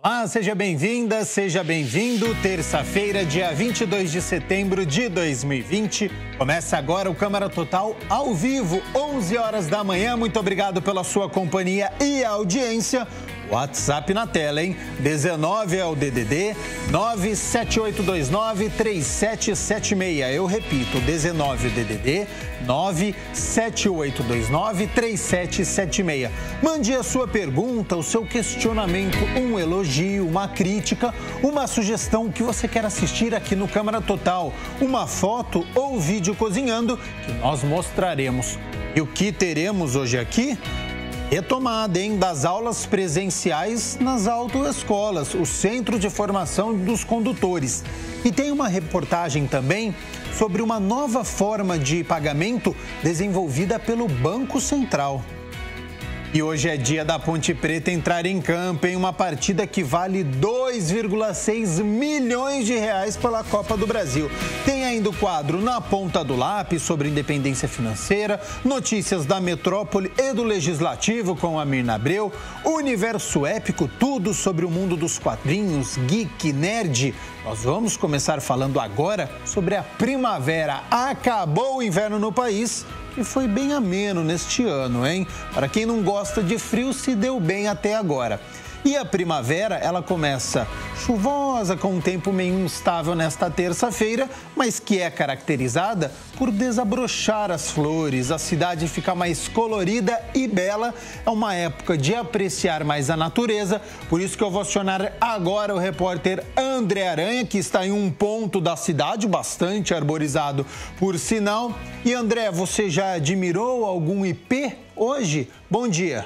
Olá, seja bem-vinda, seja bem-vindo. Terça-feira, dia 22 de setembro de 2020. Começa agora o Câmara Total ao vivo, 11 horas da manhã. Muito obrigado pela sua companhia e audiência. WhatsApp na tela, hein? 19 é o DDD 97829-3776. Eu repito, 19 DDD 97829-3776. Mande a sua pergunta, o seu questionamento, um elogio, uma crítica, uma sugestão que você quer assistir aqui no Câmara Total, uma foto ou vídeo cozinhando que nós mostraremos. E o que teremos hoje aqui? Retomada, hein, das aulas presenciais nas autoescolas, o Centro de Formação dos Condutores. E tem uma reportagem também sobre uma nova forma de pagamento desenvolvida pelo Banco Central. E hoje é dia da Ponte Preta entrar em campo em uma partida que vale 2,6 milhões de reais pela Copa do Brasil. Tem ainda o quadro Na Ponta do Lápis sobre independência financeira, notícias da metrópole e do Legislativo com a Mirna Abreu, universo épico, tudo sobre o mundo dos quadrinhos, geek, nerd. Nós vamos começar falando agora sobre a primavera. Acabou o inverno no país e foi bem ameno neste ano, hein? Para quem não gosta de frio, se deu bem até agora. E a primavera, ela começa chuvosa, com um tempo meio instável nesta terça-feira, mas que é caracterizada por desabrochar as flores, a cidade fica mais colorida e bela. É uma época de apreciar mais a natureza, por isso que eu vou acionar agora o repórter André Aranha, que está em um ponto da cidade, bastante arborizado por sinal. E André, você já admirou algum ipê hoje? Bom dia.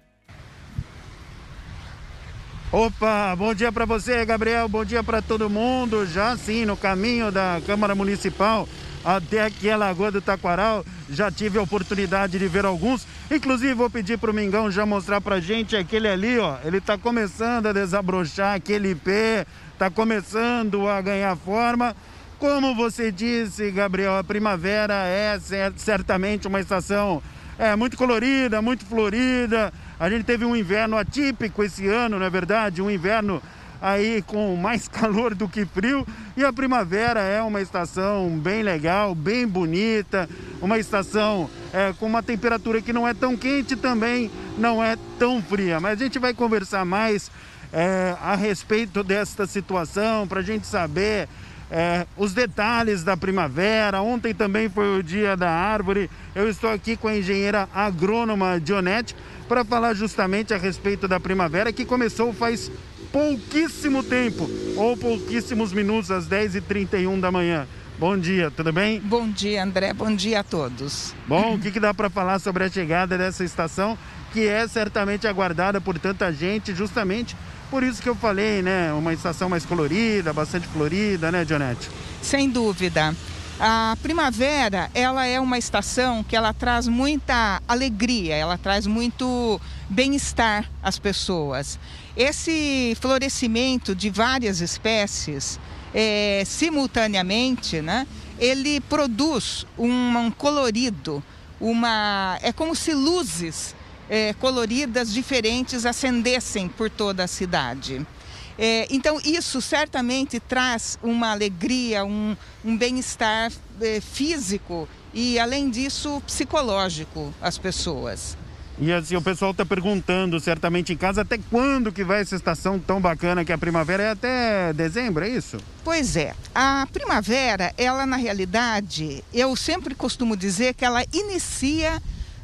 Opa, bom dia para você, Gabriel, bom dia para todo mundo. Já sim, no caminho da Câmara Municipal até aqui a Lagoa do Taquaral, já tive a oportunidade de ver alguns. Inclusive, vou pedir para o Mingão já mostrar para a gente aquele ali, ó. Ele está começando a desabrochar, aquele pé, está começando a ganhar forma. Como você disse, Gabriel, a primavera é certamente uma estação muito colorida, muito florida. A gente teve um inverno atípico esse ano, não é verdade? Um inverno aí com mais calor do que frio. E a primavera é uma estação bem legal, bem bonita. Uma estação com uma temperatura que não é tão quente, também não é tão fria. Mas a gente vai conversar mais a respeito desta situação, para a gente saber os detalhes da primavera. Ontem também foi o dia da árvore. Eu estou aqui com a engenheira agrônoma Dionete para falar justamente a respeito da primavera, que começou faz pouquíssimo tempo, ou pouquíssimos minutos, às 10h31 da manhã. Bom dia, tudo bem? Bom dia, André, bom dia a todos. Bom, o que dá para falar sobre a chegada dessa estação, que é certamente aguardada por tanta gente, justamente por isso que eu falei, né? Uma estação mais colorida, bastante florida, né, Dionete? Sem dúvida. A primavera, ela é uma estação que ela traz muita alegria, ela traz muito bem-estar às pessoas. Esse florescimento de várias espécies, simultaneamente, né? Ele produz um colorido, é como se luzes coloridas diferentes acendessem por toda a cidade. Então, isso certamente traz uma alegria, um bem-estar físico e, além disso, psicológico às pessoas. E assim, o pessoal está perguntando, certamente em casa, até quando que vai essa estação tão bacana que é a primavera? É até dezembro, é isso? Pois é. A primavera, ela na realidade, eu sempre costumo dizer que ela inicia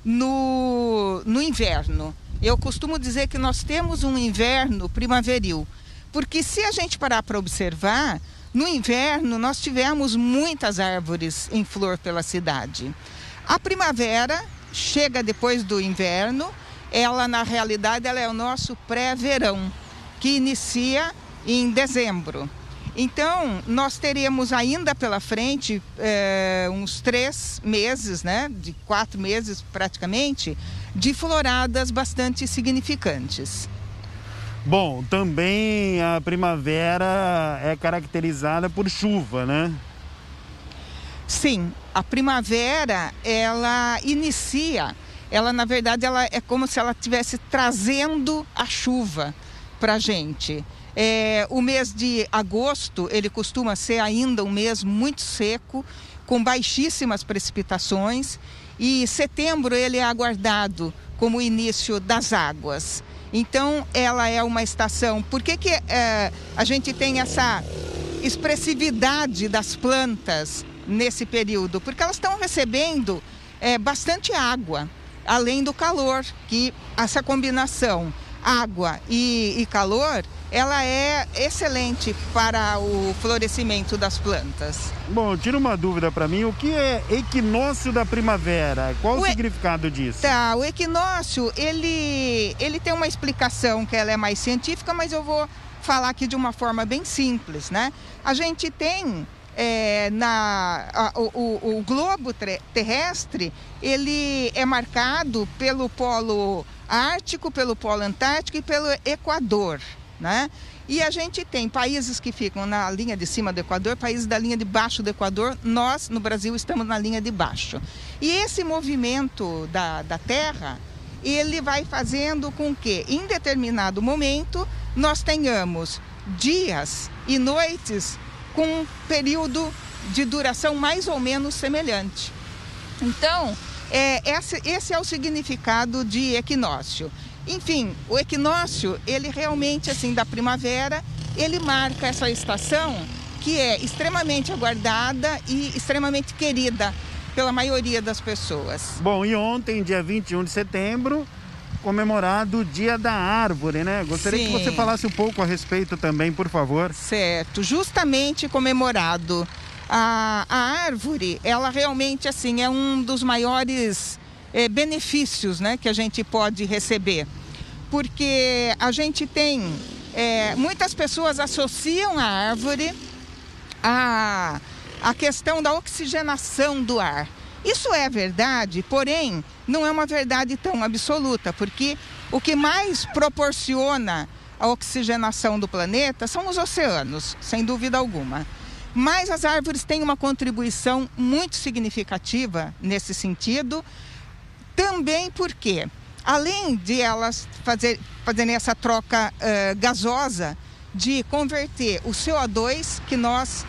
no inverno. Eu costumo dizer que nós temos um inverno primaveril. Porque se a gente parar para observar, no inverno nós tivemos muitas árvores em flor pela cidade. A primavera chega depois do inverno, ela na realidade ela é o nosso pré-verão, que inicia em dezembro. Então nós teremos ainda pela frente uns 3 meses, né, de 4 meses praticamente, de floradas bastante significantes. Bom, também a primavera é caracterizada por chuva, né? Sim, a primavera, ela inicia, ela na verdade ela é como se ela estivesse trazendo a chuva para a gente. O mês de agosto, ele costuma ser ainda um mês muito seco, com baixíssimas precipitações, e setembro ele é aguardado como o início das águas. Então, ela é uma estação. Por que a gente tem essa expressividade das plantas nesse período? Porque elas estão recebendo bastante água, além do calor, que essa combinação água e calor, ela é excelente para o florescimento das plantas. Bom, tira uma dúvida para mim, o que é equinócio da primavera? Qual o significado disso? Tá, o equinócio, ele tem uma explicação que ela é mais científica, mas eu vou falar aqui de uma forma bem simples, né? A gente tem o globo terrestre, ele é marcado pelo polo ártico, pelo polo antártico e pelo equador, né? E a gente tem países que ficam na linha de cima do equador, países da linha de baixo do equador. Nós, no Brasil, estamos na linha de baixo. E esse movimento da Terra, ele vai fazendo com que, em determinado momento, nós tenhamos dias e noites com um período de duração mais ou menos semelhante. Então, esse é o significado de equinócio. Enfim, o equinócio, ele realmente, assim, da primavera, ele marca essa estação que é extremamente aguardada e extremamente querida pela maioria das pessoas. Bom, e ontem, dia 21 de setembro, comemorado o Dia da Árvore, né? Gostaria que você falasse um pouco a respeito também, por favor. Certo, justamente comemorado. A árvore, ela realmente, assim, é um dos maiores benefícios, né, que a gente pode receber. Porque a gente tem, muitas pessoas associam a árvore à questão da oxigenação do ar. Isso é verdade, porém, não é uma verdade tão absoluta, porque o que mais proporciona a oxigenação do planeta são os oceanos, sem dúvida alguma. Mas as árvores têm uma contribuição muito significativa nesse sentido, também porque, além de elas fazerem essa troca gasosa, de converter o CO2 que nós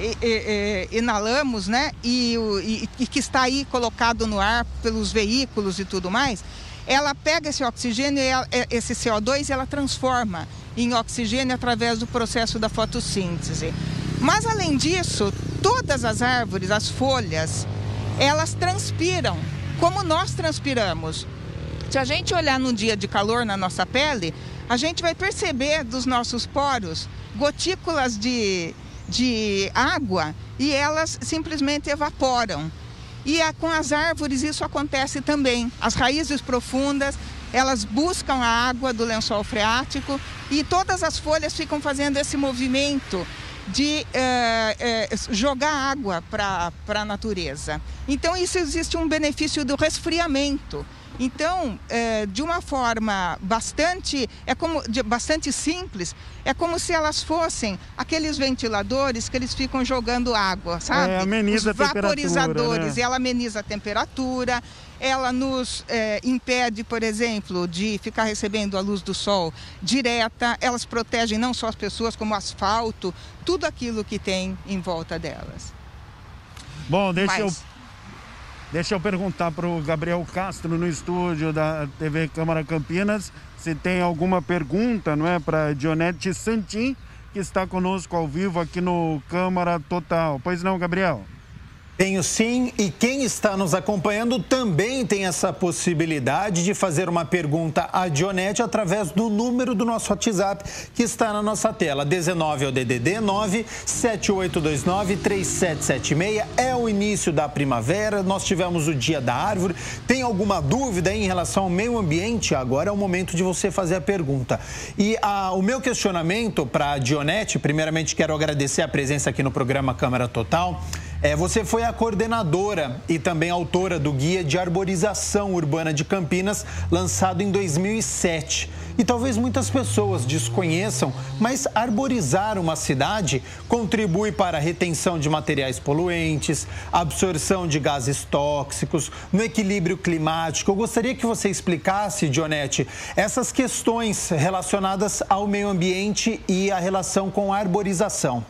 inalamos, né, e que está aí colocado no ar pelos veículos e tudo mais, ela pega esse oxigênio, esse CO2, e ela transforma em oxigênio através do processo da fotossíntese. Mas, além disso, todas as árvores, as folhas, elas transpiram, como nós transpiramos. Se a gente olhar num dia de calor na nossa pele, a gente vai perceber dos nossos poros gotículas de água, e elas simplesmente evaporam. E com as árvores isso acontece também. As raízes profundas, elas buscam a água do lençol freático, e todas as folhas ficam fazendo esse movimento de jogar água para a natureza. Então, isso existe um benefício do resfriamento. Então, de uma forma bastante simples, é como se elas fossem aqueles ventiladores que eles ficam jogando água, sabe? Ameniza os vaporizadores, né? Ela ameniza a temperatura, ela nos impede, por exemplo, de ficar recebendo a luz do sol direta, elas protegem não só as pessoas, como o asfalto, tudo aquilo que tem em volta delas. Bom, Deixa eu perguntar para o Gabriel Castro, no estúdio da TV Câmara Campinas, se tem alguma pergunta, não é, para Dionete Santin, que está conosco ao vivo aqui no Câmara Total. Pois não, Gabriel? Tenho sim, e quem está nos acompanhando também tem essa possibilidade de fazer uma pergunta à Dionete através do número do nosso WhatsApp que está na nossa tela. 19 é o DDD 978293776. É o início da primavera, nós tivemos o Dia da Árvore. Tem alguma dúvida em relação ao meio ambiente? Agora é o momento de você fazer a pergunta. E o meu questionamento para a Dionete, primeiramente quero agradecer a presença aqui no programa Câmara Total. Você foi a coordenadora e também autora do Guia de Arborização Urbana de Campinas, lançado em 2007. e talvez muitas pessoas desconheçam, mas arborizar uma cidade contribui para a retenção de materiais poluentes, absorção de gases tóxicos, no equilíbrio climático. Eu gostaria que você explicasse, Dionete, essas questões relacionadas ao meio ambiente e a relação com a arborização.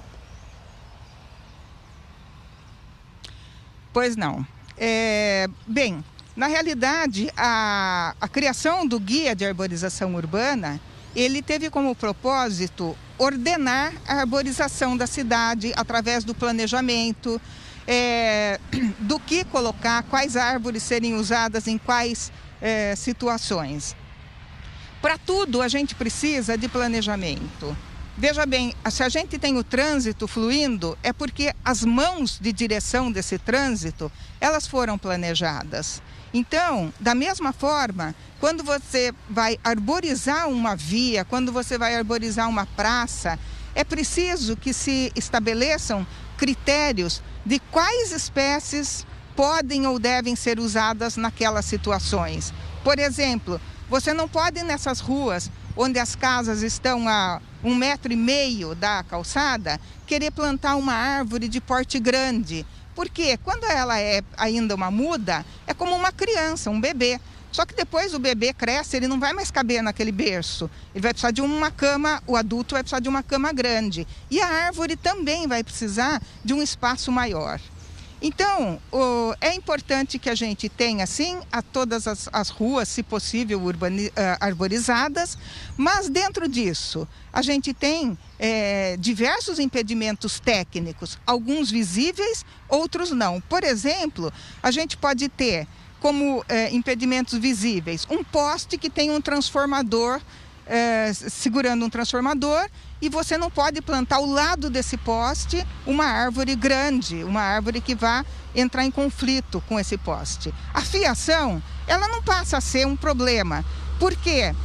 Pois não. Bem, na realidade, a criação do Guia de Arborização Urbana, ele teve como propósito ordenar a arborização da cidade através do planejamento, do que colocar, quais árvores serem usadas em quais situações. Para tudo, a gente precisa de planejamento. Veja bem, se a gente tem o trânsito fluindo, é porque as mãos de direção desse trânsito, elas foram planejadas. Então, da mesma forma, quando você vai arborizar uma via, quando você vai arborizar uma praça, é preciso que se estabeleçam critérios de quais espécies podem ou devem ser usadas naquelas situações. Por exemplo, você não pode nessas ruas onde as casas estão a 1,5 metro da calçada, querer plantar uma árvore de porte grande. Porque quando ela é ainda uma muda, é como uma criança, um bebê. Só que depois o bebê cresce, ele não vai mais caber naquele berço. Ele vai precisar de uma cama, o adulto vai precisar de uma cama grande. E a árvore também vai precisar de um espaço maior. Então, é importante que a gente tenha, sim, a todas as ruas, se possível, arborizadas, mas dentro disso, a gente tem diversos impedimentos técnicos, alguns visíveis, outros não. Por exemplo, a gente pode ter como impedimentos visíveis um poste que tem um transformador, segurando um transformador, e você não pode plantar ao lado desse poste uma árvore grande, uma árvore que vá entrar em conflito com esse poste. A fiação, ela não passa a ser um problema, porque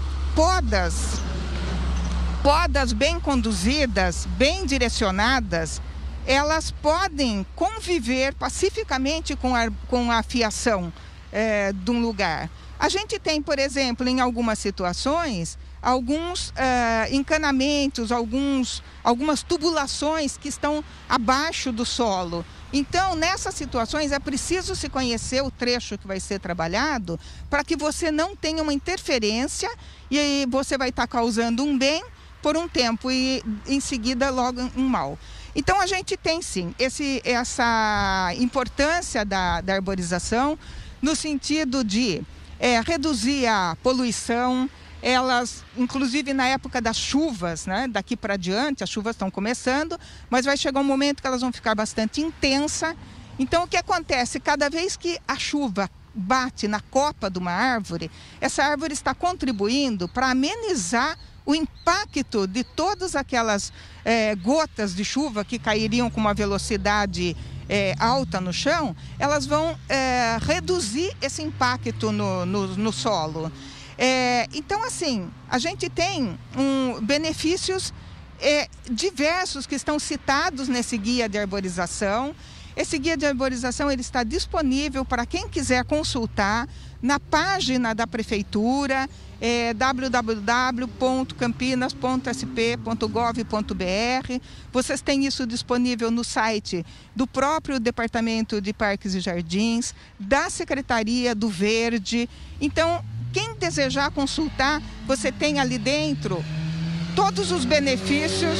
podas bem conduzidas, bem direcionadas, elas podem conviver pacificamente com a fiação de um lugar. A gente tem, por exemplo, em algumas situações, alguns encanamentos, algumas tubulações que estão abaixo do solo. Então, nessas situações, é preciso se conhecer o trecho que vai ser trabalhado para que você não tenha uma interferência e aí você vai estar causando um bem por um tempo e, em seguida, logo um mal. Então, a gente tem, sim, essa importância da arborização no sentido de reduzir a poluição. Elas, inclusive na época das chuvas, né, daqui para diante, as chuvas estão começando, mas vai chegar um momento que elas vão ficar bastante intensas. Então, o que acontece? Cada vez que a chuva bate na copa de uma árvore, essa árvore está contribuindo para amenizar o impacto de todas aquelas gotas de chuva que cairiam com uma velocidade alta no chão, elas vão reduzir esse impacto no solo. Então, assim, a gente tem benefícios diversos que estão citados nesse guia de arborização. Esse guia de arborização ele está disponível para quem quiser consultar na página da Prefeitura, www.campinas.sp.gov.br. Vocês têm isso disponível no site do próprio Departamento de Parques e Jardins, da Secretaria do Verde. Então, quem desejar consultar, você tem ali dentro todos os benefícios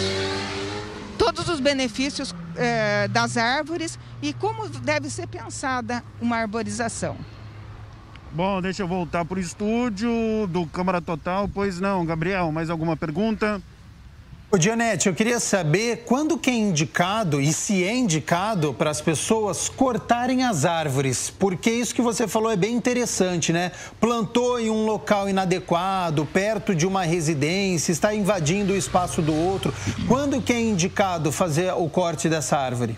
das árvores e como deve ser pensada uma arborização. Bom, deixa eu voltar para o estúdio do Câmara Total. Pois não, Gabriel, mais alguma pergunta? Ô, Dionete, eu queria saber quando que é indicado e se é indicado para as pessoas cortarem as árvores, porque isso que você falou é bem interessante, né? Plantou em um local inadequado, perto de uma residência, está invadindo o espaço do outro. Quando que é indicado fazer o corte dessa árvore?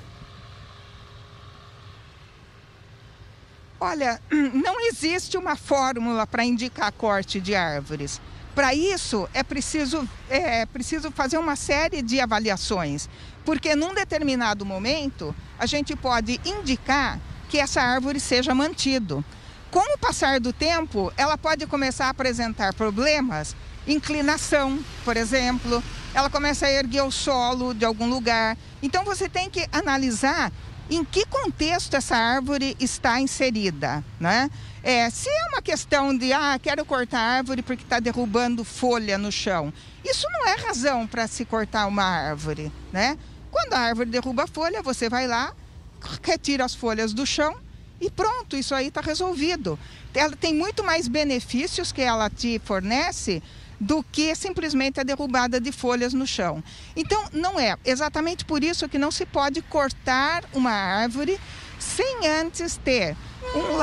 Olha, não existe uma fórmula para indicar corte de árvores. Para isso, é preciso fazer uma série de avaliações, porque num determinado momento, a gente pode indicar que essa árvore seja mantida. Com o passar do tempo, ela pode começar a apresentar problemas inclinação, por exemplo, ela começa a erguer o solo de algum lugar. Então você tem que analisar em que contexto essa árvore está inserida, né? Se é uma questão de, quero cortar a árvore porque está derrubando folha no chão, isso não é razão para se cortar uma árvore, né? Quando a árvore derruba folha, você vai lá, retira as folhas do chão e pronto, isso aí está resolvido. Ela tem muito mais benefícios que ela te fornece do que simplesmente a derrubada de folhas no chão. Então, não é exatamente por isso que não se pode cortar uma árvore sem antes ter um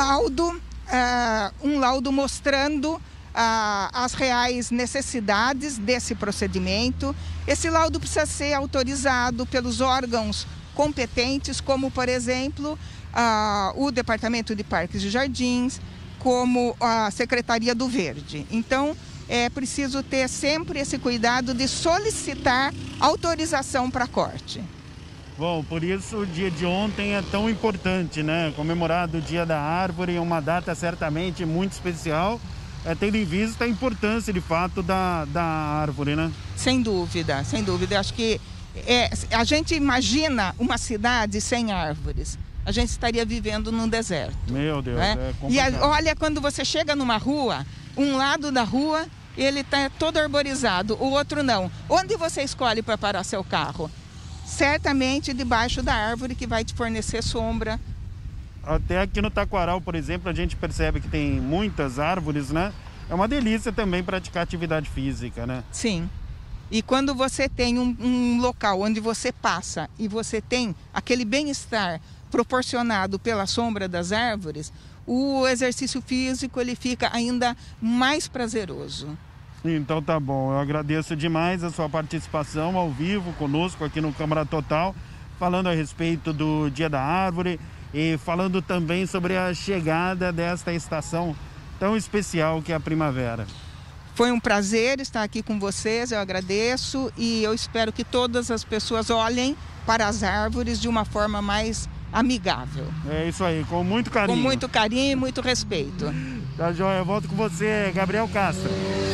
laudo mostrando as reais necessidades desse procedimento. Esse laudo precisa ser autorizado pelos órgãos competentes, como, por exemplo, o Departamento de Parques e Jardins, como a Secretaria do Verde. Então, é preciso ter sempre esse cuidado de solicitar autorização para corte. Bom, por isso o dia de ontem é tão importante, né? Comemorado o Dia da Árvore, uma data certamente muito especial, tendo em vista a importância, de fato, da árvore, né? Sem dúvida, sem dúvida. Acho que a gente imagina uma cidade sem árvores. A gente estaria vivendo num deserto. Meu Deus, é complicado. E olha, quando você chega numa rua, um lado da rua ele está todo arborizado, o outro não. Onde você escolhe para parar seu carro? Certamente debaixo da árvore que vai te fornecer sombra. Até aqui no Taquaral, por exemplo, a gente percebe que tem muitas árvores, né? É uma delícia também praticar atividade física, né? Sim. E quando você tem um local onde você passa e você tem aquele bem-estar proporcionado pela sombra das árvores, o exercício físico ele fica ainda mais prazeroso. Então tá bom, eu agradeço demais a sua participação ao vivo conosco aqui no Câmara Total, falando a respeito do Dia da Árvore e falando também sobre a chegada desta estação tão especial que é a primavera. Foi um prazer estar aqui com vocês, eu agradeço e eu espero que todas as pessoas olhem para as árvores de uma forma mais amigável. É isso aí, com muito carinho. Com muito carinho e muito respeito. Tá joia, eu volto com você, Gabriel Castro.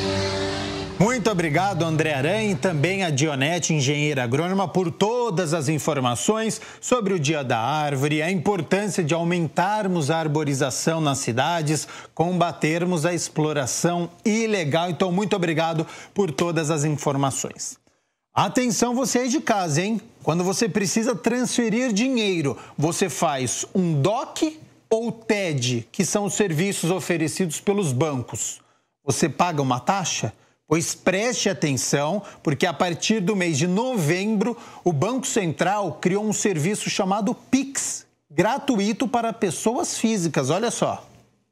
Muito obrigado, André Aranha, e também a Dionete, engenheira agrônoma, por todas as informações sobre o Dia da Árvore, a importância de aumentarmos a arborização nas cidades, combatermos a exploração ilegal. Então, muito obrigado por todas as informações. Atenção você aí de casa, hein? Quando você precisa transferir dinheiro, você faz um DOC ou TED, que são os serviços oferecidos pelos bancos. Você paga uma taxa? Pois preste atenção, porque a partir do mês de novembro, o Banco Central criou um serviço chamado Pix, gratuito para pessoas físicas. Olha só.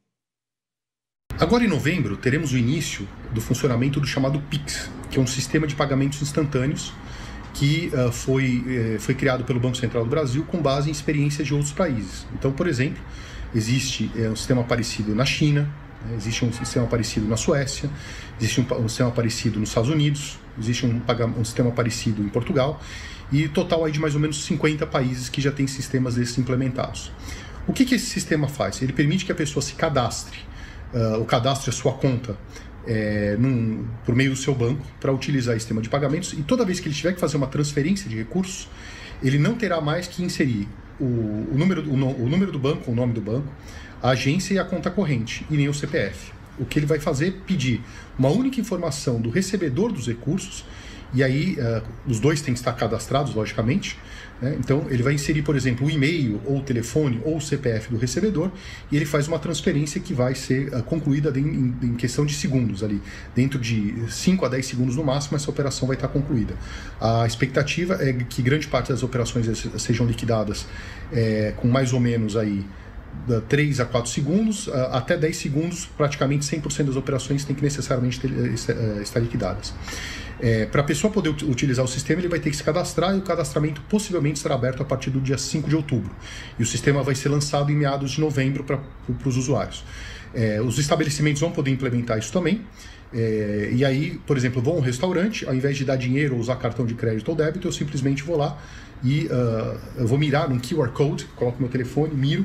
Agora em novembro, teremos o início do funcionamento do chamado Pix, que é um sistema de pagamentos instantâneos que foi criado pelo Banco Central do Brasil com base em experiências de outros países. Então, por exemplo, existe um sistema parecido na China, existe um sistema parecido na Suécia, existe um sistema parecido nos Estados Unidos, existe um sistema parecido em Portugal e total aí de mais ou menos 50 países que já têm sistemas desses implementados. O que esse sistema faz? Ele permite que a pessoa se cadastre, ou cadastre a sua conta por meio do seu banco para utilizar o sistema de pagamentos e toda vez que ele tiver que fazer uma transferência de recursos, ele não terá mais que inserir o número do banco, o nome do banco, a agência e a conta corrente, e nem o CPF. O que ele vai fazer é pedir uma única informação do recebedor dos recursos, e aí os dois têm que estar cadastrados, logicamente, né? Então ele vai inserir, por exemplo, o e-mail, ou o telefone, ou o CPF do recebedor, e ele faz uma transferência que vai ser concluída em questão de segundos ali. Dentro de 5 a 10 segundos no máximo, essa operação vai estar concluída. A expectativa é que grande parte das operações sejam liquidadas com mais ou menos aí 3 a 4 segundos, até 10 segundos, praticamente 100% das operações têm que necessariamente estar liquidadas. Para a pessoa poder utilizar o sistema, ele vai ter que se cadastrar e o cadastramento possivelmente será aberto a partir do dia 5 de outubro. E o sistema vai ser lançado em meados de novembro para os usuários. Os estabelecimentos vão poder implementar isso também. E aí, por exemplo, eu vou a um restaurante, ao invés de dar dinheiro ou usar cartão de crédito ou débito, eu simplesmente vou lá e eu vou mirar num QR Code, coloco meu telefone, miro,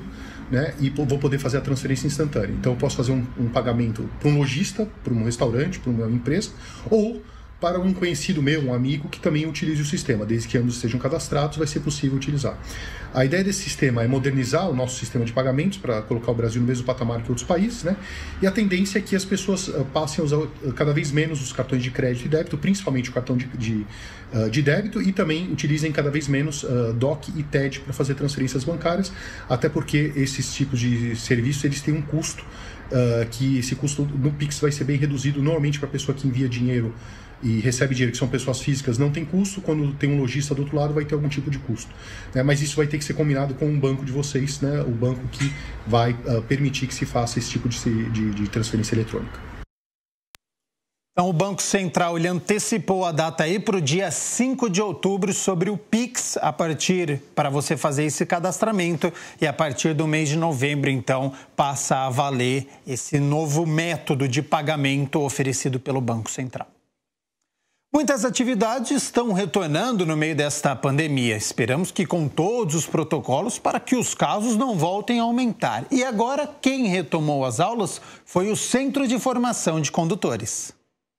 né, e vou poder fazer a transferência instantânea. Então eu posso fazer um pagamento para um lojista, para um restaurante, para uma empresa, ou para um conhecido meu, um amigo, que também utilize o sistema. Desde que ambos estejam cadastrados, vai ser possível utilizar. A ideia desse sistema é modernizar o nosso sistema de pagamentos para colocar o Brasil no mesmo patamar que outros países, né? E a tendência é que as pessoas passem a usar cada vez menos os cartões de crédito e débito, principalmente o cartão de débito, e também utilizem cada vez menos DOC e TED para fazer transferências bancárias, até porque esses tipos de serviços eles têm um custo, que esse custo no Pix vai ser bem reduzido. Normalmente, para a pessoa que envia dinheiro e recebe dinheiro, que são pessoas físicas, não tem custo. Quando tem um lojista do outro lado, vai ter algum tipo de custo, né? Mas isso vai ter que ser combinado com o banco de vocês, né? O banco que vai permitir que se faça esse tipo de transferência eletrônica. Então, o Banco Central ele antecipou a data aí para o dia 5 de outubro sobre o Pix, para você fazer esse cadastramento, e a partir do mês de novembro, então, passa a valer esse novo método de pagamento oferecido pelo Banco Central. Muitas atividades estão retornando no meio desta pandemia. Esperamos que com todos os protocolos para que os casos não voltem a aumentar. E agora, quem retomou as aulas foi o Centro de Formação de Condutores.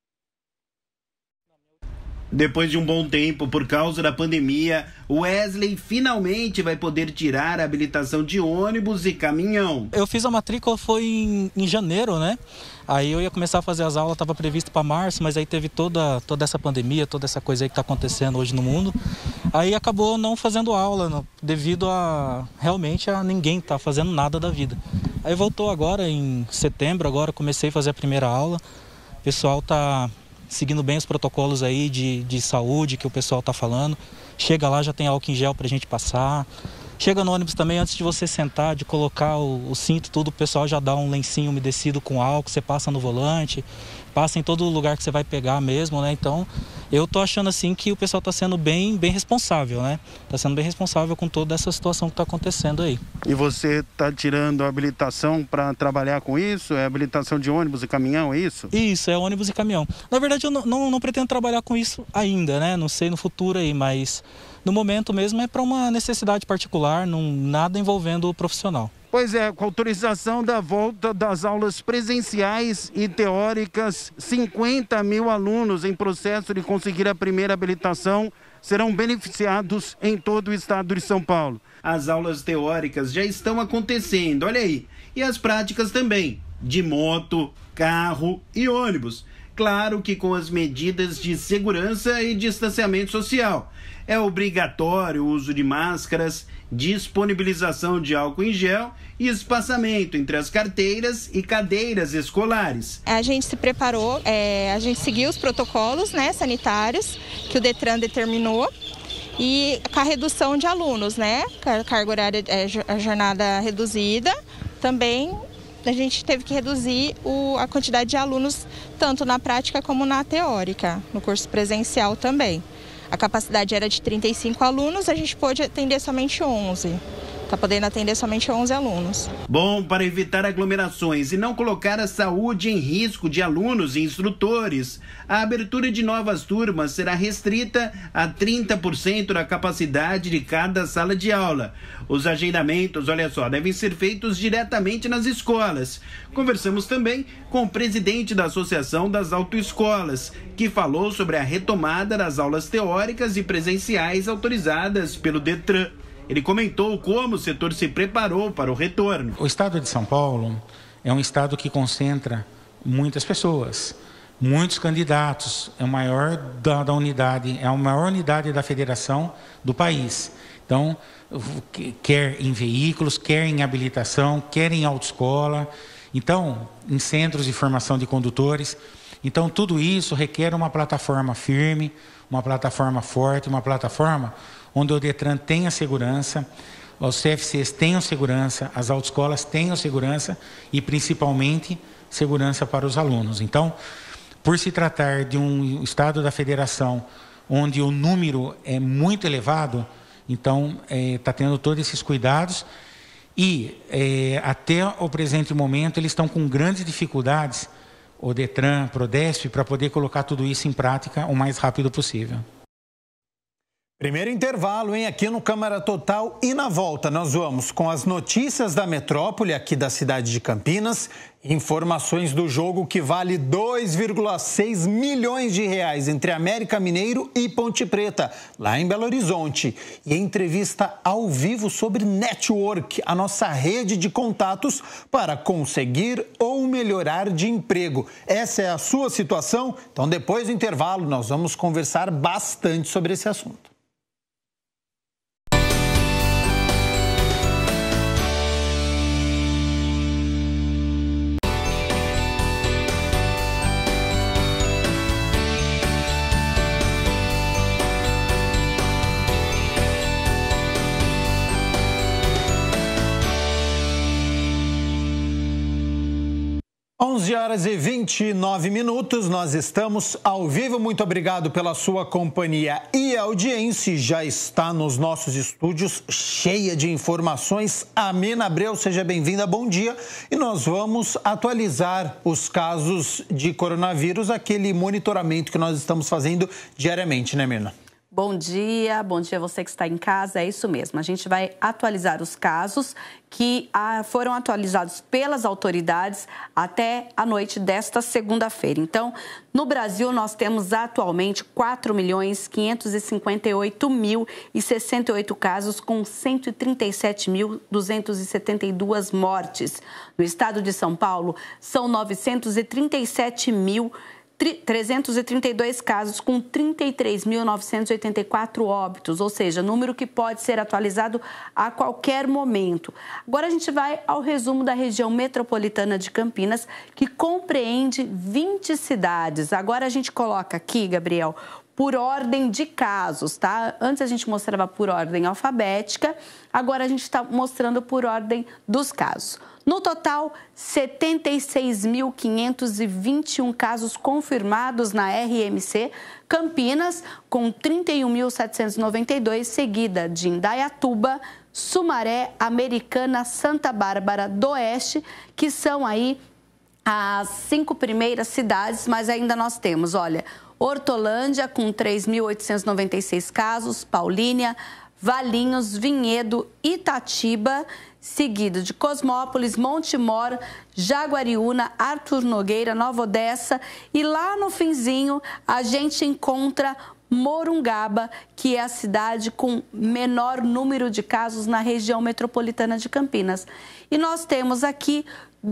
Depois de um bom tempo, por causa da pandemia, o Wesley finalmente vai poder tirar a habilitação de ônibus e caminhão. Eu fiz a matrícula foi em janeiro, né? Aí eu ia começar a fazer as aulas, estava previsto para março, mas aí teve toda essa pandemia, toda essa coisa aí que está acontecendo hoje no mundo. Aí acabou não fazendo aula, devido a realmente a ninguém tá fazendo nada da vida. Aí voltou agora em setembro, agora comecei a fazer a primeira aula. O pessoal tá seguindo bem os protocolos aí de saúde que o pessoal tá falando. Chega lá, já tem álcool em gel pra gente passar. Chega no ônibus também, antes de você sentar, de colocar o cinto, tudo, o pessoal já dá um lencinho umedecido com álcool, você passa no volante, passa em todo lugar que você vai pegar mesmo, né? Então, eu tô achando assim que o pessoal tá sendo bem responsável, né? Tá sendo bem responsável com toda essa situação que tá acontecendo aí. E você tá tirando a habilitação para trabalhar com isso? É habilitação de ônibus e caminhão, é isso? Isso, é ônibus e caminhão. Na verdade, eu não pretendo trabalhar com isso ainda, né? Não sei no futuro aí, mas no momento mesmo é para uma necessidade particular, nada envolvendo o profissional. Pois é, com autorização da volta das aulas presenciais e teóricas, 50 mil alunos em processo de conseguir a primeira habilitação serão beneficiados em todo o estado de São Paulo. As aulas teóricas já estão acontecendo, olha aí, e as práticas também, de moto, carro e ônibus. Claro que com as medidas de segurança e distanciamento social. É obrigatório o uso de máscaras, disponibilização de álcool em gel e espaçamento entre as carteiras e cadeiras escolares. A gente se preparou, a gente seguiu os protocolos, né, sanitários que o Detran determinou, e com a redução de alunos, né, carga horária, a jornada reduzida, também a gente teve que reduzir a quantidade de alunos tanto na prática como na teórica, no curso presencial também. A capacidade era de 35 alunos, a gente pôde atender somente 11. Está podendo atender somente 11 alunos. Bom, para evitar aglomerações e não colocar a saúde em risco de alunos e instrutores, a abertura de novas turmas será restrita a 30% da capacidade de cada sala de aula. Os agendamentos, olha só, devem ser feitos diretamente nas escolas. Conversamos também com o presidente da Associação das Autoescolas, que falou sobre a retomada das aulas teóricas e presenciais autorizadas pelo Detran. Ele comentou como o setor se preparou para o retorno. O estado de São Paulo é um estado que concentra muitas pessoas, muitos candidatos, é o maior da unidade, é a maior unidade da federação do país. Então, quer em veículos, quer em habilitação, quer em autoescola, então, em centros de formação de condutores. Então, tudo isso requer uma plataforma firme, uma plataforma forte, uma plataforma onde o Detran tenha segurança, os CFCs tenham segurança, as autoescolas tenham segurança e, principalmente, segurança para os alunos. Então, por se tratar de um estado da federação onde o número é muito elevado, então está tendo todos esses cuidados e até o presente momento eles estão com grandes dificuldades, o Detran, Prodesp, para poder colocar tudo isso em prática o mais rápido possível. Primeiro intervalo, hein? Aqui no Câmara Total, e na volta nós vamos com as notícias da metrópole aqui da cidade de Campinas, informações do jogo que vale 2,6 milhões de reais entre América Mineiro e Ponte Preta, lá em Belo Horizonte. E entrevista ao vivo sobre Network, a nossa rede de contatos para conseguir ou melhorar de emprego. Essa é a sua situação? Então, depois do intervalo, nós vamos conversar bastante sobre esse assunto. 11h29, nós estamos ao vivo. Muito obrigado pela sua companhia e audiência. Já está nos nossos estúdios, cheia de informações. Amena Abreu, seja bem-vinda, bom dia. E nós vamos atualizar os casos de coronavírus, aquele monitoramento que nós estamos fazendo diariamente, né, Mirna? Bom dia você que está em casa, é isso mesmo. A gente vai atualizar os casos que foram atualizados pelas autoridades até a noite desta segunda-feira. Então, no Brasil, nós temos atualmente 4.558.068 casos, com 137.272 mortes. No estado de São Paulo, são 937.332 casos com 33.984 óbitos, ou seja, número que pode ser atualizado a qualquer momento. Agora a gente vai ao resumo da região metropolitana de Campinas, que compreende 20 cidades. Agora a gente coloca aqui, Gabriel, por ordem de casos, tá? Antes a gente mostrava por ordem alfabética, agora a gente está mostrando por ordem dos casos. No total, 76.521 casos confirmados na RMC Campinas, com 31.792, seguida de Indaiatuba, Sumaré, Americana, Santa Bárbara do Oeste, que são aí as 5 primeiras cidades, mas ainda nós temos, olha, Hortolândia com 3.896 casos, Paulínia, Valinhos, Vinhedo, Itatiba, seguido de Cosmópolis, Montemor, Jaguariúna, Arthur Nogueira, Nova Odessa, e lá no finzinho a gente encontra Morungaba, que é a cidade com menor número de casos na região metropolitana de Campinas. E nós temos aqui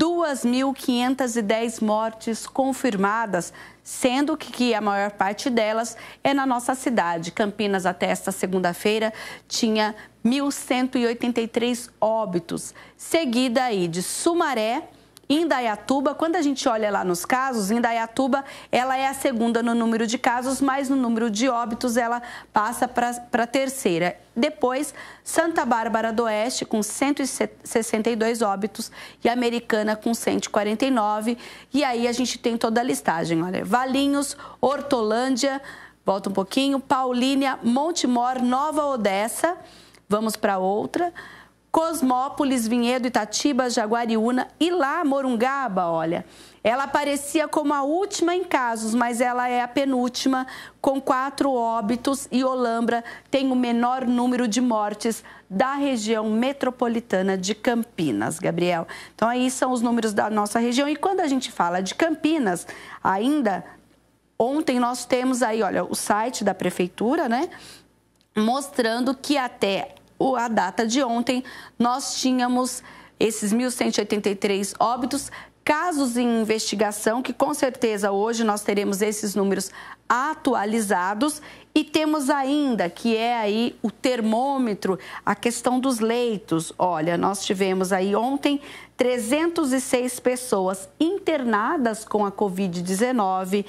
2.510 mortes confirmadas, sendo que a maior parte delas é na nossa cidade. Campinas, até esta segunda-feira, tinha 1.183 óbitos, seguida aí de Sumaré, Indaiatuba. Quando a gente olha lá nos casos, Indaiatuba, ela é a segunda no número de casos, mas no número de óbitos ela passa para a terceira. Depois, Santa Bárbara do Oeste, com 162 óbitos, e Americana, com 149. E aí a gente tem toda a listagem, olha, Valinhos, Hortolândia, volta um pouquinho, Paulínia, Montemor, Nova Odessa, vamos para outra, Cosmópolis, Vinhedo, Itatiba, Jaguariúna e lá Morungaba, olha, ela aparecia como a última em casos, mas ela é a penúltima, com 4 óbitos, e Olambra tem o menor número de mortes da região metropolitana de Campinas, Gabriel. Então, aí são os números da nossa região. E quando a gente fala de Campinas, ainda ontem nós temos aí, olha, o site da prefeitura, né, mostrando que até a data de ontem, nós tínhamos esses 1.183 óbitos, casos em investigação, que com certeza hoje nós teremos esses números atualizados, e temos ainda, que é aí o termômetro, a questão dos leitos. Olha, nós tivemos aí ontem 306 pessoas internadas com a Covid-19,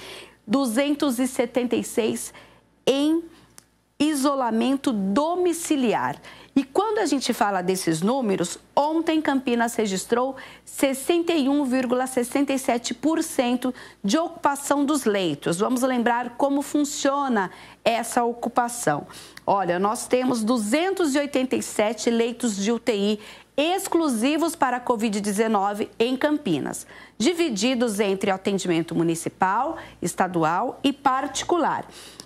276 em isolamento domiciliar. E quando a gente fala desses números, ontem Campinas registrou 61,67% de ocupação dos leitos. Vamos lembrar como funciona essa ocupação. Olha, nós temos 287 leitos de UTI exclusivos para a Covid-19 em Campinas, divididos entre atendimento municipal, estadual e particular.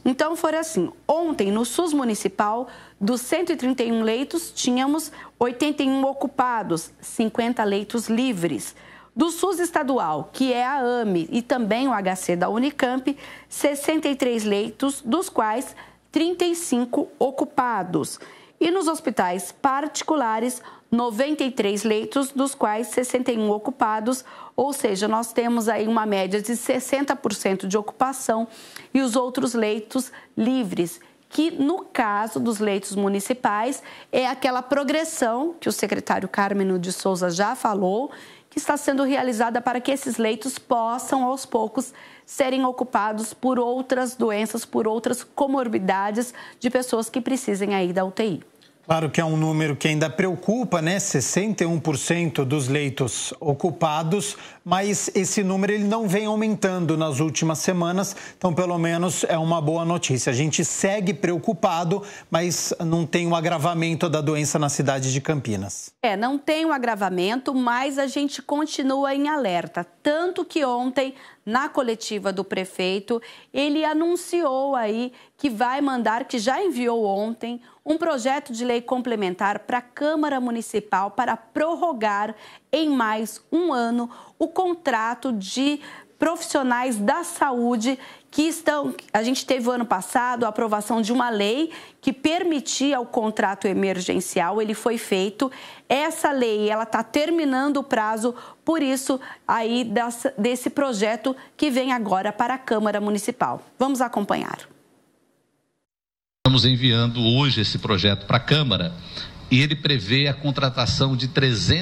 Então, foi assim, ontem no SUS municipal, dos 131 leitos, tínhamos 81 ocupados, 50 leitos livres. Do SUS estadual, que é a AME e também o HC da Unicamp, 63 leitos, dos quais 35 ocupados. E nos hospitais particulares, 93 leitos, dos quais 61 ocupados, ou seja, nós temos aí uma média de 60% de ocupação e os outros leitos livres, que no caso dos leitos municipais é aquela progressão que o secretário Carmeno de Souza já falou, que está sendo realizada para que esses leitos possam, aos poucos, serem ocupados por outras doenças, por outras comorbidades de pessoas que precisem aí da UTI. Claro que é um número que ainda preocupa, né? 61% dos leitos ocupados, mas esse número ele não vem aumentando nas últimas semanas, então pelo menos é uma boa notícia. A gente segue preocupado, mas não tem um agravamento da doença na cidade de Campinas. Não tem um agravamento, mas a gente continua em alerta. Tanto que ontem, na coletiva do prefeito, ele anunciou aí que vai mandar, que já enviou ontem, um projeto de lei complementar para a Câmara Municipal para prorrogar em mais um ano o contrato de profissionais da saúde que estão... A gente teve o ano passado a aprovação de uma lei que permitia o contrato emergencial, ele foi feito. Essa lei, ela está terminando o prazo, por isso, aí desse projeto que vem agora para a Câmara Municipal. Vamos acompanhar. Estamos enviando hoje esse projeto para a Câmara e ele prevê a contratação de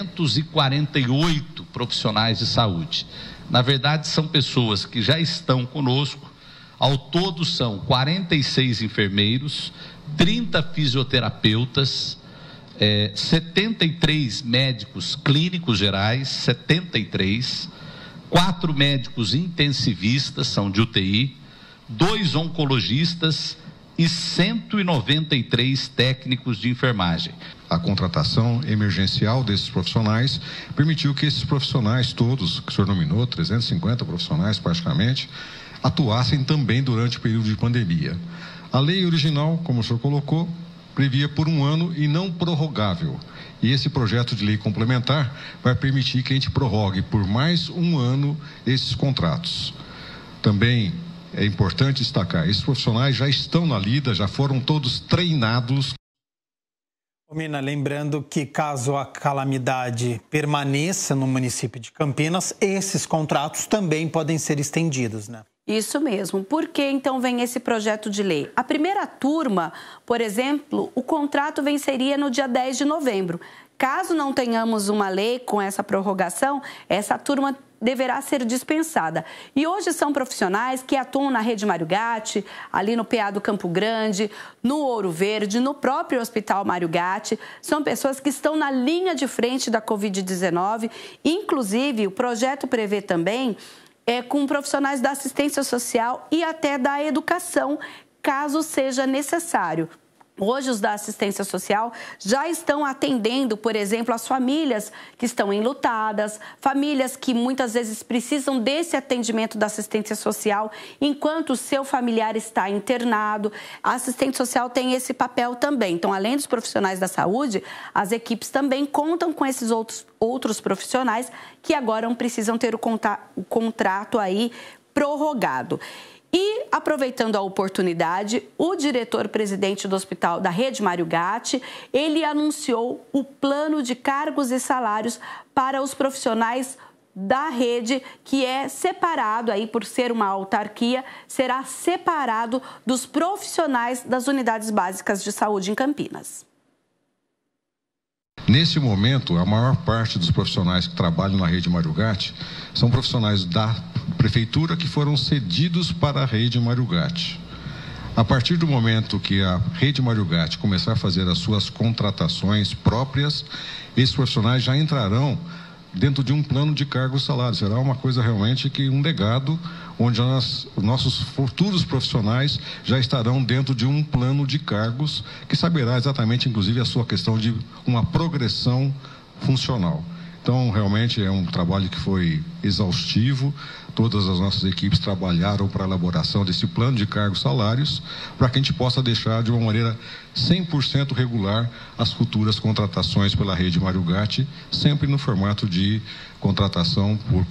348 profissionais de saúde. Na verdade, são pessoas que já estão conosco. Ao todo são 46 enfermeiros, 30 fisioterapeutas, 73 médicos clínicos gerais, 73, 4 médicos intensivistas, são de UTI, 2 oncologistas e 193 técnicos de enfermagem. A contratação emergencial desses profissionais permitiu que esses profissionais todos, que o senhor nominou, 350 profissionais praticamente, atuassem também durante o período de pandemia. A lei original, como o senhor colocou, previa por um ano e não prorrogável. E esse projeto de lei complementar vai permitir que a gente prorrogue por mais um ano esses contratos. Também é importante destacar, esses profissionais já estão na lida, já foram todos treinados. Mina, lembrando que caso a calamidade permaneça no município de Campinas, esses contratos também podem ser estendidos, né? Isso mesmo. Por que então vem esse projeto de lei? A primeira turma, por exemplo, o contrato venceria no dia 10 de novembro. Caso não tenhamos uma lei com essa prorrogação, essa turma deverá ser dispensada. E hoje são profissionais que atuam na Rede Mário Gatti, ali no PA do Campo Grande, no Ouro Verde, no próprio Hospital Mário Gatti. São pessoas que estão na linha de frente da Covid-19. Inclusive, o projeto prevê também com profissionais da assistência social e até da educação, caso seja necessário. Hoje, os da assistência social já estão atendendo, por exemplo, as famílias que estão enlutadas, famílias que muitas vezes precisam desse atendimento da assistência social enquanto o seu familiar está internado. A assistente social tem esse papel também. Então, além dos profissionais da saúde, as equipes também contam com esses outros profissionais que agora precisam ter o contrato aí prorrogado. E, aproveitando a oportunidade, o diretor-presidente do Hospital da Rede Mário Gatti, ele anunciou o plano de cargos e salários para os profissionais da rede, que é separado, aí por ser uma autarquia, será separado dos profissionais das unidades básicas de saúde em Campinas. Nesse momento, a maior parte dos profissionais que trabalham na Rede Mário Gatti são profissionais da Prefeitura que foram cedidos para a Rede Mário Gatti. A partir do momento que a Rede Mário Gatti começar a fazer as suas contratações próprias, esses profissionais já entrarão dentro de um plano de cargos e salários. Será uma coisa realmente que um legado, onde os nossos futuros profissionais já estarão dentro de um plano de cargos que saberá exatamente, inclusive, a sua questão de uma progressão funcional. Então, realmente é um trabalho que foi exaustivo. Todas as nossas equipes trabalharam para a elaboração desse plano de cargos e salários, para que a gente possa deixar de uma maneira 100% regular as futuras contratações pela rede Mário Gatti, sempre no formato de contratação por...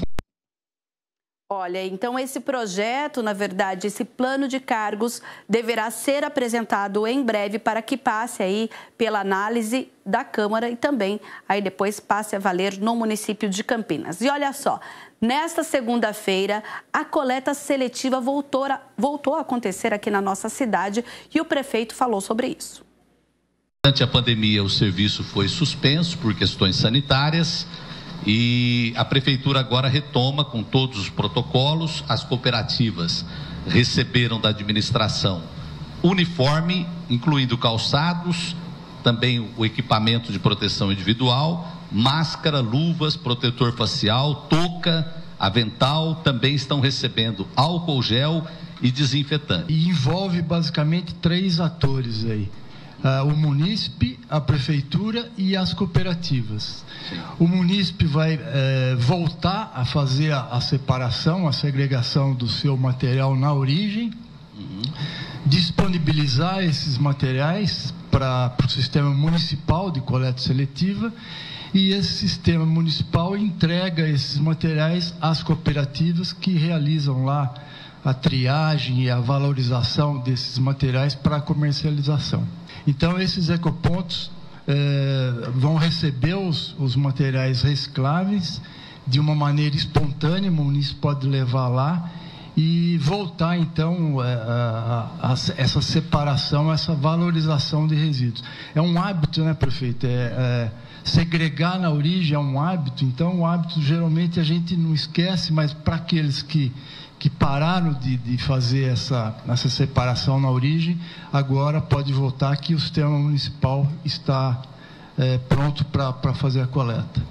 Olha, então esse projeto, na verdade, esse plano de cargos deverá ser apresentado em breve para que passe aí pela análise da Câmara e também aí depois passe a valer no município de Campinas. E olha só, nesta segunda-feira, a coleta seletiva voltou a acontecer aqui na nossa cidade e o prefeito falou sobre isso. Durante a pandemia, o serviço foi suspenso por questões sanitárias. E a prefeitura agora retoma com todos os protocolos. As cooperativas receberam da administração uniforme, incluindo calçados, também o equipamento de proteção individual, máscara, luvas, protetor facial, touca, avental. Também estão recebendo álcool gel e desinfetante. E envolve basicamente 3 atores aí. O munícipe, a prefeitura e as cooperativas. O munícipe vai voltar a fazer a separação, a segregação do seu material na origem, disponibilizar esses materiais para o sistema municipal de coleta seletiva, e esse sistema municipal entrega esses materiais às cooperativas que realizam lá a triagem e a valorização desses materiais para a comercialização. Então, esses ecopontos vão receber os materiais recicláveis de uma maneira espontânea. O município pode levar lá e voltar, então, essa separação, essa valorização de resíduos. É um hábito, né, prefeito? Segregar na origem é um hábito. Então, o hábito, geralmente, a gente não esquece, mas para aqueles que pararam de fazer essa separação na origem, agora pode voltar que o sistema municipal está pronto para fazer a coleta.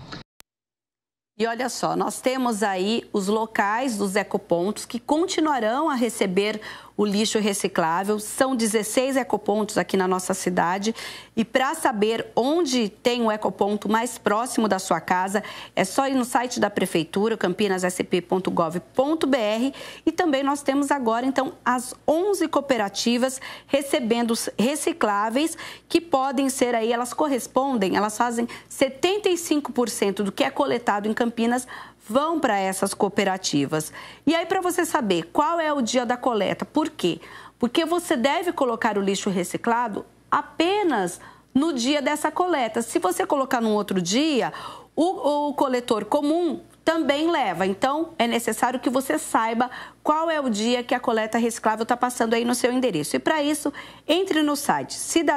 E olha só, nós temos aí os locais dos ecopontos que continuarão a receber o lixo reciclável. São 16 ecopontos aqui na nossa cidade. E para saber onde tem o ecoponto mais próximo da sua casa, é só ir no site da Prefeitura, campinassp.gov.br. E também nós temos agora, então, as 11 cooperativas recebendo recicláveis que podem ser aí, elas correspondem, elas fazem 75% do que é coletado em Campinas, vão para essas cooperativas. E aí, para você saber qual é o dia da coleta, por quê? Porque você deve colocar o lixo reciclado apenas no dia dessa coleta. Se você colocar num outro dia, o coletor comum também leva. Então, é necessário que você saiba qual é o dia que a coleta reciclável está passando aí no seu endereço. E para isso, entre no site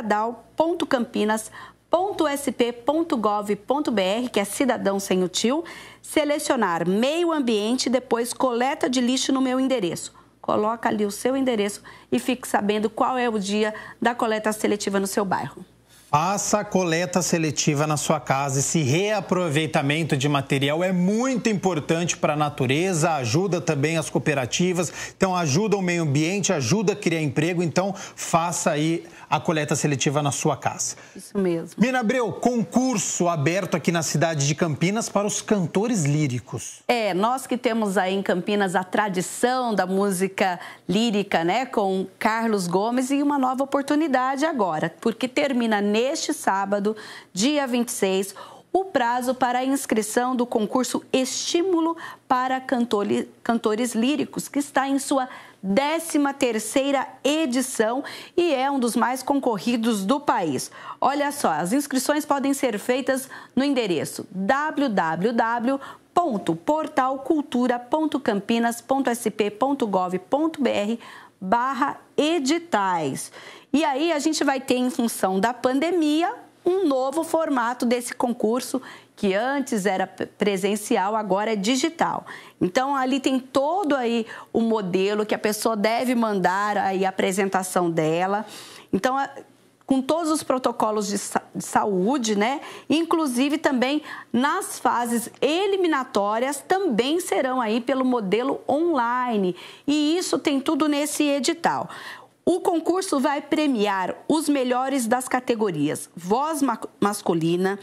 cidadal.campinas.sp.gov.br, que é cidadão sem o tio, selecionar meio ambiente e depois coleta de lixo no meu endereço. Coloca ali o seu endereço e fique sabendo qual é o dia da coleta seletiva no seu bairro. Faça a coleta seletiva na sua casa. Esse reaproveitamento de material é muito importante para a natureza, ajuda também as cooperativas, então ajuda o meio ambiente, ajuda a criar emprego, então faça aí a coleta seletiva na sua casa. Isso mesmo. Mina Abreu, concurso aberto aqui na cidade de Campinas para os cantores líricos. Nós que temos aí em Campinas a tradição da música lírica, né, com Carlos Gomes, e uma nova oportunidade agora, porque termina neste sábado, dia 26, o prazo para a inscrição do concurso Estímulo para Cantores Líricos, que está em sua 13ª edição e é um dos mais concorridos do país. Olha só, as inscrições podem ser feitas no endereço www.portalcultura.campinas.sp.gov.br/editais. E aí a gente vai ter, em função da pandemia, um novo formato desse concurso, que antes era presencial, agora é digital. Então, ali tem todo aí o modelo que a pessoa deve mandar aí a apresentação dela. Então, com todos os protocolos de saúde, né? Inclusive também nas fases eliminatórias também serão aí pelo modelo online. E isso tem tudo nesse edital. O concurso vai premiar os melhores das categorias voz masculina,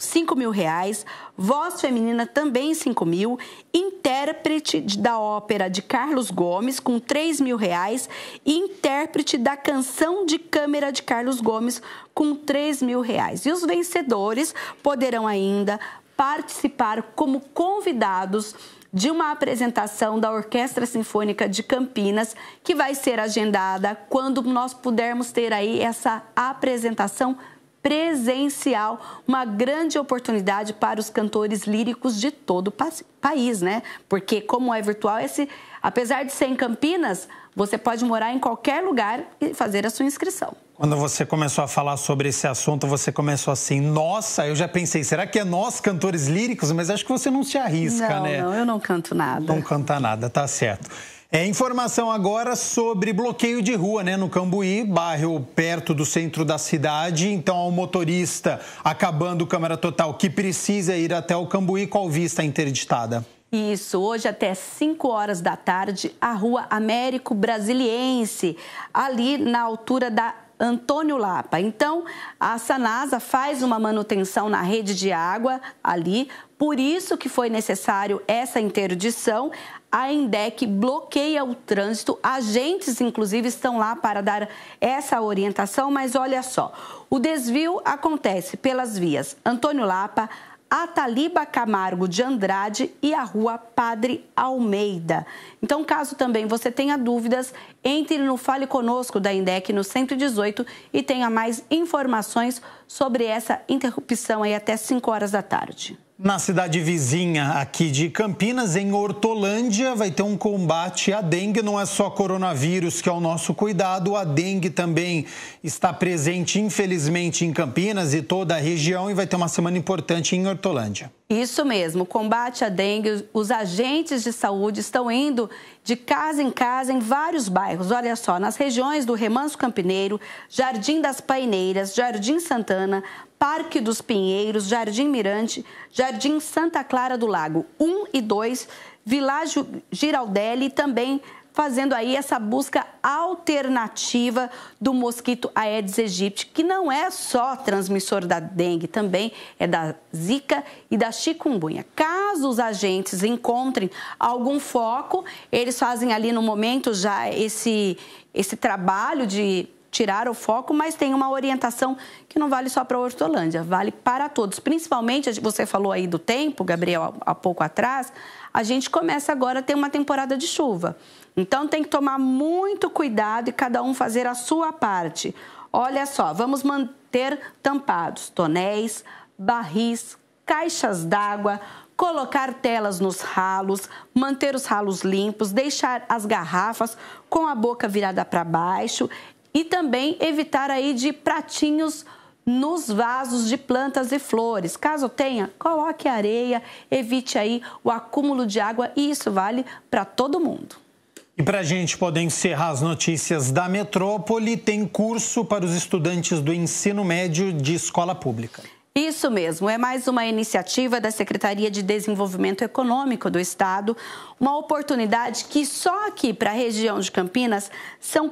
R$5.000, voz feminina também R$5.000, intérprete da ópera de Carlos Gomes com R$3.000 e intérprete da canção de câmara de Carlos Gomes com R$3.000. E os vencedores poderão ainda participar como convidados de uma apresentação da Orquestra Sinfônica de Campinas, que vai ser agendada quando nós pudermos ter aí essa apresentação presencial, uma grande oportunidade para os cantores líricos de todo o país, né? Porque como é virtual, apesar de ser em Campinas, você pode morar em qualquer lugar e fazer a sua inscrição. Quando você começou a falar sobre esse assunto, você começou assim, nossa, eu já pensei, será que é nós, cantores líricos? Mas acho que você não se arrisca, né? Não, eu não canto nada. Não canta nada, tá certo. Informação agora sobre bloqueio de rua, né? No Cambuí, bairro perto do centro da cidade. Então, ao motorista acabando o Câmara Total que precisa ir até o Cambuí, qual via está interditada? Isso, hoje até 5 horas da tarde, a rua Américo Brasiliense, ali na altura da Antônio Lapa. Então, a Sanasa faz uma manutenção na rede de água ali, por isso que foi necessário essa interdição. A Endec bloqueia o trânsito, agentes, inclusive, estão lá para dar essa orientação, mas olha só, o desvio acontece pelas vias Antônio Lapa, Ataliba Camargo de Andrade e a rua Padre Almeida. Então, caso também você tenha dúvidas, entre no Fale Conosco da Endec no 118 e tenha mais informações sobre essa interrupção aí até 5 horas da tarde. Na cidade vizinha aqui de Campinas, em Hortolândia, vai ter um combate à dengue. Não é só coronavírus que é o nosso cuidado, a dengue também está presente, infelizmente, em Campinas e toda a região, e vai ter uma semana importante em Hortolândia. Isso mesmo, combate à dengue, os agentes de saúde estão indo de casa em vários bairros. Olha só, nas regiões do Remanso Campineiro, Jardim das Paineiras, Jardim Santana, Parque dos Pinheiros, Jardim Mirante, Jardim Santa Clara do Lago 1 e 2, Világio Giraldelli, também fazendo aí essa busca alternativa do mosquito Aedes aegypti, que não é só transmissor da dengue, também é da zika e da chikungunya. Caso os agentes encontrem algum foco, eles fazem ali no momento já esse trabalho de tirar o foco, mas tem uma orientação que não vale só para a Hortolândia, vale para todos. Principalmente, você falou aí do tempo, Gabriel, há pouco atrás, a gente começa agora a ter uma temporada de chuva. Então, tem que tomar muito cuidado e cada um fazer a sua parte. Olha só, vamos manter tampados tonéis, barris, caixas d'água, colocar telas nos ralos, manter os ralos limpos, deixar as garrafas com a boca virada para baixo e também evitar aí de pratinhos nos vasos de plantas e flores. Caso tenha, coloque areia, evite aí o acúmulo de água e isso vale para todo mundo. E para a gente poder encerrar as notícias da metrópole, tem curso para os estudantes do ensino médio de escola pública. Isso mesmo, é mais uma iniciativa da Secretaria de Desenvolvimento Econômico do Estado, uma oportunidade que só aqui para a região de Campinas são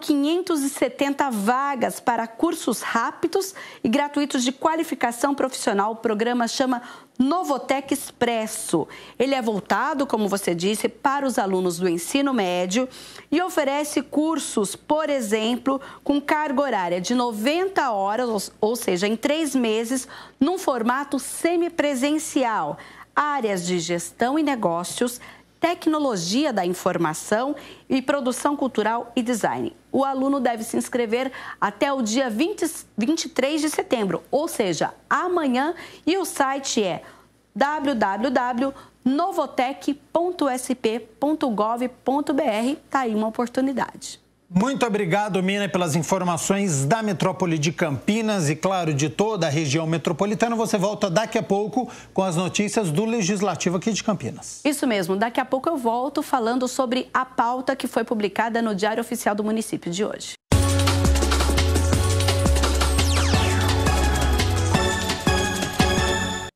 570 vagas para cursos rápidos e gratuitos de qualificação profissional. O programa chama Novotec Expresso. Ele é voltado, como você disse, para os alunos do ensino médio e oferece cursos, por exemplo, com carga horária de 90 horas, ou seja, em 3 meses, num formato semipresencial. Áreas de gestão e negócios, tecnologia da informação e produção cultural e design. O aluno deve se inscrever até o dia 23 de setembro, ou seja, amanhã, e o site é www.novotec.sp.gov.br. Está aí uma oportunidade. Muito obrigado, Mina, pelas informações da metrópole de Campinas e, claro, de toda a região metropolitana. Você volta daqui a pouco com as notícias do Legislativo aqui de Campinas. Isso mesmo. Daqui a pouco eu volto falando sobre a pauta que foi publicada no Diário Oficial do município de hoje.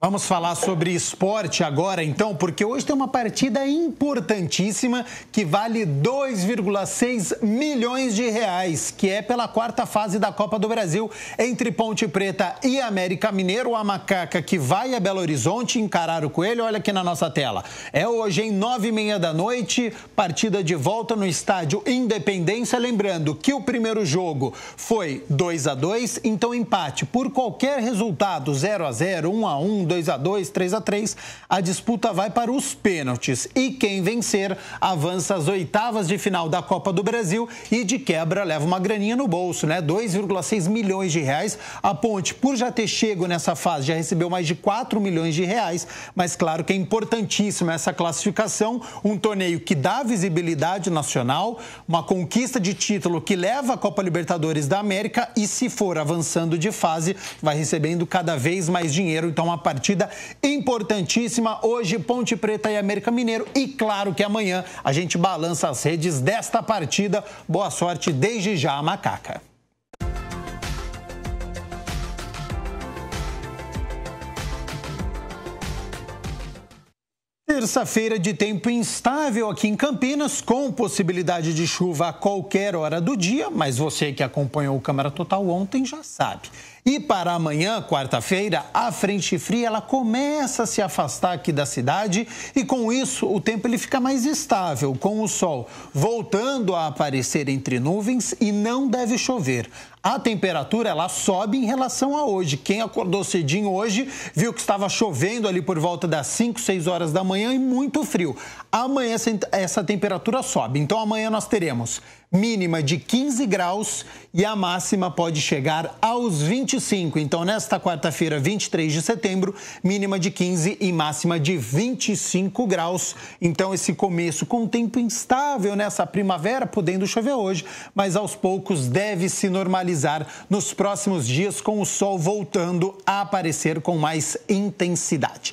Vamos falar sobre esporte agora, então, porque hoje tem uma partida importantíssima que vale 2,6 milhões de reais, que é pela 4ª fase da Copa do Brasil, entre Ponte Preta e América Mineiro. A Macaca que vai a Belo Horizonte encarar o Coelho, olha aqui na nossa tela. É hoje, em 9h30 da noite, partida de volta no estádio Independência. Lembrando que o primeiro jogo foi 2-2, então empate por qualquer resultado, 0-0, 1-1, 2-2, 3-3, a disputa vai para os pênaltis. E quem vencer avança às oitavas de final da Copa do Brasil e de quebra leva uma graninha no bolso, né? 2,6 milhões de reais. A Ponte, por já ter chego nessa fase, já recebeu mais de 4 milhões de reais, mas claro que é importantíssima essa classificação, um torneio que dá visibilidade nacional, uma conquista de título que leva a Copa Libertadores da América e, se for avançando de fase, vai recebendo cada vez mais dinheiro. Então, uma partida importantíssima hoje, Ponte Preta e América Mineiro, e claro que amanhã a gente balança as redes desta partida. Boa sorte desde já, Macaca. Terça-feira de tempo instável aqui em Campinas, com possibilidade de chuva a qualquer hora do dia, mas você que acompanhou o Câmara Total ontem já sabe. E para amanhã, quarta-feira, a frente fria ela começa a se afastar aqui da cidade e com isso o tempo ele fica mais estável, com o sol voltando a aparecer entre nuvens e não deve chover. A temperatura ela sobe em relação a hoje. Quem acordou cedinho hoje viu que estava chovendo ali por volta das 5, 6 horas da manhã e muito frio. Amanhã essa temperatura sobe. Então amanhã nós teremos mínima de 15 graus e a máxima pode chegar aos 25. Então, nesta quarta-feira, 23 de setembro, mínima de 15 e máxima de 25 graus. Então, esse começo com tempo instável nessa primavera, podendo chover hoje, mas aos poucos deve se normalizar nos próximos dias, com o sol voltando a aparecer com mais intensidade.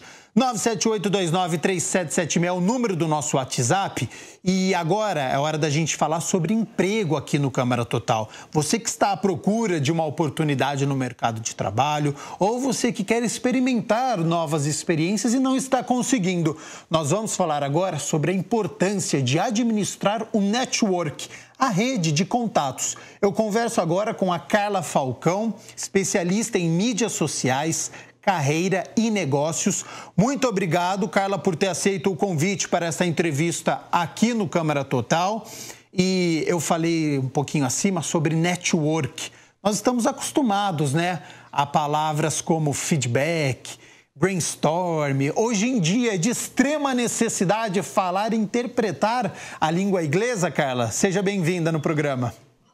978293776 é o número do nosso WhatsApp. E agora é hora da gente falar sobre emprego aqui no Câmara Total. Você que está à procura de uma oportunidade no mercado de trabalho ou você que quer experimentar novas experiências e não está conseguindo. Nós vamos falar agora sobre a importância de administrar o network, a rede de contatos. Eu converso agora com a Carla Falcão, especialista em mídias sociais, carreira e negócios. Muito obrigado, Carla, por ter aceito o convite para essa entrevista aqui no Câmara Total. E eu falei um pouquinho acima sobre network. Nós estamos acostumados, né, a palavras como feedback, brainstorm. Hoje em dia é de extrema necessidade falar e interpretar a língua inglesa, Carla. Seja bem-vinda no programa.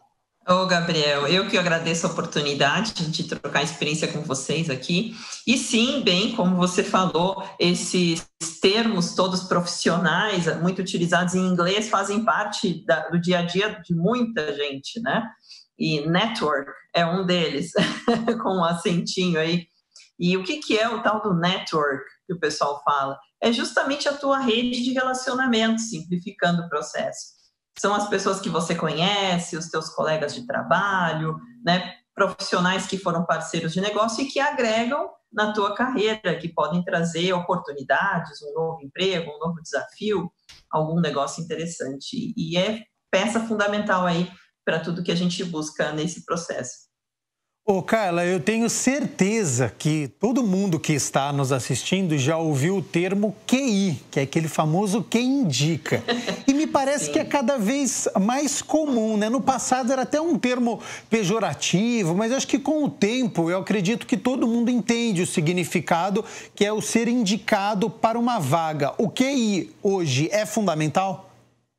Ô, Gabriel, eu que agradeço a oportunidade de trocar experiência com vocês aqui. E sim, bem, como você falou, esses termos todos profissionais, muito utilizados em inglês, fazem parte do dia a dia de muita gente, né? E network é um deles, com um acentinho aí. E o que é o tal do network que o pessoal fala? É justamente a tua rede de relacionamento, simplificando o processo. São as pessoas que você conhece, os teus colegas de trabalho, né, profissionais que foram parceiros de negócio e que agregam na tua carreira, que podem trazer oportunidades, um novo emprego, um novo desafio, algum negócio interessante. E é peça fundamental aí para tudo que a gente busca nesse processo. Ô, Carla, eu tenho certeza que todo mundo que está nos assistindo já ouviu o termo QI, que é aquele famoso quem indica. E me parece que é cada vez mais comum, né? No passado era até um termo pejorativo, mas acho que com o tempo eu acredito que todo mundo entende o significado, que é o ser indicado para uma vaga. O QI hoje é fundamental?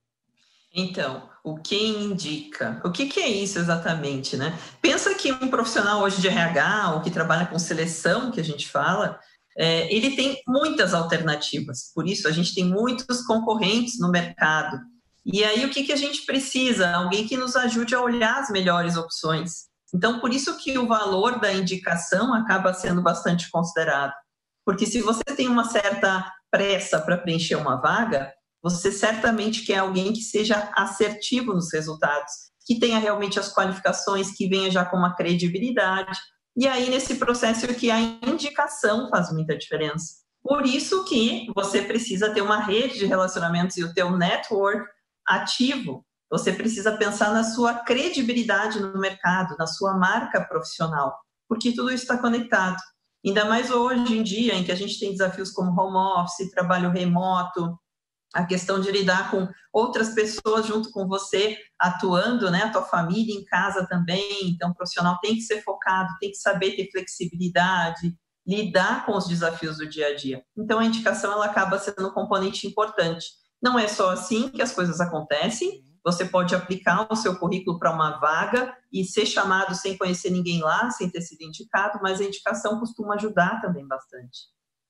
Então, o quem indica. O que é isso exatamente, né? Pensa que um profissional hoje de RH ou que trabalha com seleção, que a gente fala, ele tem muitas alternativas. Por isso, a gente tem muitos concorrentes no mercado. E aí, o que a gente precisa? Alguém que nos ajude a olhar as melhores opções. Então, por isso que o valor da indicação acaba sendo bastante considerado. Porque se você tem uma certa pressa para preencher uma vaga, você certamente quer alguém que seja assertivo nos resultados, que tenha realmente as qualificações, que venha já com uma credibilidade, E aí, nesse processo que a indicação faz muita diferença. Por isso que você precisa ter uma rede de relacionamentos e o teu network ativo. Você precisa pensar na sua credibilidade no mercado, na sua marca profissional, porque tudo isso está conectado. Ainda mais hoje em dia, em que a gente tem desafios como home office, trabalho remoto, a questão de lidar com outras pessoas junto com você, atuando, né, a tua família em casa também. Então, o profissional tem que ser focado, tem que saber ter flexibilidade, lidar com os desafios do dia a dia. Então, a indicação ela acaba sendo um componente importante. Não é só assim que as coisas acontecem. Você pode aplicar o seu currículo para uma vaga e ser chamado sem conhecer ninguém lá, sem ter sido indicado, mas a indicação costuma ajudar também bastante.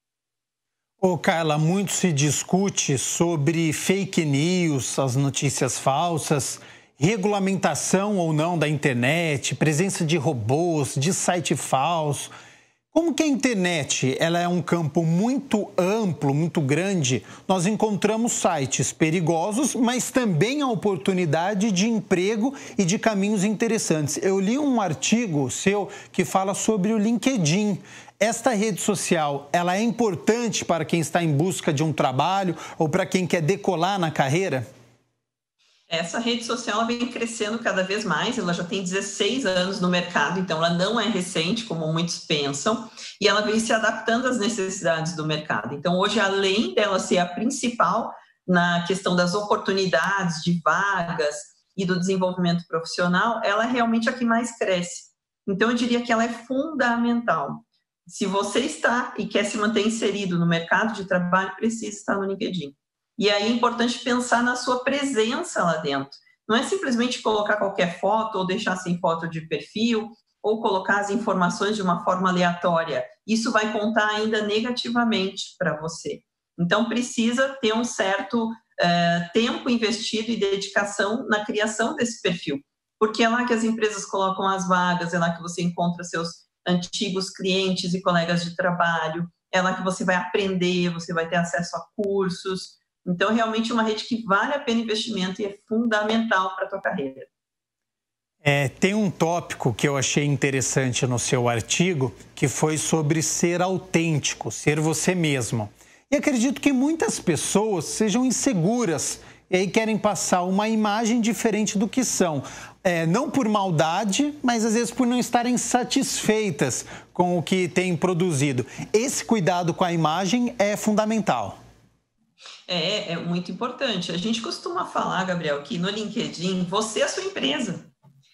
Ô, Carla, muito se discute sobre fake news, as notícias falsas, regulamentação ou não da internet, presença de robôs, de site falso. Como que a internet ela é um campo muito amplo, muito grande, nós encontramos sites perigosos, mas também a oportunidade de emprego e de caminhos interessantes. Eu li um artigo seu que fala sobre o LinkedIn. Esta rede social, ela é importante para quem está em busca de um trabalho ou para quem quer decolar na carreira? Essa rede social vem crescendo cada vez mais, ela já tem 16 anos no mercado, então ela não é recente, como muitos pensam, e ela vem se adaptando às necessidades do mercado. Então, hoje, além dela ser a principal na questão das oportunidades de vagas e do desenvolvimento profissional, ela é realmente a que mais cresce. Então, eu diria que ela é fundamental. Se você está e quer se manter inserido no mercado de trabalho, precisa estar no LinkedIn. E aí é importante pensar na sua presença lá dentro. Não é simplesmente colocar qualquer foto ou deixar sem foto de perfil ou colocar as informações de uma forma aleatória. Isso vai contar ainda negativamente para você. Então, precisa ter um certo tempo investido e dedicação na criação desse perfil. Porque é lá que as empresas colocam as vagas, é lá que você encontra seus antigos clientes e colegas de trabalho, é lá que você vai aprender, você vai ter acesso a cursos. Então, realmente é uma rede que vale a pena investimento e é fundamental para a tua carreira. Tem um tópico que eu achei interessante no seu artigo, que foi sobre ser autêntico, ser você mesmo. E acredito que muitas pessoas sejam inseguras e aí querem passar uma imagem diferente do que são. Não por maldade, mas às vezes por não estarem satisfeitas com o que têm produzido. Esse cuidado com a imagem é fundamental. É muito importante. A gente costuma falar, Gabriel, que no LinkedIn você é a sua empresa.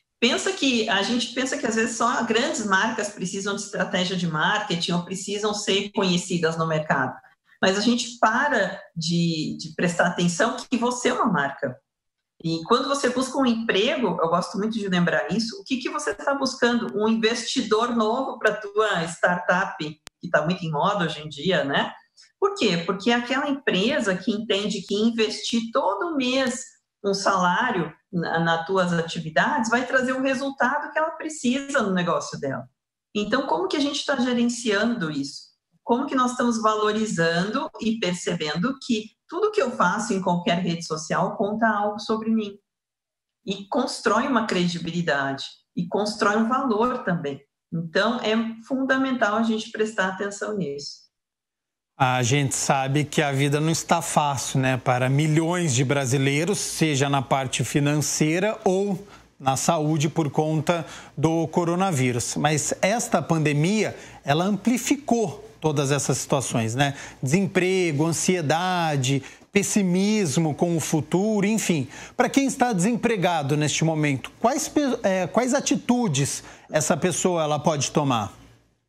A gente pensa que às vezes só grandes marcas precisam de estratégia de marketing ou precisam ser conhecidas no mercado. Mas a gente para de prestar atenção que você é uma marca. E quando você busca um emprego, eu gosto muito de lembrar isso, o que você está buscando? Um investidor novo para a tua startup, que está muito em moda hoje em dia, né? Por quê? Porque é aquela empresa que entende que investir todo mês um salário nas tuas atividades vai trazer o resultado que ela precisa no negócio dela. Então, como que a gente está gerenciando isso? Como que nós estamos valorizando e percebendo que tudo que eu faço em qualquer rede social conta algo sobre mim? E constrói uma credibilidade e constrói um valor também. Então, é fundamental a gente prestar atenção nisso. A gente sabe que a vida não está fácil, né, para milhões de brasileiros, seja na parte financeira ou na saúde por conta do coronavírus. Mas esta pandemia, ela amplificou todas essas situações, né? Desemprego, ansiedade, pessimismo com o futuro, enfim. Para quem está desempregado neste momento, quais atitudes essa pessoa ela pode tomar?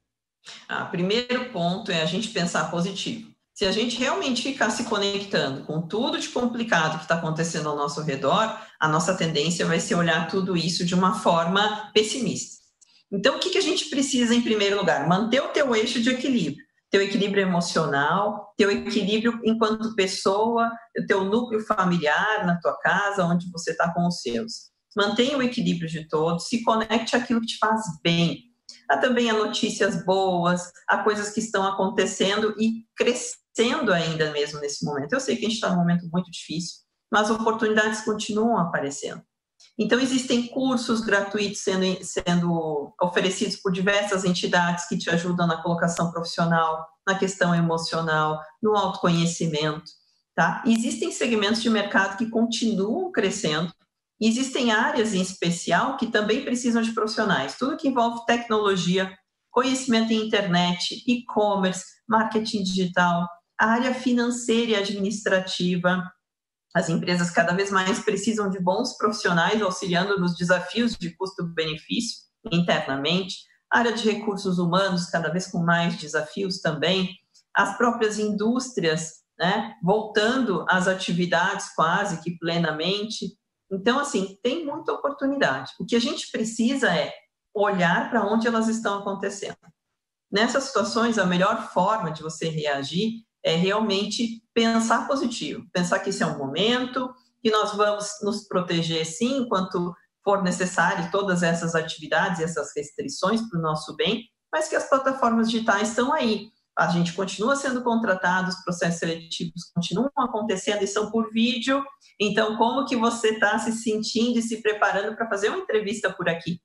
Primeiro ponto é a gente pensar positivo. Se a gente realmente ficar se conectando com tudo de complicado que está acontecendo ao nosso redor, a nossa tendência vai ser olhar tudo isso de uma forma pessimista. Então, o que a gente precisa em primeiro lugar? Manter o teu eixo de equilíbrio. Teu equilíbrio emocional, teu equilíbrio enquanto pessoa, o teu núcleo familiar na tua casa, onde você está com os seus. Mantenha o equilíbrio de todos, se conecte àquilo que te faz bem. Há também notícias boas, há coisas que estão acontecendo e crescendo ainda mesmo nesse momento. Eu sei que a gente está num momento muito difícil, mas oportunidades continuam aparecendo. Então, existem cursos gratuitos sendo oferecidos por diversas entidades que te ajudam na colocação profissional, na questão emocional, no autoconhecimento, tá? Existem segmentos de mercado que continuam crescendo, existem áreas em especial que também precisam de profissionais. Tudo que envolve tecnologia, conhecimento em internet, e-commerce, marketing digital, a área financeira e administrativa. As empresas cada vez mais precisam de bons profissionais auxiliando nos desafios de custo-benefício internamente. A área de recursos humanos, cada vez com mais desafios também. As próprias indústrias, né, voltando às atividades quase que plenamente. Então, assim, tem muita oportunidade. O que a gente precisa é olhar para onde elas estão acontecendo. Nessas situações, a melhor forma de você reagir é realmente pensar positivo, pensar que esse é um momento, que nós vamos nos proteger sim, enquanto for necessário, todas essas atividades e essas restrições para o nosso bem, mas que as plataformas digitais estão aí. A gente continua sendo contratado, os processos seletivos continuam acontecendo e são por vídeo, então como que você está se sentindo e se preparando para fazer uma entrevista por aqui?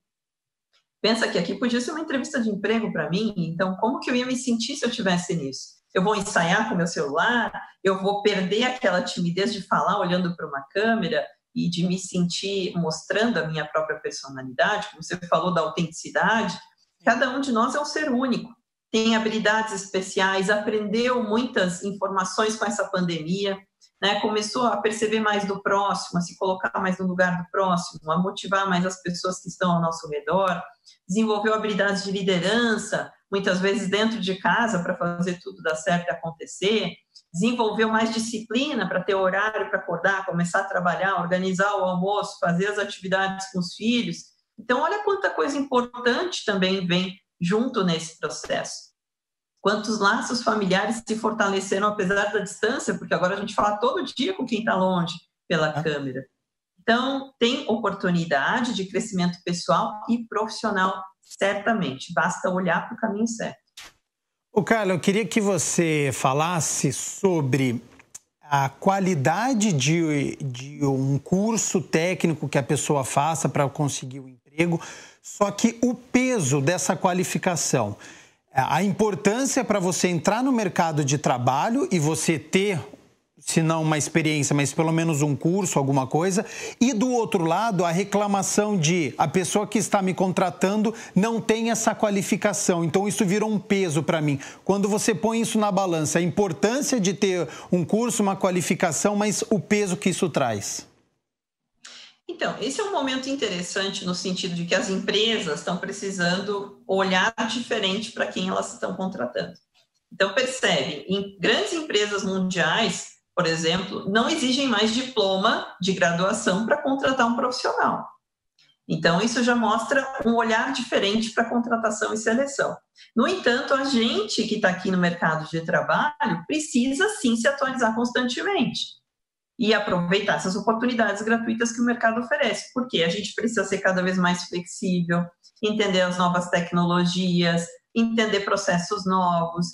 Pensa que aqui podia ser uma entrevista de emprego para mim, então como que eu ia me sentir se eu estivesse nisso? Eu vou ensaiar com o meu celular, eu vou perder aquela timidez de falar olhando para uma câmera e de me sentir mostrando a minha própria personalidade, como você falou da autenticidade. Cada um de nós é um ser único, tem habilidades especiais, aprendeu muitas informações com essa pandemia, né? Começou a perceber mais do próximo, a se colocar mais no lugar do próximo, a motivar mais as pessoas que estão ao nosso redor, desenvolveu habilidades de liderança, muitas vezes dentro de casa, para fazer tudo dar certo e acontecer, desenvolveu mais disciplina para ter horário para acordar, começar a trabalhar, organizar o almoço, fazer as atividades com os filhos. Então, olha quanta coisa importante também vem junto nesse processo. Quantos laços familiares se fortaleceram apesar da distância, porque agora a gente fala todo dia com quem está longe pela câmera. Então, tem oportunidade de crescimento pessoal e profissional, certamente. Basta olhar para o caminho certo. Ô, Carla, eu queria que você falasse sobre a qualidade de um curso técnico que a pessoa faça para conseguir o emprego, só que o peso dessa qualificação, a importância para você entrar no mercado de trabalho e você ter, se não uma experiência, mas pelo menos um curso, alguma coisa, e do outro lado, a reclamação de a pessoa que está me contratando não tem essa qualificação, então isso virou um peso para mim. Quando você põe isso na balança, a importância de ter um curso, uma qualificação, mas o peso que isso traz. Então, esse é um momento interessante no sentido de que as empresas estão precisando olhar diferente para quem elas estão contratando. Então, percebe, em grandes empresas mundiais, por exemplo, não exigem mais diploma de graduação para contratar um profissional. Então, isso já mostra um olhar diferente para contratação e seleção. No entanto, a gente que está aqui no mercado de trabalho precisa, sim, se atualizar constantemente e aproveitar essas oportunidades gratuitas que o mercado oferece, porque a gente precisa ser cada vez mais flexível, entender as novas tecnologias, entender processos novos,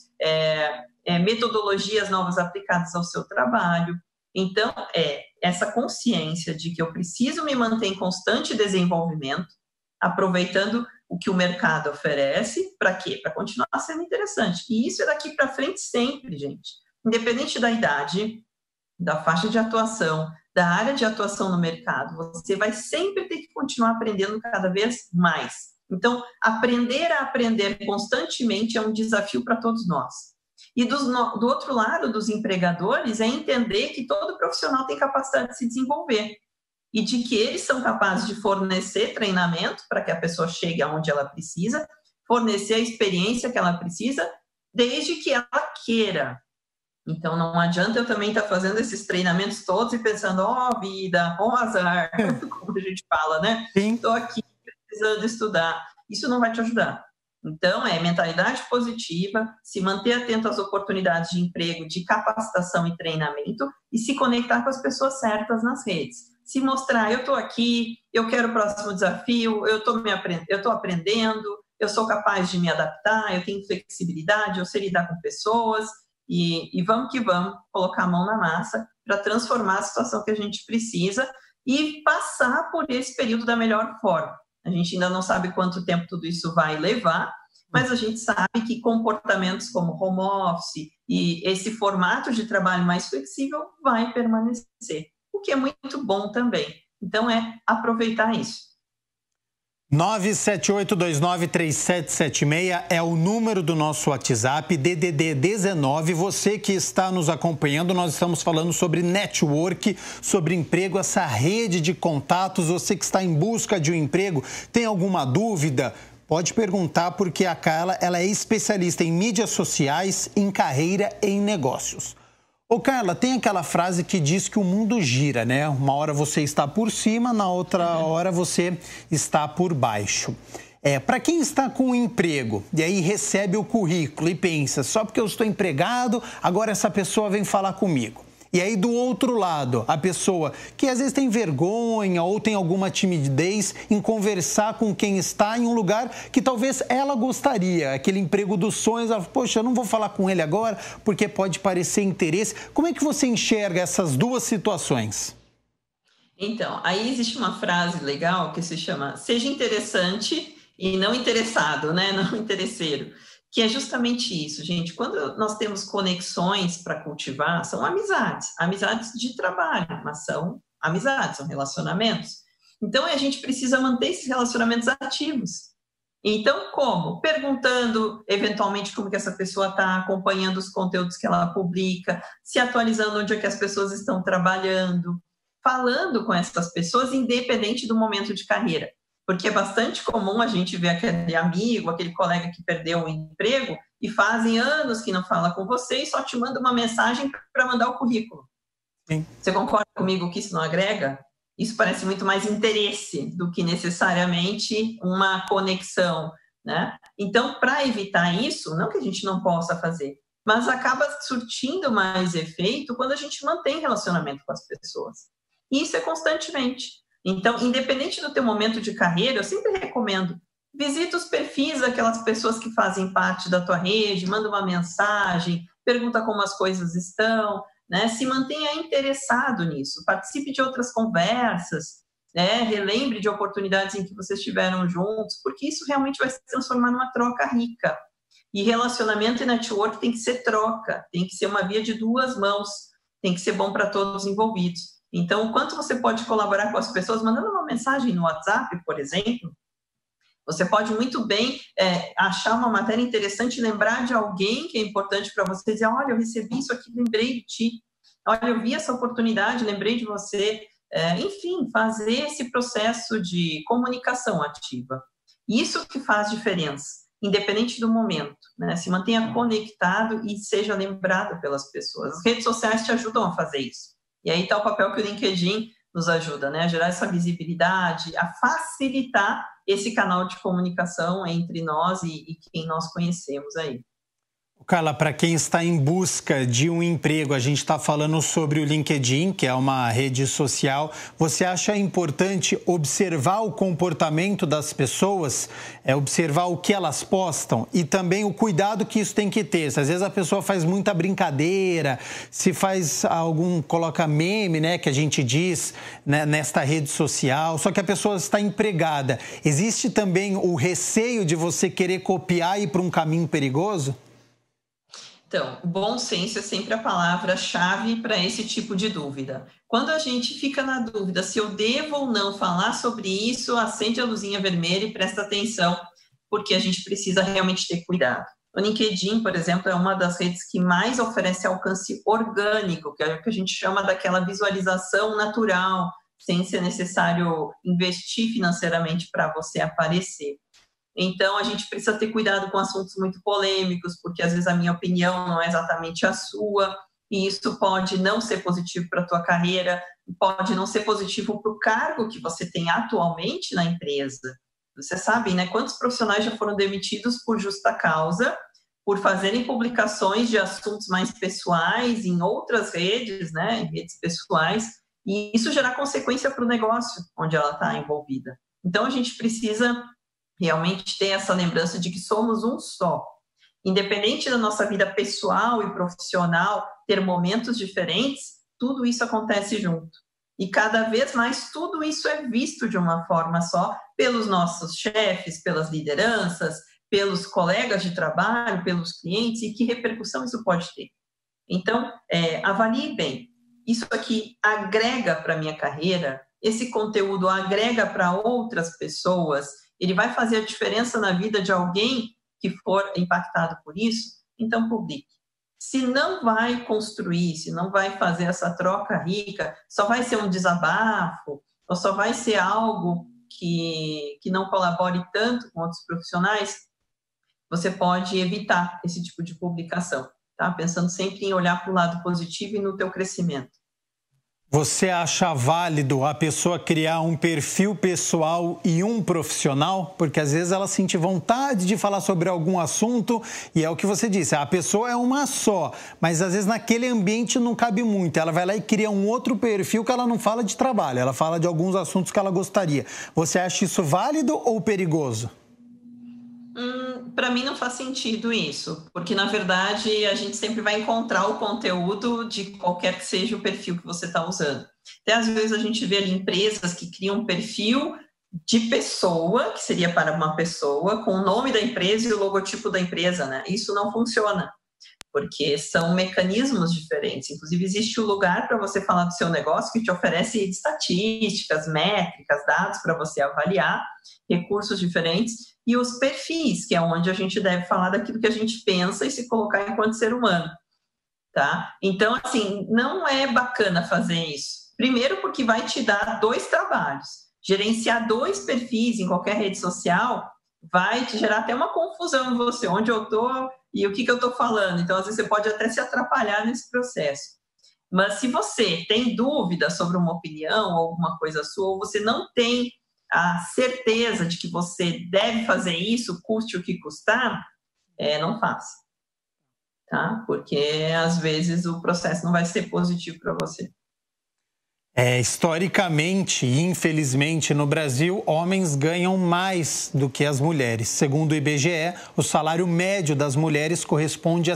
metodologias novas aplicadas ao seu trabalho. Então, essa consciência de que eu preciso me manter em constante desenvolvimento, aproveitando o que o mercado oferece, para quê? Para continuar sendo interessante. E isso é daqui para frente sempre, gente. Independente da idade, da faixa de atuação, da área de atuação no mercado, você vai sempre ter que continuar aprendendo cada vez mais. Então, aprender a aprender constantemente é um desafio para todos nós. E do outro lado, dos empregadores, é entender que todo profissional tem capacidade de se desenvolver e de que eles são capazes de fornecer treinamento para que a pessoa chegue aonde ela precisa, fornecer a experiência que ela precisa, desde que ela queira. Então, não adianta eu também estar fazendo esses treinamentos todos e pensando, vida, azar, como a gente fala, né? Estou aqui precisando estudar. Isso não vai te ajudar. Então, mentalidade positiva, se manter atento às oportunidades de emprego, de capacitação e treinamento e se conectar com as pessoas certas nas redes. Se mostrar, eu estou aqui, eu quero o próximo desafio, eu estou aprendendo, eu sou capaz de me adaptar, eu tenho flexibilidade, eu sei lidar com pessoas. E vamos que vamos colocar a mão na massa para transformar a situação que a gente precisa, e passar por esse período da melhor forma. A gente ainda não sabe quanto tempo tudo isso vai levar, mas a gente sabe que comportamentos como home office e esse formato de trabalho mais flexível vai permanecer, o que é muito bom também. Então, é aproveitar isso. 978293776 é o número do nosso WhatsApp, DDD 19. Você que está nos acompanhando, nós estamos falando sobre network, sobre emprego, essa rede de contatos. Você que está em busca de um emprego, tem alguma dúvida? Pode perguntar, porque a Carla, ela é especialista em mídias sociais, em carreira e em negócios. Ô, Carla, tem aquela frase que diz que o mundo gira, né? Uma hora você está por cima, na outra hora você está por baixo. Para quem está com um emprego e aí recebe o currículo e pensa, só porque eu estou empregado, agora essa pessoa vem falar comigo. E aí, do outro lado, a pessoa que às vezes tem vergonha ou tem alguma timidez em conversar com quem está em um lugar que talvez ela gostaria, aquele emprego dos sonhos, ela, poxa, eu não vou falar com ele agora porque pode parecer interesse. Como é que você enxerga essas duas situações? Então, aí existe uma frase legal que se chama seja interessante e não interessado, né? Não interesseiro. Que é justamente isso, gente. Quando nós temos conexões para cultivar, são amizades de trabalho, mas são amizades, são relacionamentos. Então, a gente precisa manter esses relacionamentos ativos. Então, como? Perguntando, eventualmente, como que essa pessoa está acompanhando os conteúdos que ela publica, se atualizando onde é que as pessoas estão trabalhando, falando com essas pessoas, independente do momento de carreira. Porque é bastante comum a gente ver aquele amigo, aquele colega que perdeu o emprego e fazem anos que não fala com você e só te manda uma mensagem para mandar o currículo. Sim. Você concorda comigo que isso não agrega? Isso parece muito mais interesse do que necessariamente uma conexão, né? Então, para evitar isso, não que a gente não possa fazer, mas acaba surtindo mais efeito quando a gente mantém relacionamento com as pessoas. E isso é constantemente. Então, independente do teu momento de carreira, eu sempre recomendo, visita os perfis daquelas pessoas que fazem parte da tua rede, manda uma mensagem, pergunta como as coisas estão, né? Se mantenha interessado nisso, participe de outras conversas, né? Relembre de oportunidades em que vocês estiveram juntos, porque isso realmente vai se transformar numa troca rica. E relacionamento e network tem que ser troca, tem que ser uma via de duas mãos, tem que ser bom para todos os envolvidos. Então, o quanto você pode colaborar com as pessoas, mandando uma mensagem no WhatsApp, por exemplo, você pode muito bem achar uma matéria interessante e lembrar de alguém que é importante para você, dizer, olha, eu recebi isso aqui, lembrei de ti, olha, eu vi essa oportunidade, lembrei de você, enfim, fazer esse processo de comunicação ativa. Isso que faz diferença, independente do momento, né? Se mantenha conectado e seja lembrado pelas pessoas. As redes sociais te ajudam a fazer isso. E aí está o papel que o LinkedIn nos ajuda, né? A gerar essa visibilidade, a facilitar esse canal de comunicação entre nós e quem nós conhecemos aí. Carla, para quem está em busca de um emprego, a gente está falando sobre o LinkedIn, que é uma rede social. Você acha importante observar o comportamento das pessoas, observar o que elas postam e também o cuidado que isso tem que ter? Às vezes a pessoa faz muita brincadeira, se faz coloca meme, né, que a gente diz, né, nesta rede social, só que a pessoa está empregada. Existe também o receio de você querer copiar e ir para um caminho perigoso? Então, bom senso é sempre a palavra-chave para esse tipo de dúvida. Quando a gente fica na dúvida se eu devo ou não falar sobre isso, acende a luzinha vermelha e presta atenção, porque a gente precisa realmente ter cuidado. O LinkedIn, por exemplo, é uma das redes que mais oferece alcance orgânico, que é o que a gente chama daquela visualização natural, sem ser necessário investir financeiramente para você aparecer. Então, a gente precisa ter cuidado com assuntos muito polêmicos, porque às vezes a minha opinião não é exatamente a sua, e isso pode não ser positivo para a tua carreira, pode não ser positivo para o cargo que você tem atualmente na empresa. Você sabe, né? Quantos profissionais já foram demitidos por justa causa, por fazerem publicações de assuntos mais pessoais em outras redes, né? Em redes pessoais, e isso gerar consequência para o negócio onde ela está envolvida. Então, a gente precisa realmente ter essa lembrança de que somos um só. Independente da nossa vida pessoal e profissional ter momentos diferentes, tudo isso acontece junto. E cada vez mais tudo isso é visto de uma forma só pelos nossos chefes, pelas lideranças, pelos colegas de trabalho, pelos clientes, e que repercussão isso pode ter. Então, avalie bem. Isso aqui agrega para a minha carreira? Esse conteúdo agrega para outras pessoas? Ele vai fazer a diferença na vida de alguém que for impactado por isso? Então, publique. Se não vai construir, se não vai fazer essa troca rica, só vai ser um desabafo, ou só vai ser algo que não colabore tanto com outros profissionais, você pode evitar esse tipo de publicação, tá? Pensando sempre em olhar para o lado positivo e no teu crescimento. Você acha válido a pessoa criar um perfil pessoal e um profissional? Porque às vezes ela sente vontade de falar sobre algum assunto e é o que você disse, a pessoa é uma só, mas às vezes naquele ambiente não cabe muito. Ela vai lá e cria um outro perfil que ela não fala de trabalho, ela fala de alguns assuntos que ela gostaria. Você acha isso válido ou perigoso? Para mim não faz sentido isso, porque na verdade a gente sempre vai encontrar o conteúdo de qualquer que seja o perfil que você está usando. Até às vezes a gente vê ali empresas que criam um perfil de pessoa, que seria para uma pessoa, com o nome da empresa e o logotipo da empresa, né? Isso não funciona, porque são mecanismos diferentes. Inclusive existe um lugar para você falar do seu negócio que te oferece estatísticas, métricas, dados para você avaliar, recursos diferentes, e os perfis, que é onde a gente deve falar daquilo que a gente pensa e se colocar enquanto ser humano, tá? Então, assim, não é bacana fazer isso. Primeiro porque vai te dar 2 trabalhos. Gerenciar 2 perfis em qualquer rede social vai te gerar até uma confusão em você, onde eu estou e o que eu estou falando. Então, às vezes, você pode até se atrapalhar nesse processo. Mas se você tem dúvida sobre uma opinião ou alguma coisa sua, ou você não tem a certeza de que você deve fazer isso, custe o que custar, não faça, tá? Porque às vezes o processo não vai ser positivo para você. Historicamente e infelizmente no Brasil, homens ganham mais do que as mulheres. Segundo o IBGE, o salário médio das mulheres corresponde a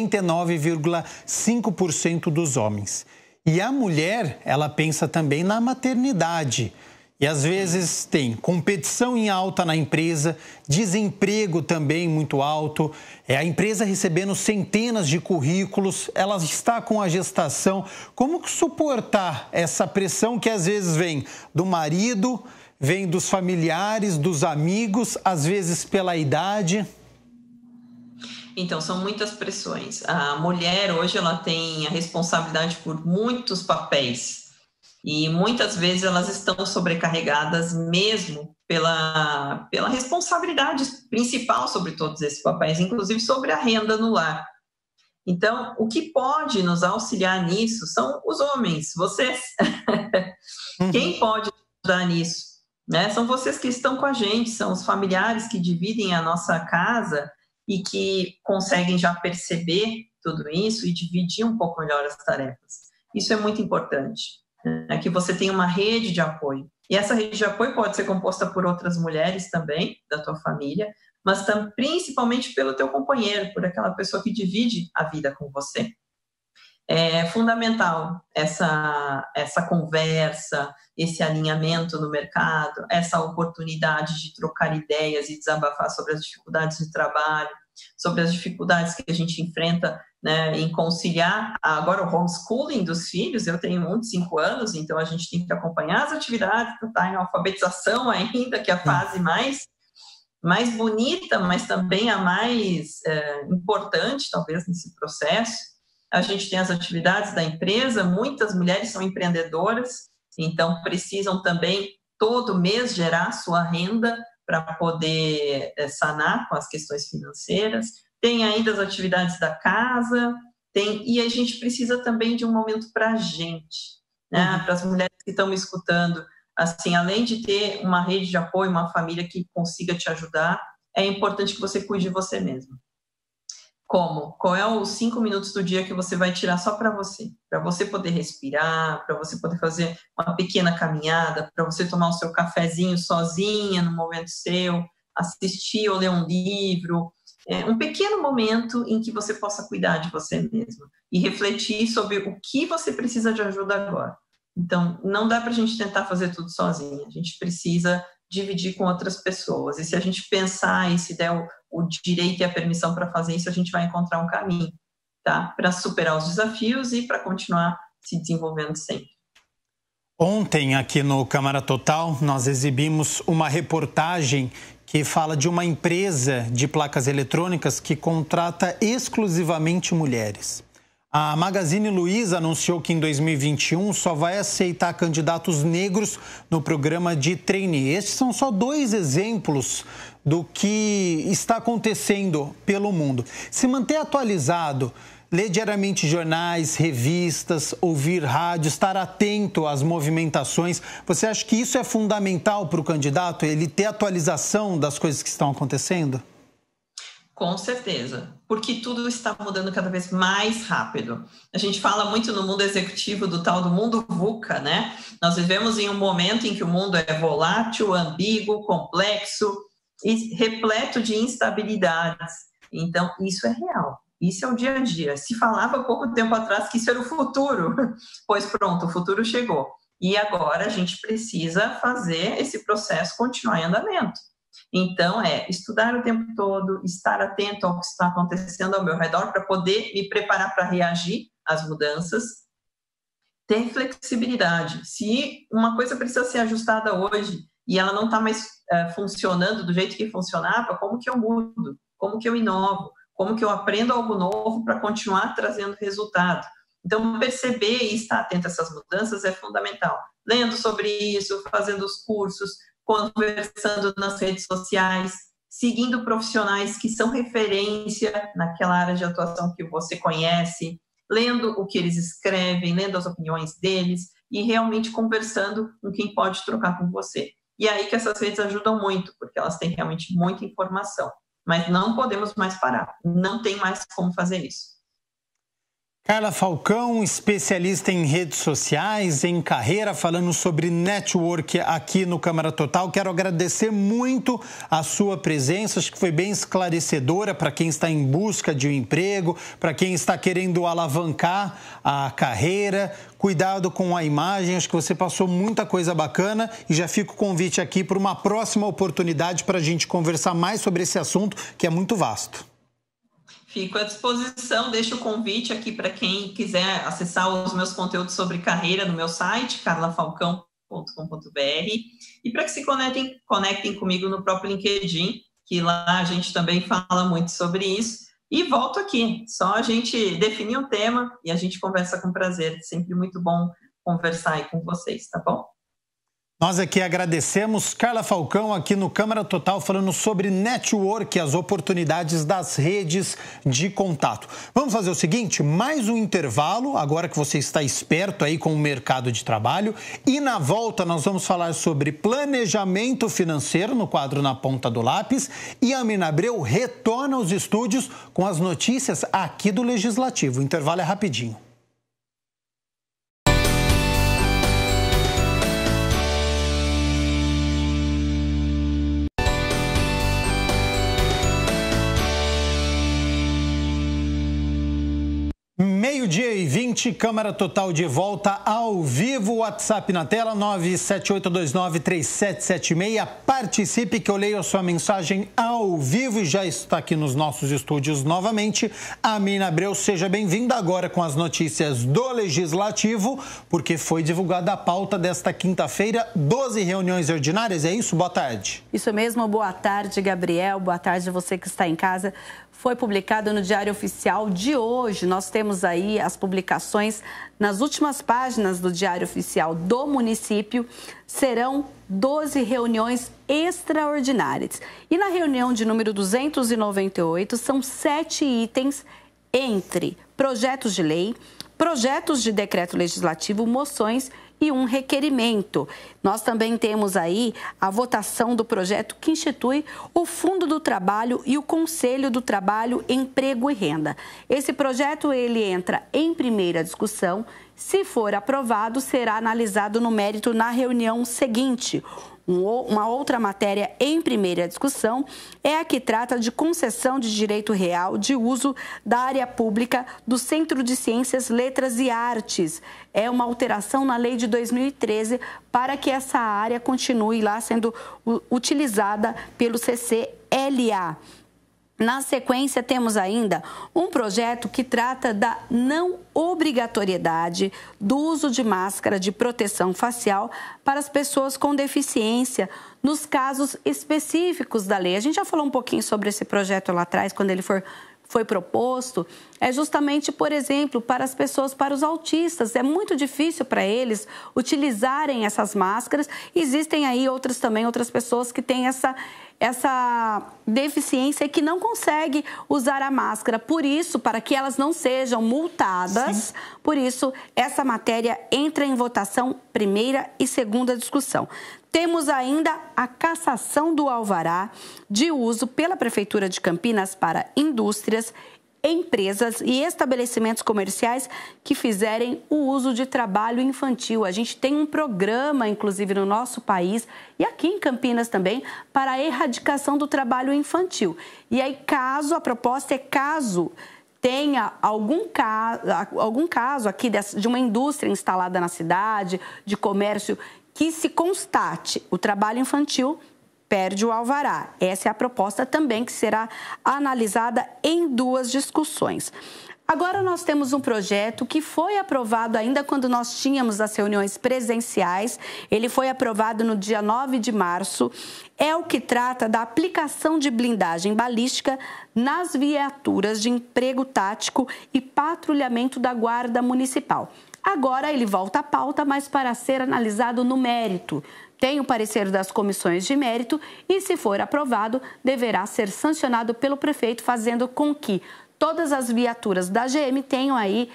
79,5% dos homens. E a mulher, ela pensa também na maternidade. E às vezes tem competição em alta na empresa, desemprego também muito alto, a empresa recebendo centenas de currículos, ela está com a gestação. Como suportar essa pressão que às vezes vem do marido, vem dos familiares, dos amigos, às vezes pela idade? Então, são muitas pressões. A mulher hoje ela tem a responsabilidade por muitos papéis. E muitas vezes elas estão sobrecarregadas mesmo pela responsabilidade principal sobre todos esses papéis, inclusive sobre a renda no lar. Então, o que pode nos auxiliar nisso são os homens, vocês. Quem pode ajudar nisso? Né? São vocês que estão com a gente, são os familiares que dividem a nossa casa e que conseguem já perceber tudo isso e dividir um pouco melhor as tarefas. Isso é muito importante. Que você tenha uma rede de apoio. E essa rede de apoio pode ser composta por outras mulheres também, da tua família, mas principalmente pelo teu companheiro, por aquela pessoa que divide a vida com você. É fundamental essa conversa, esse alinhamento no mercado, essa oportunidade de trocar ideias e desabafar sobre as dificuldades de trabalho, sobre as dificuldades que a gente enfrenta, né, em conciliar agora o homeschooling dos filhos. Eu tenho um de 5 anos, então a gente tem que acompanhar as atividades, está em alfabetização ainda, que é a fase mais bonita, mas também a mais importante, talvez, nesse processo. A gente tem as atividades da empresa, muitas mulheres são empreendedoras, então precisam também todo mês gerar sua renda para poder sanar com as questões financeiras. Tem ainda as atividades da casa, e a gente precisa também de um momento para a gente, né? Para as mulheres que estão me escutando, assim, além de ter uma rede de apoio, uma família que consiga te ajudar, é importante que você cuide de você mesmo. Como? Qual é os 5 minutos do dia que você vai tirar só para você poder respirar, para você poder fazer uma pequena caminhada, para você tomar o seu cafezinho sozinha no momento seu, assistir ou ler um livro, um pequeno momento em que você possa cuidar de você mesmo e refletir sobre o que você precisa de ajuda agora. Então, não dá para a gente tentar fazer tudo sozinho, a gente precisa dividir com outras pessoas. E se a gente pensar e se der o direito e a permissão para fazer isso, a gente vai encontrar um caminho, tá? Para superar os desafios e para continuar se desenvolvendo sempre. Ontem, aqui no Câmara Total, nós exibimos uma reportagem que fala de uma empresa de placas eletrônicas que contrata exclusivamente mulheres. A Magazine Luiza anunciou que em 2021 só vai aceitar candidatos negros no programa de trainee. Estes são só 2 exemplos do que está acontecendo pelo mundo. Se manter atualizado, ler diariamente jornais, revistas, ouvir rádio, estar atento às movimentações. Você acha que isso é fundamental para o candidato, ele ter atualização das coisas que estão acontecendo? Com certeza, porque tudo está mudando cada vez mais rápido. A gente fala muito no mundo executivo do tal do mundo VUCA, né? Nós vivemos em um momento em que o mundo é volátil, ambíguo, complexo e repleto de instabilidades. Então, isso é real. Isso é o dia a dia. Se falava há pouco tempo atrás que isso era o futuro, pois pronto, o futuro chegou. E agora a gente precisa fazer esse processo continuar em andamento. Então, estudar o tempo todo, estar atento ao que está acontecendo ao meu redor para poder me preparar para reagir às mudanças, ter flexibilidade. Se uma coisa precisa ser ajustada hoje e ela não está mais funcionando do jeito que funcionava, como que eu mudo? Como que eu inovo? Como que eu aprendo algo novo para continuar trazendo resultado? Então, perceber e estar atento a essas mudanças é fundamental. Lendo sobre isso, fazendo os cursos, conversando nas redes sociais, seguindo profissionais que são referência naquela área de atuação que você conhece, lendo o que eles escrevem, lendo as opiniões deles e realmente conversando com quem pode trocar com você. E aí que essas redes ajudam muito, porque elas têm realmente muita informação. Mas não podemos mais parar, não tem mais como fazer isso. Carla Falcão, especialista em redes sociais, em carreira, falando sobre network aqui no Câmara Total. Quero agradecer muito a sua presença, acho que foi bem esclarecedora para quem está em busca de um emprego, para quem está querendo alavancar a carreira. Cuidado com a imagem, acho que você passou muita coisa bacana e já fica o convite aqui para uma próxima oportunidade para a gente conversar mais sobre esse assunto que é muito vasto. Fico à disposição, deixo o convite aqui para quem quiser acessar os meus conteúdos sobre carreira no meu site, carlafalcão.com.br, e para que se conectem comigo no próprio LinkedIn, que lá a gente também fala muito sobre isso. E volto aqui, só a gente definir um tema e a gente conversa com prazer. Sempre muito bom conversar aí com vocês, tá bom? Nós aqui agradecemos Carla Falcão aqui no Câmara Total falando sobre network, as oportunidades das redes de contato. Vamos fazer o seguinte, mais um intervalo, agora que você está esperto aí com o mercado de trabalho. E na volta nós vamos falar sobre planejamento financeiro no quadro Na Ponta do Lápis. E a Amina Abreu retorna aos estúdios com as notícias aqui do Legislativo. O intervalo é rapidinho. Meio-dia e 20, Câmara Total de volta ao vivo, WhatsApp na tela, 978293776. Participe que eu leio a sua mensagem ao vivo e já está aqui nos nossos estúdios novamente. Amina Abreu, seja bem-vinda agora com as notícias do Legislativo, porque foi divulgada a pauta desta quinta-feira, 12 reuniões ordinárias, é isso? Boa tarde. Isso mesmo, boa tarde, Gabriel, boa tarde a você que está em casa. Foi publicado no Diário Oficial de hoje. Nós temos aí as publicações nas últimas páginas do Diário Oficial do município. Serão 12 reuniões extraordinárias. E na reunião de número 298, são 7 itens entre projetos de lei, projetos de decreto legislativo, moções e um requerimento. Nós também temos aí a votação do projeto que institui o Fundo do Trabalho e o Conselho do Trabalho, Emprego e Renda. Esse projeto ele entra em primeira discussão, Se for aprovado, será analisado no mérito na reunião seguinte. Uma outra matéria em primeira discussão é a que trata de concessão de direito real de uso da área pública do Centro de Ciências, Letras e Artes. É uma alteração na lei de 2013 para que essa área continue lá sendo utilizada pelo CCLA. Na sequência, temos ainda um projeto que trata da não obrigatoriedade do uso de máscara de proteção facial para as pessoas com deficiência, nos casos específicos da lei. A gente já falou um pouquinho sobre esse projeto lá atrás, quando ele foi proposto. É justamente, por exemplo, para as pessoas, para os autistas. É muito difícil para eles utilizarem essas máscaras. Existem aí outras pessoas que têm essa deficiência e que não consegue usar a máscara. Por isso, para que elas não sejam multadas, sim, por isso, essa matéria entra em votação, primeira e segunda discussão. Temos ainda a cassação do alvará de uso pela Prefeitura de Campinas para indústrias, empresas e estabelecimentos comerciais que fizerem o uso de trabalho infantil. A gente tem um programa, inclusive, no nosso país e aqui em Campinas também, para a erradicação do trabalho infantil. E aí, a proposta é caso tenha algum caso aqui de uma indústria instalada na cidade, de comércio, que se constate o trabalho infantil, perde o alvará. Essa é a proposta também que será analisada em duas discussões. Agora nós temos um projeto que foi aprovado ainda quando nós tínhamos as reuniões presenciais. Ele foi aprovado no dia 9 de março. É o que trata da aplicação de blindagem balística nas viaturas de emprego tático e patrulhamento da Guarda Municipal. Agora ele volta à pauta, mas para ser analisado no mérito. Tem o parecer das comissões de mérito e, se for aprovado, deverá ser sancionado pelo prefeito, fazendo com que todas as viaturas da GM tenham aí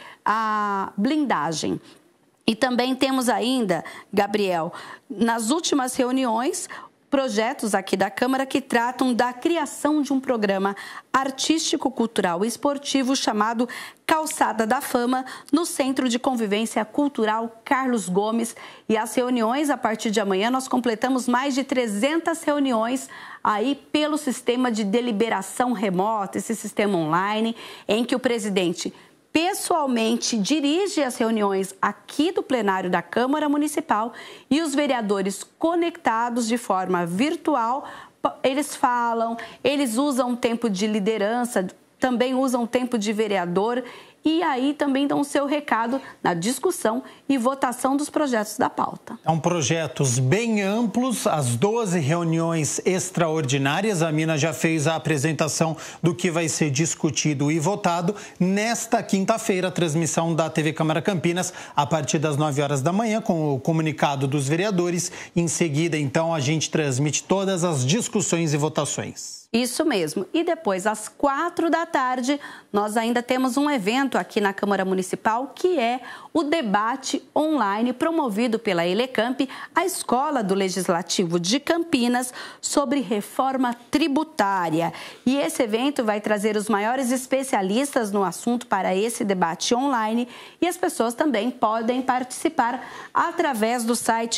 a blindagem. E também temos ainda, Gabriel, nas últimas reuniões, projetos aqui da Câmara que tratam da criação de um programa artístico, cultural e esportivo chamado Calçada da Fama, no Centro de Convivência Cultural Carlos Gomes. E as reuniões, a partir de amanhã, nós completamos mais de 300 reuniões aí pelo sistema de deliberação remota, esse sistema online, em que o presidente pessoalmente dirige as reuniões aqui do plenário da Câmara Municipal e os vereadores conectados de forma virtual, eles falam, eles usam tempo de liderança, também usam tempo de vereador e aí também dão o seu recado na discussão e votação dos projetos da pauta. São projetos bem amplos, as 12 reuniões extraordinárias. A Mina já fez a apresentação do que vai ser discutido e votado nesta quinta-feira, a transmissão da TV Câmara Campinas, a partir das 9 horas da manhã, com o comunicado dos vereadores. Em seguida, então, a gente transmite todas as discussões e votações. Isso mesmo. E depois, às 4 da tarde, nós ainda temos um evento aqui na Câmara Municipal, que é o debate online promovido pela Elecamp, a Escola do Legislativo de Campinas, sobre reforma tributária. E esse evento vai trazer os maiores especialistas no assunto para esse debate online e as pessoas também podem participar através do site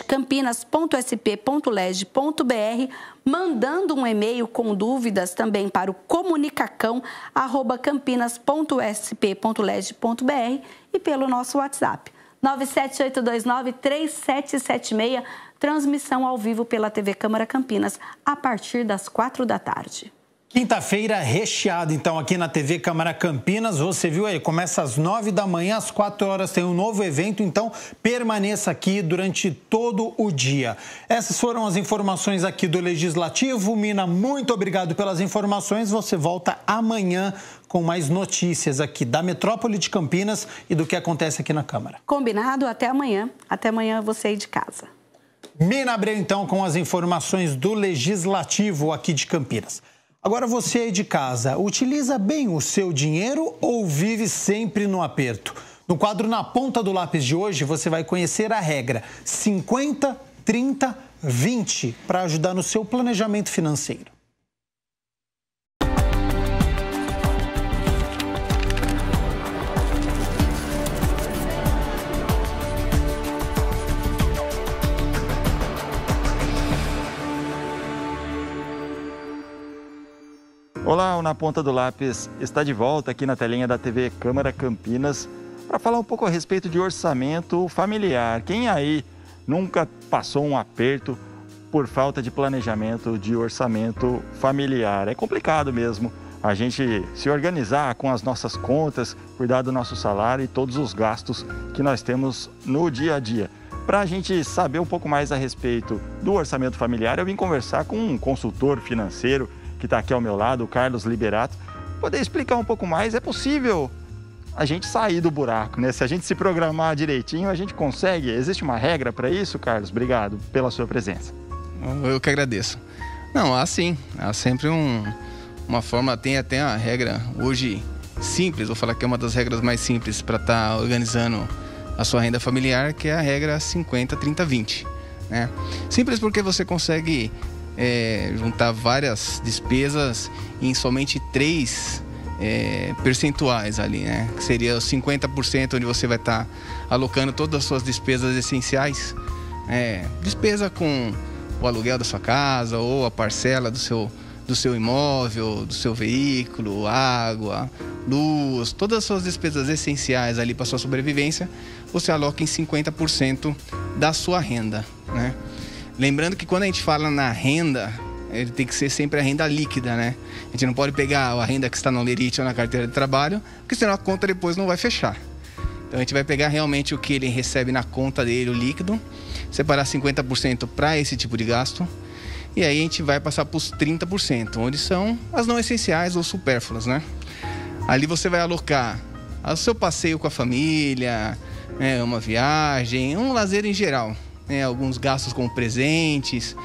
campinas.sp.leg.br, mandando um e-mail com dúvidas também para o comunicacão@campinas.sp.leg.br e pelo nosso WhatsApp 97829-3776, transmissão ao vivo pela TV Câmara Campinas a partir das 4 da tarde. Quinta-feira recheada, então, aqui na TV Câmara Campinas. Você viu aí, começa às 9 da manhã, às 4 horas tem um novo evento, então permaneça aqui durante todo o dia. Essas foram as informações aqui do Legislativo. Mina, muito obrigado pelas informações. Você volta amanhã com mais notícias aqui da metrópole de Campinas e do que acontece aqui na Câmara. Combinado, até amanhã. Até amanhã você aí de casa. Mina Abreu, então, com as informações do Legislativo aqui de Campinas. Agora você aí de casa, utiliza bem o seu dinheiro ou vive sempre no aperto? No quadro Na Ponta do Lápis de hoje, você vai conhecer a regra 50, 30, 20 para ajudar no seu planejamento financeiro. na Ponta do Lápis está de volta aqui na telinha da TV Câmara Campinas para falar um pouco a respeito de orçamento familiar. Quem aí nunca passou um aperto por falta de planejamento de orçamento familiar? É complicado mesmo a gente se organizar com as nossas contas, cuidar do nosso salário e todos os gastos que nós temos no dia a dia. Para a gente saber um pouco mais a respeito do orçamento familiar, eu vim conversar com um consultor financeiro que está aqui ao meu lado, o Carlos Liberato. Poder explicar um pouco mais, é possível a gente sair do buraco, né? Se a gente se programar direitinho, a gente consegue. Existe uma regra para isso, Carlos? Obrigado pela sua presença. Eu que agradeço. Não, há sim. Há sempre uma forma, tem até a regra hoje simples, vou falar que é uma das regras mais simples para estar organizando a sua renda familiar, que é a regra 50-30-20, né? Simples porque você consegue juntar várias despesas em somente 3 percentuais ali, né? Que seria os 50% onde você vai estar alocando todas as suas despesas essenciais, despesa com o aluguel da sua casa ou a parcela do seu imóvel, do seu veículo, água, luz, todas as suas despesas essenciais ali para sua sobrevivência, você aloca em 50% da sua renda, né? Lembrando que quando a gente fala na renda, ele tem que ser sempre a renda líquida, né? A gente não pode pegar a renda que está no lerite ou na carteira de trabalho, porque senão a conta depois não vai fechar. Então a gente vai pegar realmente o que ele recebe na conta dele, o líquido, separar 50% para esse tipo de gasto, e aí a gente vai passar para os 30%, onde são as não essenciais ou supérfluas, né? Ali você vai alocar o seu passeio com a família, uma viagem, um lazer em geral, alguns gastos como presentes,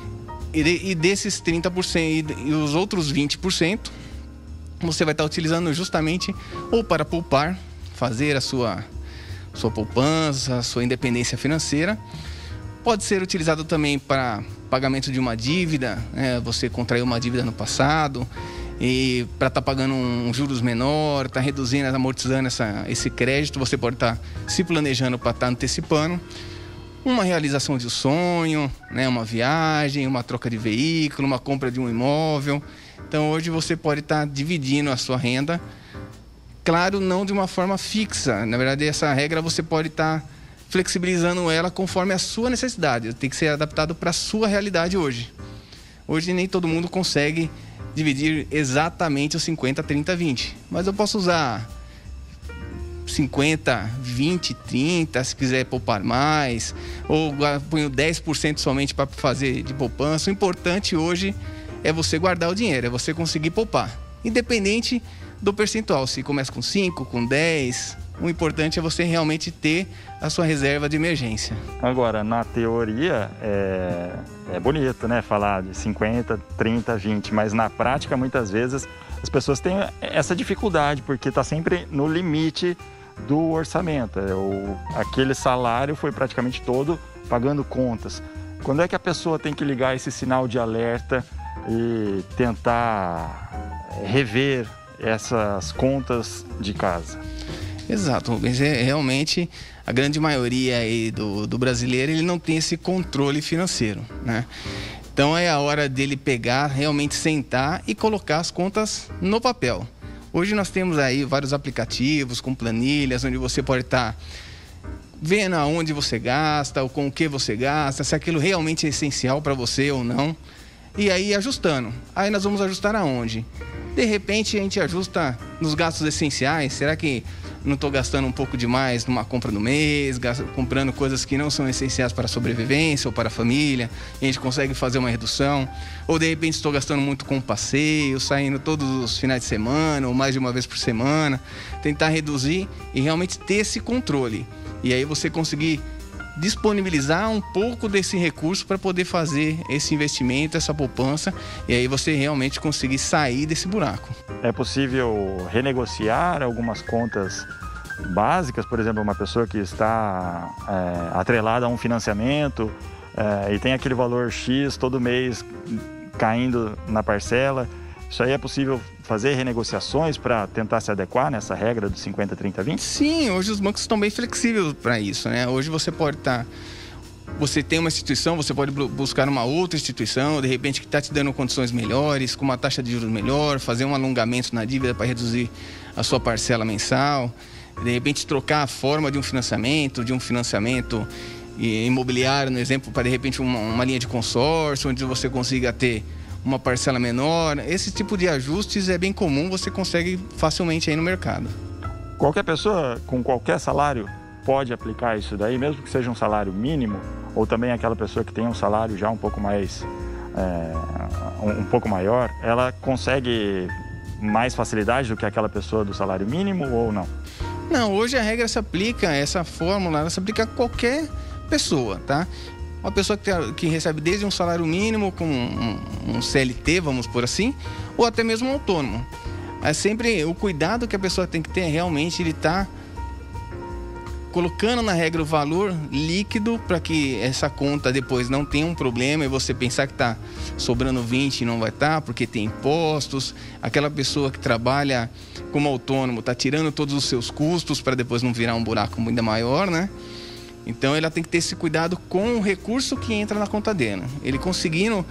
e desses 30% e os outros 20%, você vai estar utilizando justamente ou para poupar, fazer a sua poupança, a sua independência financeira. Pode ser utilizado também para pagamento de uma dívida, você contraiu uma dívida no passado e para estar pagando um juros menor, estar reduzindo, amortizando esse crédito, você pode estar se planejando para estar antecipando. Uma realização de um sonho, uma viagem, uma troca de veículo, uma compra de um imóvel. Então hoje você pode estar dividindo a sua renda, claro, não de uma forma fixa. Na verdade, essa regra você pode estar flexibilizando ela conforme a sua necessidade. Tem que ser adaptado para a sua realidade hoje. Hoje nem todo mundo consegue dividir exatamente os 50, 30, 20. Mas eu posso usar 50, 20, 30, se quiser poupar mais. Ou ponho 10% somente para fazer de poupança. O importante hoje é você guardar o dinheiro, é você conseguir poupar. Independente do percentual, se começa com 5, com 10... O importante é você realmente ter a sua reserva de emergência. Agora, na teoria, é bonito, né? Falar de 50, 30, 20, mas na prática, muitas vezes, as pessoas têm essa dificuldade, porque está sempre no limite do orçamento. Aquele salário foi praticamente todo pagando contas. Quando é que a pessoa tem que ligar esse sinal de alerta e tentar rever essas contas de casa? Exato, Rubens. Realmente a grande maioria aí do brasileiro, ele não tem esse controle financeiro, né? Então é a hora dele pegar, realmente sentar e colocar as contas no papel. Hoje nós temos aí vários aplicativos com planilhas, onde você pode estar vendo aonde você gasta, ou com o que você gasta, se aquilo realmente é essencial para você ou não. E aí ajustando. Aí nós vamos ajustar aonde? De repente a gente ajusta nos gastos essenciais. Será que não estou gastando um pouco demais numa compra no mês, comprando coisas que não são essenciais para a sobrevivência ou para a família? A gente consegue fazer uma redução. Ou de repente estou gastando muito com passeio, saindo todos os finais de semana ou mais de uma vez por semana. Tentar reduzir e realmente ter esse controle. E aí você conseguir disponibilizar um pouco desse recurso para poder fazer esse investimento, essa poupança, e aí você realmente conseguir sair desse buraco. É possível renegociar algumas contas básicas, por exemplo, uma pessoa que está atrelada a um financiamento e tem aquele valor X todo mês caindo na parcela. Isso aí é possível fazer renegociações para tentar se adequar nessa regra do 50, 30, 20? Sim, hoje os bancos estão bem flexíveis para isso, né? Hoje você pode estar você tem uma instituição, você pode buscar uma outra instituição, de repente que está te dando condições melhores, com uma taxa de juros melhor, fazer um alongamento na dívida para reduzir a sua parcela mensal, de repente trocar a forma de um financiamento imobiliário, no exemplo, para de repente uma linha de consórcio, onde você consiga ter uma parcela menor. Esse tipo de ajustes é bem comum, você consegue facilmente aí no mercado. Qualquer pessoa com qualquer salário pode aplicar isso daí, mesmo que seja um salário mínimo, ou também aquela pessoa que tem um salário já um pouco mais, um pouco maior, ela consegue mais facilidade do que aquela pessoa do salário mínimo ou não? Não, hoje a regra se aplica, essa fórmula, ela se aplica a qualquer pessoa, tá? Uma pessoa que recebe desde um salário mínimo, com um CLT, vamos por assim, ou até mesmo um autônomo. É sempre o cuidado que a pessoa tem que ter, realmente ele está colocando na regra o valor líquido para que essa conta depois não tenha um problema e você pensar que está sobrando 20 e não vai estar, porque tem impostos. Aquela pessoa que trabalha como autônomo está tirando todos os seus custos para depois não virar um buraco ainda maior, né? Então ela tem que ter esse cuidado com o recurso que entra na conta dela. Ele conseguindo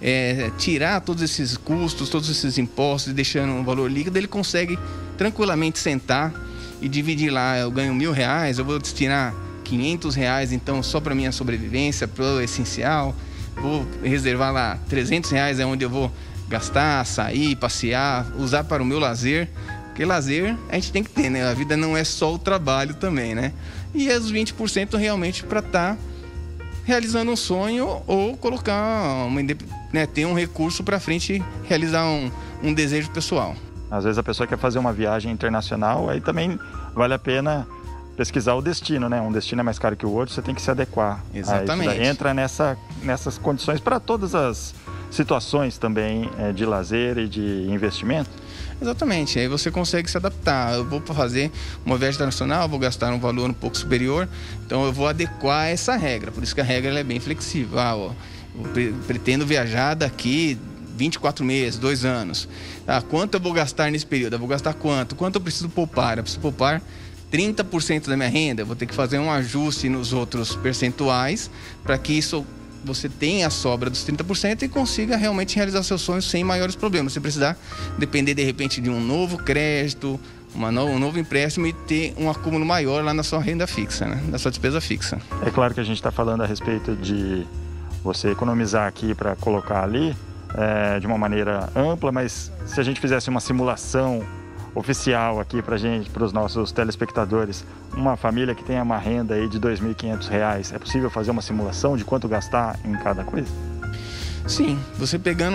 tirar todos esses custos, todos esses impostos e deixando um valor líquido, ele consegue tranquilamente sentar e dividir lá. Eu ganho R$1.000, eu vou destinar R$500 então só para minha sobrevivência, para o essencial. Vou reservar lá R$300, é onde eu vou gastar, sair, passear, usar para o meu lazer. Porque lazer a gente tem que ter, né? A vida não é só o trabalho também, né? E os 20% realmente para estar realizando um sonho ou colocar ter um recurso para frente, realizar um desejo pessoal. Às vezes a pessoa quer fazer uma viagem internacional, aí também vale a pena pesquisar o destino, né? Um destino é mais caro que o outro, você tem que se adequar. Exatamente. Entra nessas condições para todas as situações também de lazer e de investimento. Exatamente, aí você consegue se adaptar. Eu vou fazer uma viagem internacional, vou gastar um valor um pouco superior, então eu vou adequar essa regra. Por isso que a regra ela é bem flexível. Eu pretendo viajar daqui 24 meses, 2 anos. Quanto eu vou gastar nesse período? Eu vou gastar quanto? Quanto eu preciso poupar? Eu preciso poupar 30% da minha renda. Eu vou ter que fazer um ajuste nos outros percentuais para que você tenha a sobra dos 30% e consiga realmente realizar seus sonhos sem maiores problemas. Você precisar depender, de repente, de um novo crédito, um novo empréstimo e ter um acúmulo maior lá na sua renda fixa, né? Na sua despesa fixa. É claro que a gente está falando a respeito de você economizar aqui para colocar ali de uma maneira ampla, mas se a gente fizesse uma simulação oficial aqui para os nossos telespectadores, uma família que tenha uma renda aí de R$2.500, é possível fazer uma simulação de quanto gastar em cada coisa? Sim, você pegando,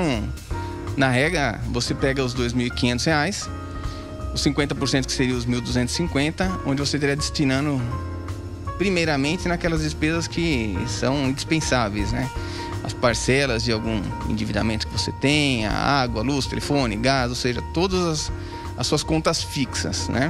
na regra, você pega os R$2.500, os 50% que seria os 1.250, onde você estaria destinando primeiramente naquelas despesas que são indispensáveis, né? As parcelas de algum endividamento que você tenha, água, luz, telefone, gás, ou seja, todas as suas contas fixas, né?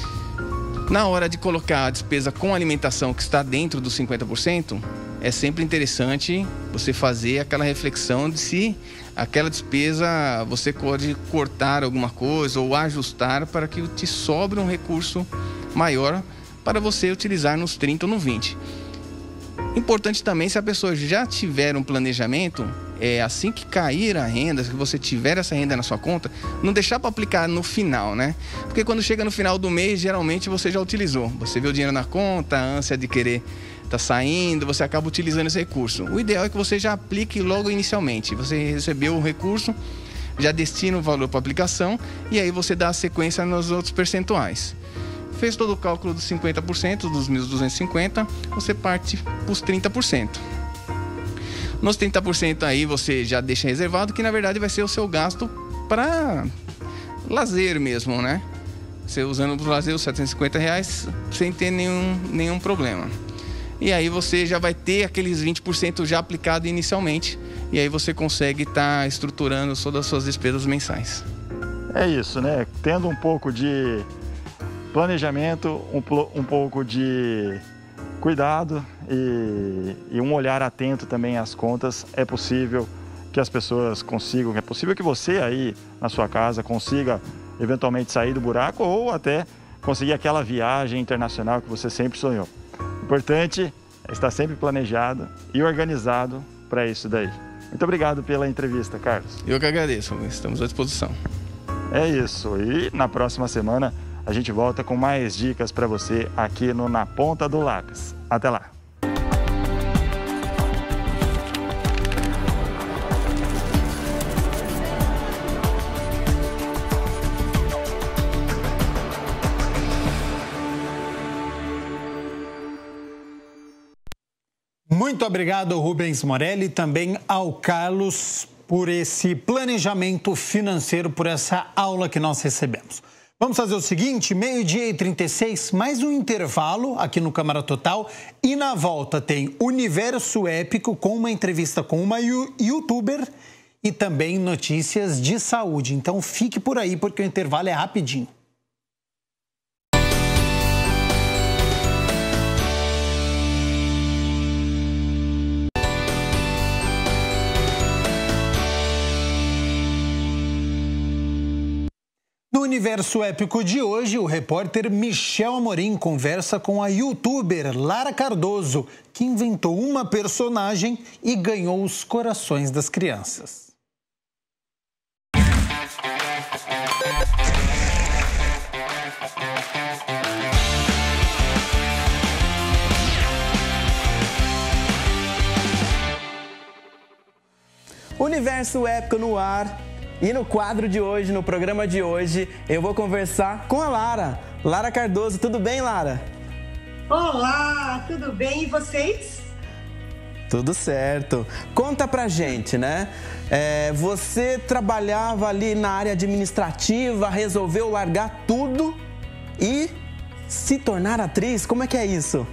Na hora de colocar a despesa com alimentação que está dentro dos 50%, é sempre interessante você fazer aquela reflexão de se aquela despesa você pode cortar alguma coisa ou ajustar para que te sobre um recurso maior para você utilizar nos 30 ou no 20. Importante também, se a pessoa já tiver um planejamento, assim que cair a renda, se você tiver essa renda na sua conta, não deixar para aplicar no final, né? Porque quando chega no final do mês, geralmente você já utilizou. Você vê o dinheiro na conta, a ânsia de querer tá saindo, você acaba utilizando esse recurso. O ideal é que você já aplique logo inicialmente. Você recebeu o recurso, já destina o valor para aplicação e aí você dá a sequência nos outros percentuais. Fez todo o cálculo dos 50%, dos 1.250, você parte para os 30%. Nos 30% aí você já deixa reservado, que na verdade vai ser o seu gasto para lazer mesmo, né? Você usando para o lazer os R$750 sem ter nenhum problema. E aí você já vai ter aqueles 20% já aplicado inicialmente, e aí você consegue estar estruturando todas as suas despesas mensais. É isso, né? Tendo um pouco de planejamento, um pouco de cuidado e um olhar atento também às contas, é possível que as pessoas consigam, é possível que você aí na sua casa consiga eventualmente sair do buraco ou até conseguir aquela viagem internacional que você sempre sonhou. Importante está sempre planejado e organizado para isso daí. Muito obrigado pela entrevista, Carlos. Eu que agradeço, estamos à disposição. É isso, e na próxima semana a gente volta com mais dicas para você aqui no Na Ponta do Lápis. Até lá! Muito obrigado, Rubens Morelli, e também ao Carlos por esse planejamento financeiro, por essa aula que nós recebemos. Vamos fazer o seguinte, 12h36, mais um intervalo aqui no Câmara Total e na volta tem Universo Épico com uma entrevista com uma youtuber e também notícias de saúde. Então fique por aí porque o intervalo é rapidinho. No Universo Épico de hoje, o repórter Michel Amorim conversa com a youtuber Lara Cardoso, que inventou uma personagem e ganhou os corações das crianças. Universo Épico no ar. E no quadro de hoje, no programa de hoje, eu vou conversar com a Lara Cardoso. Tudo bem, Lara? Olá, tudo bem? E vocês? Tudo certo. Conta pra gente, né? Você trabalhava ali na área administrativa, resolveu largar tudo e se tornar atriz? Como é que é isso?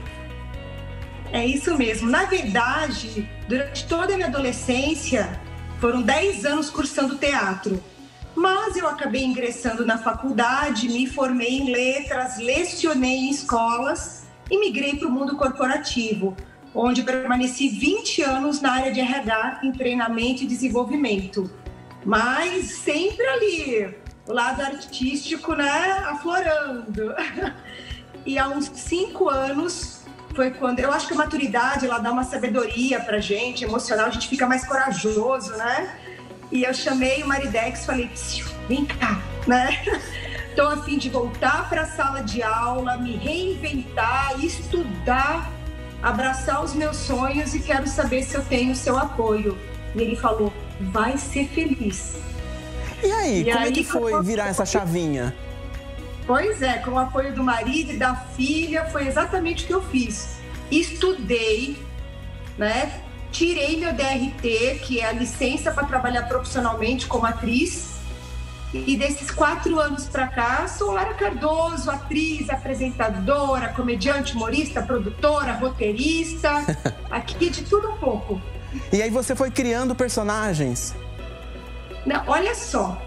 É isso mesmo. Na verdade, durante toda a minha adolescência, foram 10 anos cursando teatro, mas eu acabei ingressando na faculdade, me formei em letras, lecionei em escolas e migrei para o mundo corporativo, onde permaneci 20 anos na área de RH, em treinamento e desenvolvimento. Mas sempre ali, o lado artístico, né, aflorando. E há uns 5 anos foi quando, eu acho que a maturidade, ela dá uma sabedoria pra gente, emocional, a gente fica mais corajoso, né? E eu chamei o Maridex e falei, vem cá, né? Tô a fim de voltar pra sala de aula, me reinventar, estudar, abraçar os meus sonhos e quero saber se eu tenho o seu apoio. E ele falou, vai ser feliz. E aí, como é que foi virar essa chavinha? Pois é, com o apoio do marido e da filha, foi exatamente o que eu fiz. Estudei, né? Tirei meu DRT, que é a licença para trabalhar profissionalmente como atriz. E desses 4 anos para cá, sou Lara Cardoso, atriz, apresentadora, comediante, humorista, produtora, roteirista. Aqui de tudo um pouco. E aí você foi criando personagens? Não, olha só.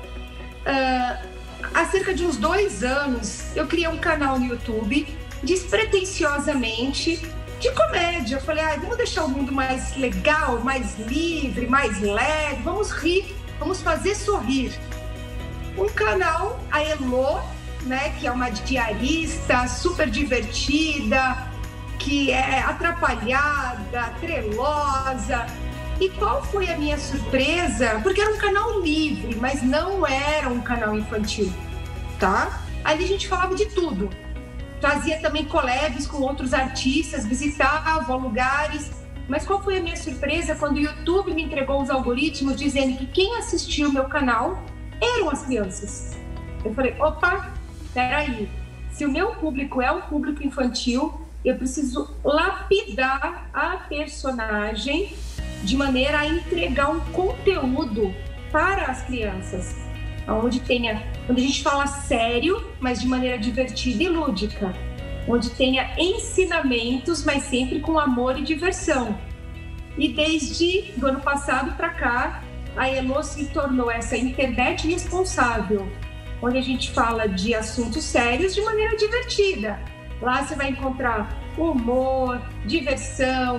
Há cerca de uns 2 anos, eu criei um canal no YouTube, despretensiosamente, de comédia. Eu falei, vamos deixar o mundo mais legal, mais livre, mais leve, vamos rir, vamos fazer sorrir. Um canal, a Elo, né, que é uma diarista super divertida, que é atrapalhada, trelosa. E qual foi a minha surpresa? Porque era um canal livre, mas não era um canal infantil, tá? Ali a gente falava de tudo. Fazia também collabs com outros artistas, visitava lugares. Mas qual foi a minha surpresa quando o YouTube me entregou os algoritmos dizendo que quem assistiu o meu canal eram as crianças? Eu falei, opa, peraí. Se o meu público é um público infantil, eu preciso lapidar a personagem de maneira a entregar um conteúdo para as crianças, onde a gente fala sério, mas de maneira divertida e lúdica, onde tenha ensinamentos, mas sempre com amor e diversão. E desde o ano passado para cá, a Elo se tornou essa internet responsável, onde a gente fala de assuntos sérios de maneira divertida. Lá você vai encontrar humor, diversão,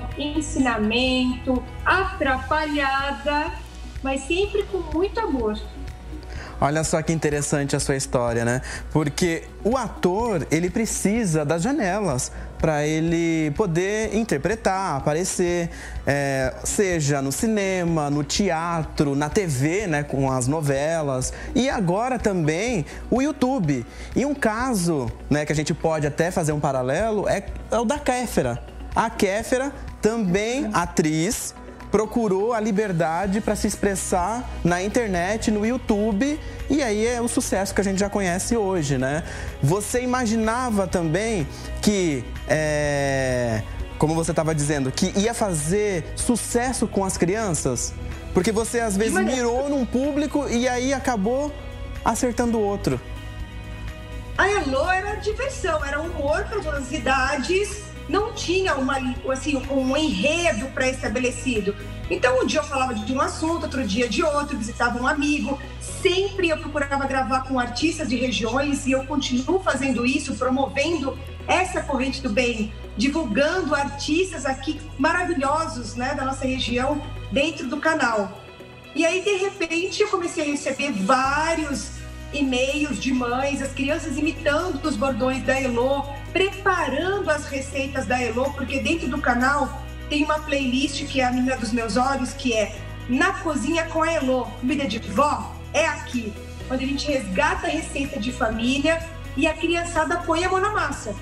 ensinamento, atrapalhada, mas sempre com muito amor. Olha só que interessante a sua história, né? Porque o ator, ele precisa das janelas para ele poder interpretar, aparecer, seja no cinema, no teatro, na TV, né, com as novelas, e agora também o YouTube. E um caso, né, que a gente pode até fazer um paralelo é o da Kéfera. A Kéfera, também atriz, procurou a liberdade para se expressar na internet, no YouTube, e aí é o sucesso que a gente já conhece hoje, né? Você imaginava também que, como você estava dizendo, que ia fazer sucesso com as crianças? Porque você às vezes mirou num público e aí acabou acertando outro. A Elô era diversão, era humor para todas as idades. Não tinha um enredo pré-estabelecido. Então, um dia eu falava de um assunto, outro dia de outro, visitava um amigo. Sempre eu procurava gravar com artistas de regiões e eu continuo fazendo isso, promovendo essa corrente do bem, divulgando artistas aqui maravilhosos, né, da nossa região dentro do canal. E aí, de repente, eu comecei a receber vários e-mails de mães, as crianças imitando os bordões da Elô, preparando as receitas da Elô, porque dentro do canal tem uma playlist que é a menina dos meus olhos, que é Na Cozinha com a Elô, comida de vó, é aqui, onde a gente resgata a receita de família e a criançada põe a mão na massa.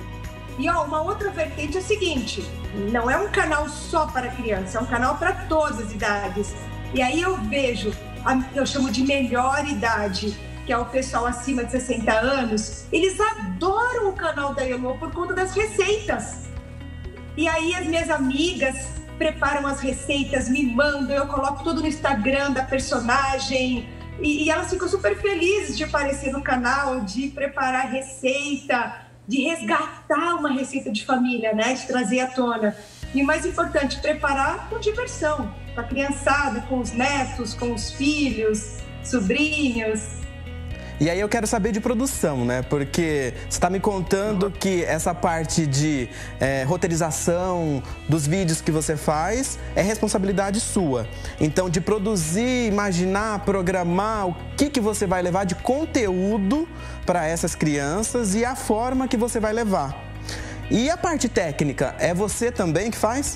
E ó, uma outra vertente é a seguinte, não é um canal só para criança, é um canal para todas as idades. E aí eu vejo, eu chamo de melhor idade, que é o pessoal acima de 60 anos, eles adoram o canal da Elô por conta das receitas. E aí as minhas amigas preparam as receitas, me mandam, eu coloco tudo no Instagram da personagem e elas ficam super felizes de aparecer no canal, de preparar receita, de resgatar uma receita de família, né? De trazer à tona. E o mais importante, preparar com diversão, com a criançada, com os netos, com os filhos, sobrinhos. E aí eu quero saber de produção, né? Porque você está me contando que essa parte de roteirização dos vídeos que você faz é responsabilidade sua. Então, de produzir, imaginar, programar o que você vai levar de conteúdo para essas crianças e a forma que você vai levar. E a parte técnica, é você também que faz?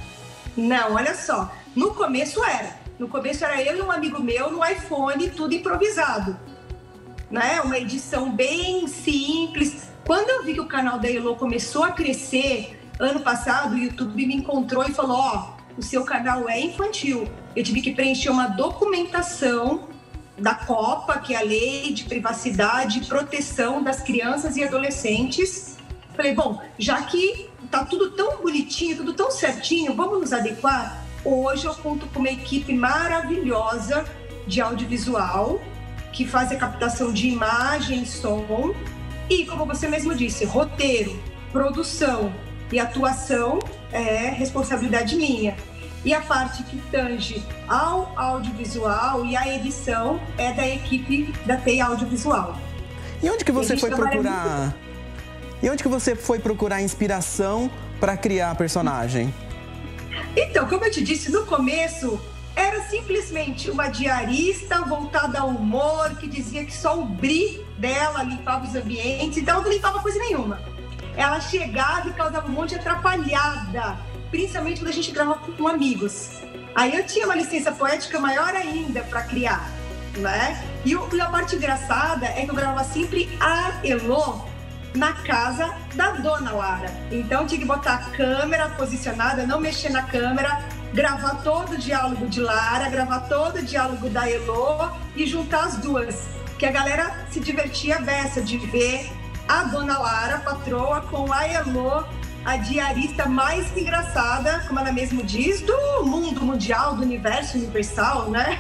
Não, olha só. No começo era. No começo era eu e um amigo meu no iPhone, tudo improvisado. Né? Uma edição bem simples. Quando eu vi que o canal da Elô começou a crescer, ano passado o YouTube me encontrou e falou, ó, o seu canal é infantil. Eu tive que preencher uma documentação da Copa, que é a Lei de Privacidade e Proteção das Crianças e Adolescentes. Falei, bom, já que tá tudo tão bonitinho, tudo tão certinho, vamos nos adequar? Hoje eu conto com uma equipe maravilhosa de audiovisual, que faz a captação de imagem, som e, como você mesmo disse, roteiro, produção e atuação é responsabilidade minha. E a parte que tange ao audiovisual e a edição é da equipe da TEI Audiovisual. E onde que você foi procurar? E onde que você foi procurar inspiração para criar a personagem? Então, como eu te disse no começo, era simplesmente uma diarista voltada ao humor, que dizia que só o bri dela limpava os ambientes, então não limpava coisa nenhuma. Ela chegava e causava um monte de atrapalhada, principalmente quando a gente gravava com amigos. Aí eu tinha uma licença poética maior ainda para criar, né? E a parte engraçada é que eu gravava sempre a Elô na casa da Dona Lara. Então eu tinha que botar a câmera posicionada, não mexer na câmera, gravar todo o diálogo de Lara, gravar todo o diálogo da Elô e juntar as duas. Que a galera se divertia dessa, de ver a Dona Lara, a patroa, com a Elô, a diarista mais engraçada, como ela mesmo diz, do mundo mundial, do universo universal, né?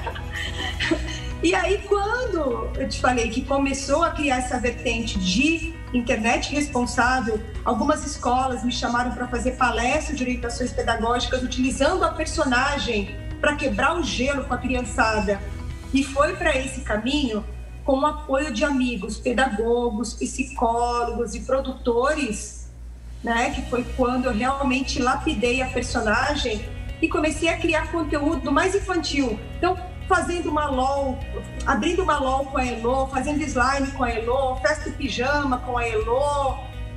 E aí, quando eu te falei que começou a criar essa vertente de internet responsável, algumas escolas me chamaram para fazer palestras de orientações pedagógicas utilizando a personagem para quebrar o gelo com a criançada. E foi para esse caminho com o apoio de amigos, pedagogos, psicólogos e produtores, né? Que foi quando eu realmente lapidei a personagem e comecei a criar conteúdo mais infantil. Então, fazendo uma LOL, abrindo uma LOL com a Elo, fazendo slime com a Elo, festa do pijama com a Elo,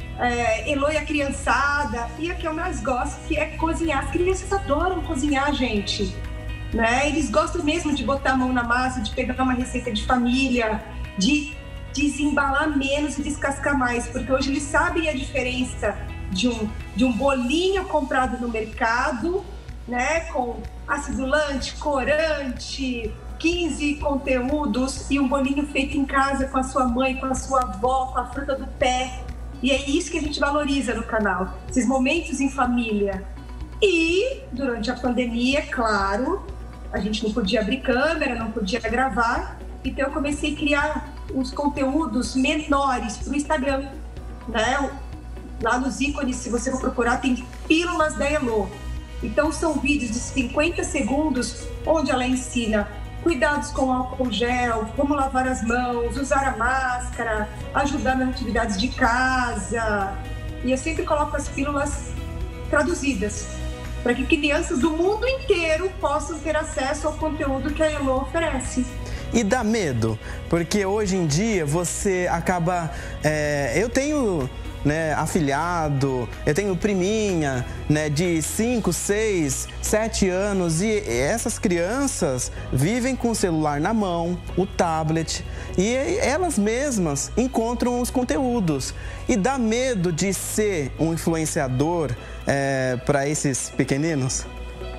Elo e a criançada. E a que eu mais gosto, que é cozinhar. As crianças adoram cozinhar, gente. Né? Eles gostam mesmo de botar a mão na massa, de pegar uma receita de família, de desembalar menos e descascar mais. Porque hoje eles sabem a diferença de um bolinho comprado no mercado, né? Com acidulante, corante, 15 conteúdos, e um bolinho feito em casa com a sua mãe, com a sua avó, com a fruta do pé. E é isso que a gente valoriza no canal, esses momentos em família. E durante a pandemia, claro, a gente não podia abrir câmera, não podia gravar, então eu comecei a criar uns conteúdos menores para o Instagram, né? Lá nos ícones, se você for procurar, tem Pílulas da Elo. Então são vídeos de 50 segundos onde ela ensina cuidados com álcool gel, como lavar as mãos, usar a máscara, ajudar nas atividades de casa. E eu sempre coloco as pílulas traduzidas, para que crianças do mundo inteiro possam ter acesso ao conteúdo que a Elo oferece. E dá medo? Porque hoje em dia você acaba... eu tenho... né, afilhado, eu tenho priminha, né, de 5, 6, 7 anos, e essas crianças vivem com o celular na mão, o tablet, e elas mesmas encontram os conteúdos. E dá medo de ser um influenciador para esses pequeninos?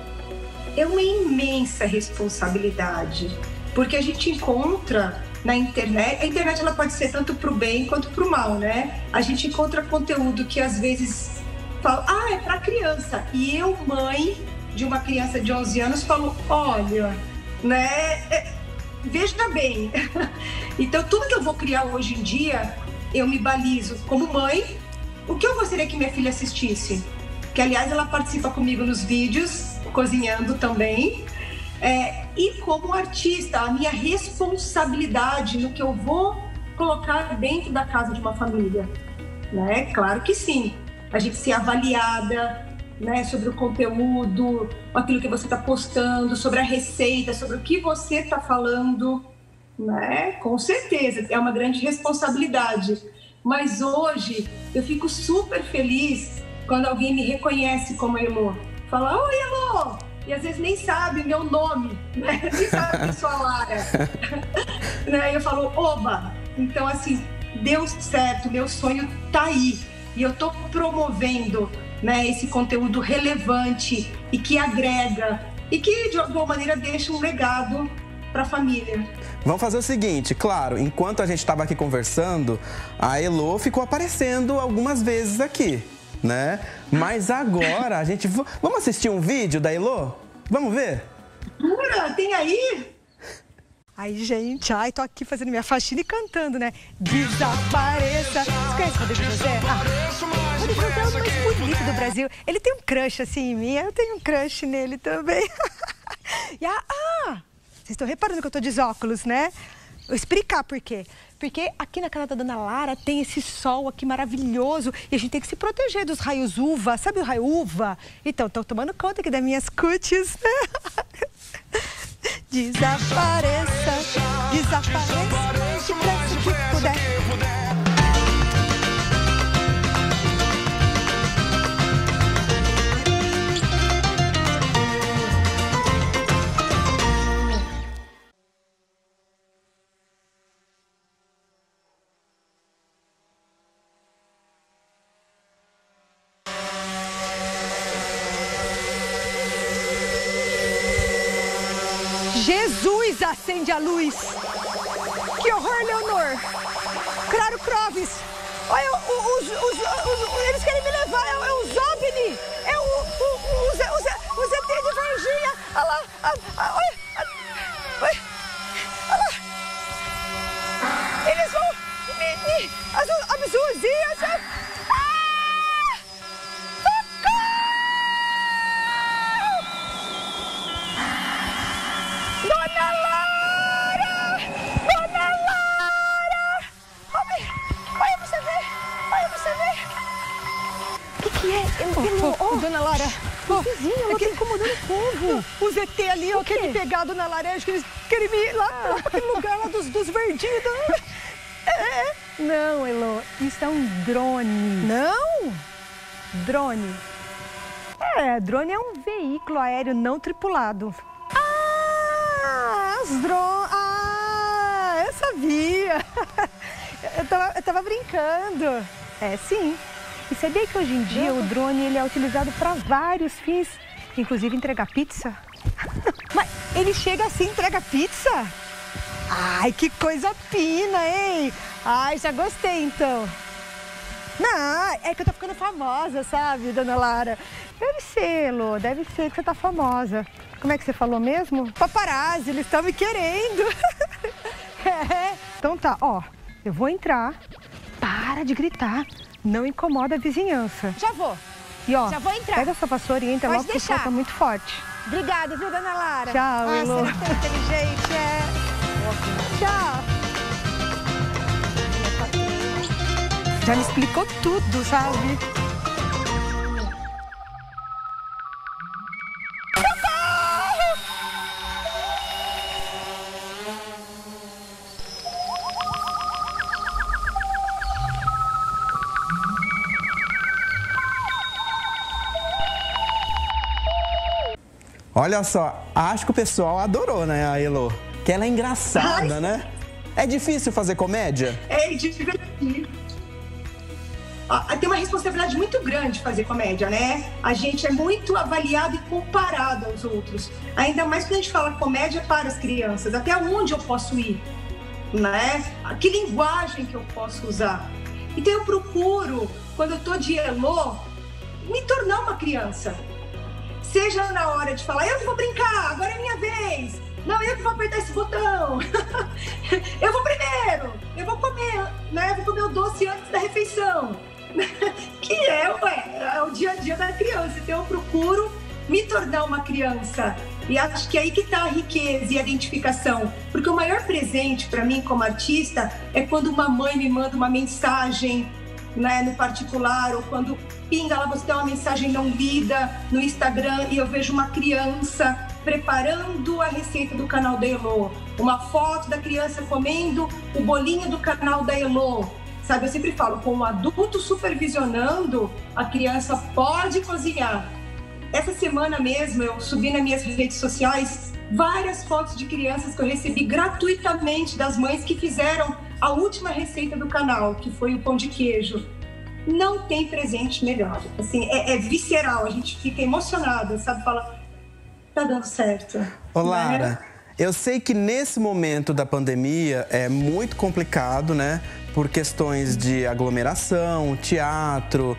É uma imensa responsabilidade, porque a gente encontra na internet, a internet ela pode ser tanto para o bem quanto para o mal, né? A gente encontra conteúdo que às vezes fala, é para criança. E eu, mãe de uma criança de 11 anos, falo, olha, né? Veja bem. Então, tudo que eu vou criar hoje em dia, eu me balizo como mãe. O que eu gostaria que minha filha assistisse? Que, aliás, ela participa comigo nos vídeos, cozinhando também. E como artista, a minha responsabilidade no que eu vou colocar dentro da casa de uma família, né? Claro que sim, a gente ser avaliada, né, sobre o conteúdo, aquilo que você está postando, sobre a receita, sobre o que você está falando, né? Com certeza, é uma grande responsabilidade. Mas hoje eu fico super feliz quando alguém me reconhece como Elo. Fala, oi Elo! E às vezes nem sabe meu nome, né? Nem sabe que eu sou a Lara. Né? Eu falo, oba! Então, assim, deu certo, meu sonho tá aí. E eu tô promovendo, né, esse conteúdo relevante e que agrega e que, de alguma maneira, deixa um legado para a família. Vamos fazer o seguinte, claro, enquanto a gente estava aqui conversando, a Elo ficou aparecendo algumas vezes aqui, né? Mas agora a gente... Vamos assistir um vídeo da Elo? Vamos ver? Pura, tem aí? Ai, gente, tô aqui fazendo minha faxina e cantando, né? Desapareça. Você conhece o Rodrigo José? O Rodrigo José é o mais bonito do Brasil. Ele tem um crush assim em mim, eu tenho um crush nele também. E vocês estão reparando que eu tô de óculos, né? Vou explicar por quê. Porque aqui na casa da Dona Lara tem esse sol aqui maravilhoso e a gente tem que se proteger dos raios uva. Sabe o raio uva? Então, estou tomando conta aqui das minhas cutis. Desapareça, desapareça, depressa que puder. Jesus acende a luz. Que horror, Leonor. Claro, Clóvis. Olha, eles querem me levar. É o Zobni. É o ZT de Varginha. Olha lá. Olha lá. Eles vão me abduzir. Dona Lara! Dona Lara! Olha você ver! O que é? Dona Lara, Vizinha, ela tá incomodando o povo. O ZT ali, ó, quer me pegar, dona Laranja, que eles querem me ir lá pra aquele lugar lá dos verdinhos. Não, Elô, isso é um drone. Não? Drone. Drone é um veículo aéreo não tripulado. Os drones. Eu sabia. Eu tava brincando. Sim. E sabia que hoje em dia o drone ele é utilizado para vários fins, inclusive entregar pizza? Mas ele chega assim e entrega pizza? Ai, que coisa fina, hein? Ai, já gostei então. Não, é que eu tô ficando famosa, sabe, dona Lara? Deve ser, Lô, deve ser que você tá famosa. Como é que você falou mesmo? Paparazzi, eles estão me querendo. Então tá, ó, eu vou entrar, para de gritar, não incomoda a vizinhança. Já vou. E ó, já vou entrar. Pega essa vassoura e entra logo porque o sol tá muito forte. Obrigada, viu, dona Lara? Tchau, Elô. Você é tão inteligente, Tchau. Já me explicou tudo, sabe? Olha só, acho que o pessoal adorou, né, a Elô? Que ela é engraçada, né? É difícil fazer comédia? É divertido. Tem uma responsabilidade muito grande fazer comédia, né? A gente é muito avaliado e comparado aos outros. Ainda mais quando a gente fala comédia para as crianças. Até onde eu posso ir, né? Que linguagem que eu posso usar. Então eu procuro, quando eu tô de Elô, me tornar uma criança. Seja na hora de falar, eu que vou brincar, agora é minha vez. Não, eu que vou apertar esse botão. Eu vou primeiro, eu vou comer, né? Eu vou comer o doce antes da refeição. Que é o dia a dia da criança. Então eu procuro me tornar uma criança. E acho que é aí que está a riqueza e a identificação. Porque o maior presente para mim como artista é quando uma mãe me manda uma mensagem, né, no particular, ou quando pinga lá, você tem uma mensagem não lida no Instagram e eu vejo uma criança preparando a receita do canal da Elô. Uma foto da criança comendo o bolinho do canal da Elô. Sabe, eu sempre falo, com um adulto supervisionando, a criança pode cozinhar. Essa semana mesmo eu subi nas minhas redes sociais várias fotos de crianças que eu recebi gratuitamente das mães que fizeram a última receita do canal, que foi o pão de queijo. Não tem presente melhor. Assim, é visceral, a gente fica emocionada, sabe? Fala, tá dando certo. Ô, Lara, eu sei que nesse momento da pandemia é muito complicado, né? Por questões de aglomeração, teatro,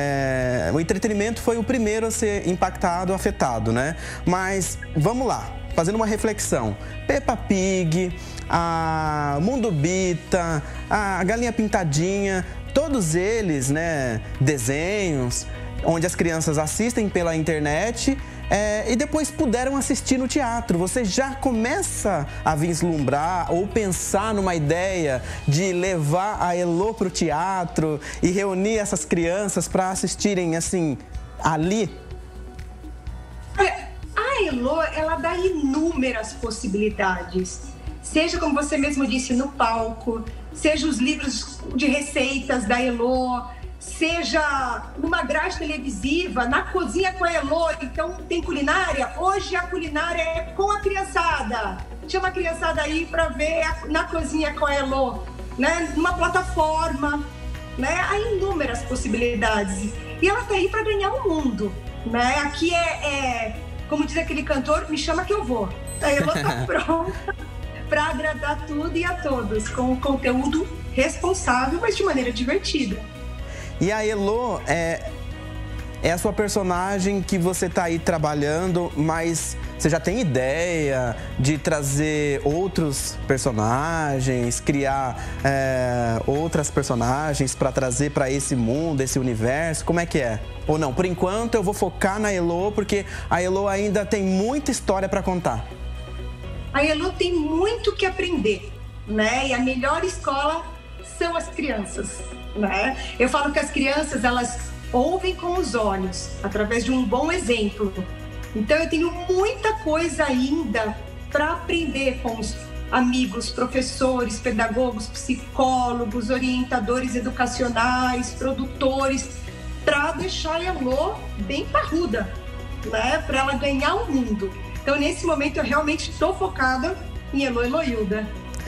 o entretenimento foi o primeiro a ser impactado, afetado, né? Mas vamos lá, fazendo uma reflexão. Peppa Pig, a Mundo Bita, a Galinha Pintadinha, todos eles, né, desenhos, onde as crianças assistem pela internet e depois puderam assistir no teatro. Você já começa a vislumbrar ou pensar numa ideia de levar a Elô para o teatro e reunir essas crianças para assistirem, assim, ali? A Elô, ela dá inúmeras possibilidades. Seja, como você mesmo disse, no palco, seja os livros de receitas da Elô, seja numa grade televisiva, na cozinha com a Elô. Então tem culinária, hoje a culinária é com a criançada. Chama a criançada aí para ver na cozinha com a Elô, né? Numa plataforma, né? Há inúmeras possibilidades. E ela tá aí para ganhar o mundo, né? Aqui como diz aquele cantor, me chama que eu vou. A Elô tá pronta para agradar tudo e a todos, com conteúdo responsável, mas de maneira divertida. E a Elô é a sua personagem que você tá aí trabalhando, mas você já tem ideia de trazer outros personagens, criar outras personagens para trazer para esse mundo, esse universo? Como é que é? Ou não? Por enquanto eu vou focar na Elô, porque a Elô ainda tem muita história para contar. A Elô tem muito que aprender, né? E a melhor escola são as crianças, né? Eu falo que as crianças, elas ouvem com os olhos, através de um bom exemplo. Então, eu tenho muita coisa ainda para aprender com os amigos, professores, pedagogos, psicólogos, orientadores educacionais, produtores, para deixar a Elô bem parruda, né? Para ela ganhar o mundo. Então, nesse momento, eu realmente estou focada em Elô Eloilda.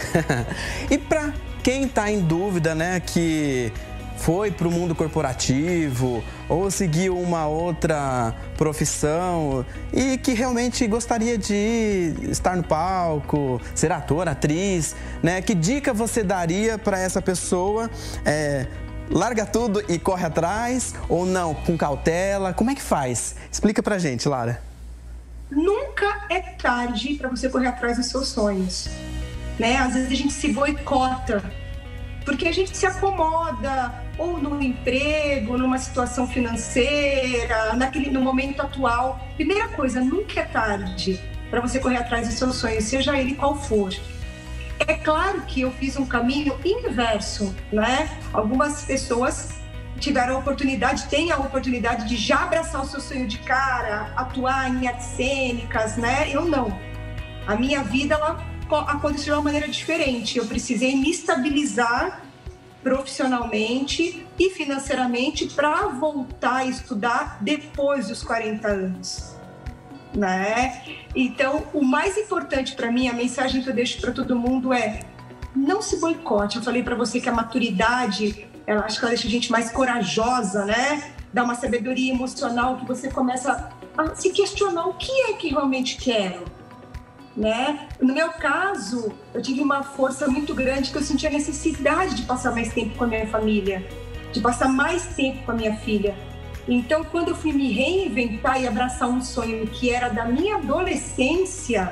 E para quem está em dúvida, né, que foi para o mundo corporativo ou seguiu uma outra profissão e que realmente gostaria de estar no palco, ser ator, atriz, né? Que dica você daria para essa pessoa? Larga tudo e corre atrás ou não, com cautela? Como é que faz? Explica pra gente, Lara. Nunca é tarde para você correr atrás dos seus sonhos, né? Às vezes a gente se boicota porque a gente se acomoda ou no emprego, numa situação financeira, no momento atual. Primeira coisa, nunca é tarde para você correr atrás dos seus sonhos, seja ele qual for. É claro que eu fiz um caminho inverso, né? Algumas pessoas tiveram a oportunidade, têm a oportunidade de já abraçar o seu sonho de cara, atuar em artes cênicas, né? Eu não. A minha vida, ela aconteceu de uma maneira diferente. Eu precisei me estabilizar profissionalmente e financeiramente para voltar a estudar depois dos 40 anos, né? Então, o mais importante para mim, a mensagem que eu deixo para todo mundo é: não se boicote. Eu falei para você que a maturidade, acho que ela deixa a gente mais corajosa, né? Dá uma sabedoria emocional que você começa a se questionar o que é que realmente quero, né? No meu caso, eu tive uma força muito grande que eu senti a necessidade de passar mais tempo com a minha família, de passar mais tempo com a minha filha. Então, quando eu fui me reinventar e abraçar um sonho que era da minha adolescência,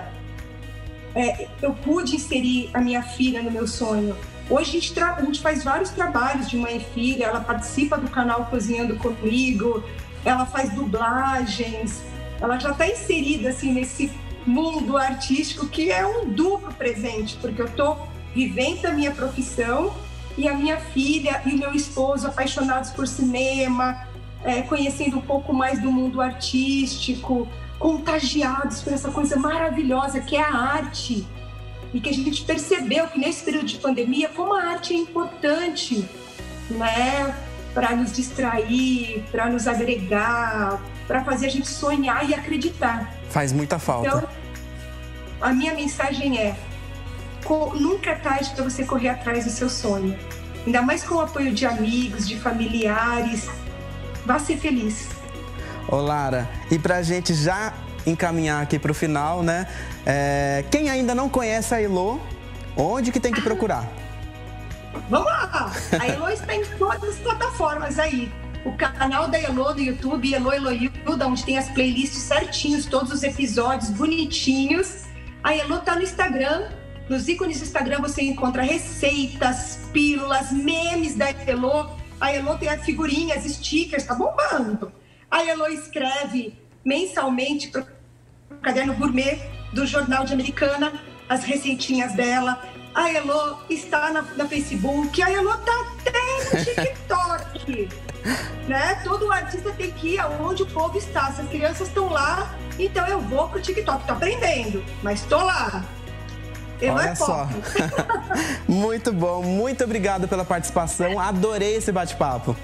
eu pude inserir a minha filha no meu sonho. Hoje a gente faz vários trabalhos de mãe e filha, ela participa do canal Cozinhando Comigo, ela faz dublagens, ela já está inserida assim, nesse mundo artístico que é um duplo presente, porque eu estou vivendo a minha profissão e a minha filha e o meu esposo apaixonados por cinema, conhecendo um pouco mais do mundo artístico, contagiados por essa coisa maravilhosa que é a arte. E que a gente percebeu que nesse período de pandemia, como a arte é importante, né? Para nos distrair, para nos agregar, para fazer a gente sonhar e acreditar. Faz muita falta. Então, a minha mensagem é: nunca é tarde para você correr atrás do seu sonho. Ainda mais com o apoio de amigos, de familiares. Vá ser feliz. Ô Lara, e pra gente já encaminhar aqui pro final, né? Quem ainda não conhece a Elô, onde que tem que procurar? Vamos lá! A Elô está em todas as plataformas aí. O canal da Elô no YouTube, Elô Eloilda, onde tem as playlists certinhos, todos os episódios bonitinhos. A Elô tá no Instagram. Nos ícones do Instagram você encontra receitas, pílulas, memes da Elô. A Elô tem figurinhas, stickers, tá bombando. A Elô escreve mensalmente para o caderno gourmet do Jornal de Americana as receitinhas dela. A Elô está na Facebook. A Elô tá até no TikTok. Né? Todo artista tem que ir aonde o povo está. Se as crianças estão lá, então eu vou pro TikTok. Tô aprendendo, mas tô lá. Olha só. Muito bom, muito obrigado pela participação. Adorei esse bate-papo.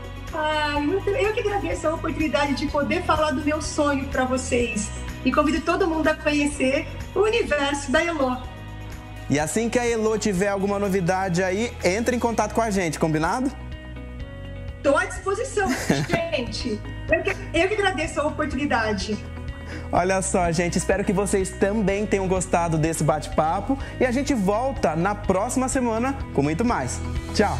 Eu que agradeço a oportunidade de poder falar do meu sonho para vocês. E convido todo mundo a conhecer o universo da Elô. E assim que a Elô tiver alguma novidade aí, entre em contato com a gente, combinado? Estou à disposição, gente. Eu que agradeço a oportunidade. Olha só, gente, espero que vocês também tenham gostado desse bate-papo e a gente volta na próxima semana com muito mais. Tchau!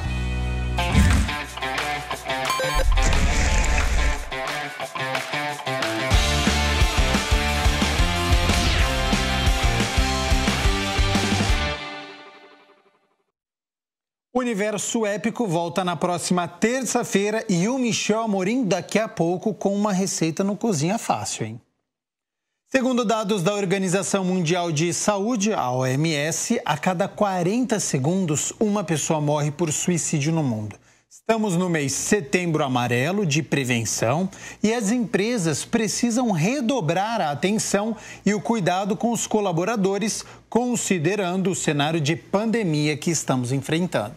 O Universo Épico volta na próxima terça-feira e o Michel Amorim daqui a pouco com uma receita no Cozinha Fácil, hein? Segundo dados da Organização Mundial de Saúde, a OMS, a cada 40 segundos uma pessoa morre por suicídio no mundo. Estamos no mês Setembro Amarelo de prevenção e as empresas precisam redobrar a atenção e o cuidado com os colaboradores, considerando o cenário de pandemia que estamos enfrentando.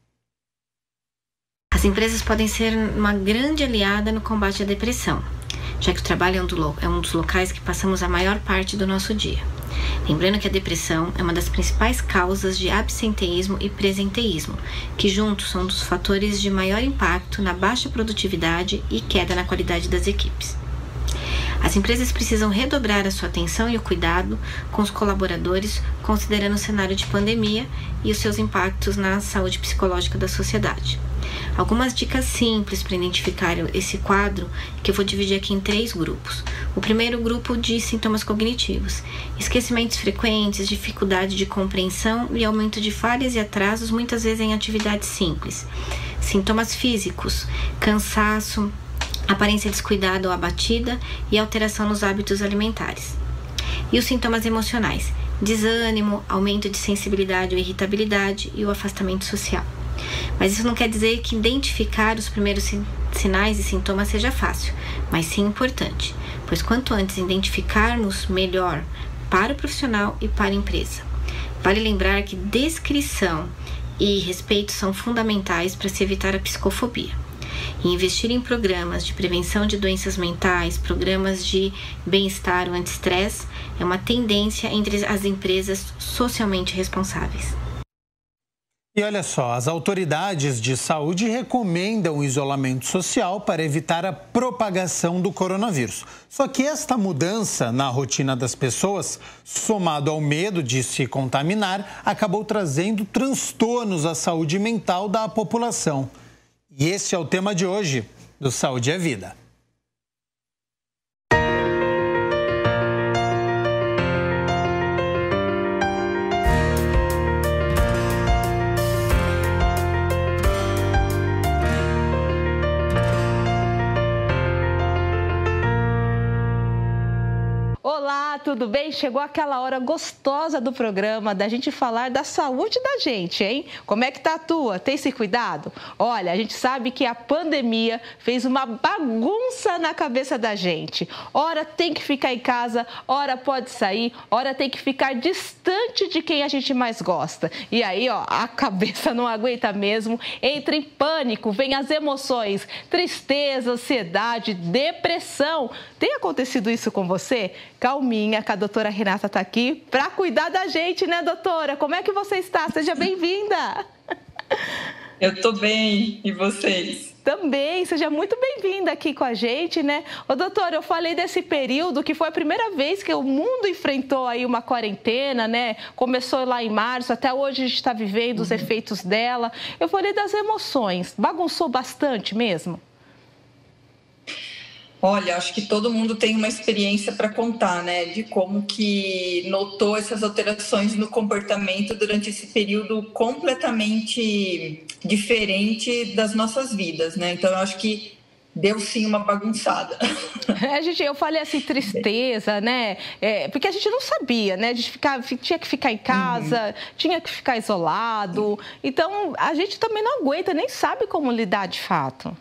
As empresas podem ser uma grande aliada no combate à depressão, já que o trabalho é um dos locais que passamos a maior parte do nosso dia. Lembrando que a depressão é uma das principais causas de absenteísmo e presenteísmo, que juntos são um dos fatores de maior impacto na baixa produtividade e queda na qualidade das equipes. As empresas precisam redobrar a sua atenção e o cuidado com os colaboradores, considerando o cenário de pandemia e os seus impactos na saúde psicológica da sociedade. Algumas dicas simples para identificar esse quadro, que eu vou dividir aqui em 3 grupos. O primeiro grupo de sintomas cognitivos: esquecimentos frequentes, dificuldade de compreensão e aumento de falhas e atrasos, muitas vezes em atividades simples. Sintomas físicos: cansaço, aparência descuidada ou abatida e alteração nos hábitos alimentares. E os sintomas emocionais: desânimo, aumento de sensibilidade ou irritabilidade e o afastamento social. Mas isso não quer dizer que identificar os primeiros sinais e sintomas seja fácil, mas sim importante, pois quanto antes identificarmos, melhor para o profissional e para a empresa. Vale lembrar que descrição e respeito são fundamentais para se evitar a psicofobia. E investir em programas de prevenção de doenças mentais, programas de bem-estar ou anti-estresse é uma tendência entre as empresas socialmente responsáveis. E olha só, as autoridades de saúde recomendam o isolamento social para evitar a propagação do coronavírus. Só que esta mudança na rotina das pessoas, somado ao medo de se contaminar, acabou trazendo transtornos à saúde mental da população. E esse é o tema de hoje do Saúde é Vida. Olá, tudo bem? Chegou aquela hora gostosa do programa da gente falar da saúde da gente, hein? Como é que tá a tua? Tem se cuidado? Olha, a gente sabe que a pandemia fez uma bagunça na cabeça da gente. Ora tem que ficar em casa, ora pode sair, ora tem que ficar distante de quem a gente mais gosta. E aí, ó, a cabeça não aguenta mesmo, entra em pânico, vem as emoções, tristeza, ansiedade, depressão. Tem acontecido isso com você? Calminha, que a doutora Renata está aqui para cuidar da gente, né, doutora? Como é que você está? Seja bem-vinda. Eu estou bem, e vocês? Também, seja muito bem-vinda aqui com a gente, né? Ô, doutora, eu falei desse período que foi a primeira vez que o mundo enfrentou aí uma quarentena, né? Começou lá em março, até hoje a gente está vivendo os efeitos dela. Eu falei das emoções, bagunçou bastante mesmo? Olha, acho que todo mundo tem uma experiência para contar, né? De como que notou essas alterações no comportamento durante esse período completamente diferente das nossas vidas, né? Então, eu acho que deu sim uma bagunçada. Eu falei assim, tristeza, né? Porque a gente não sabia, né? A gente tinha que ficar em casa, tinha que ficar isolado. Então, a gente também não aguenta, nem sabe como lidar de fato.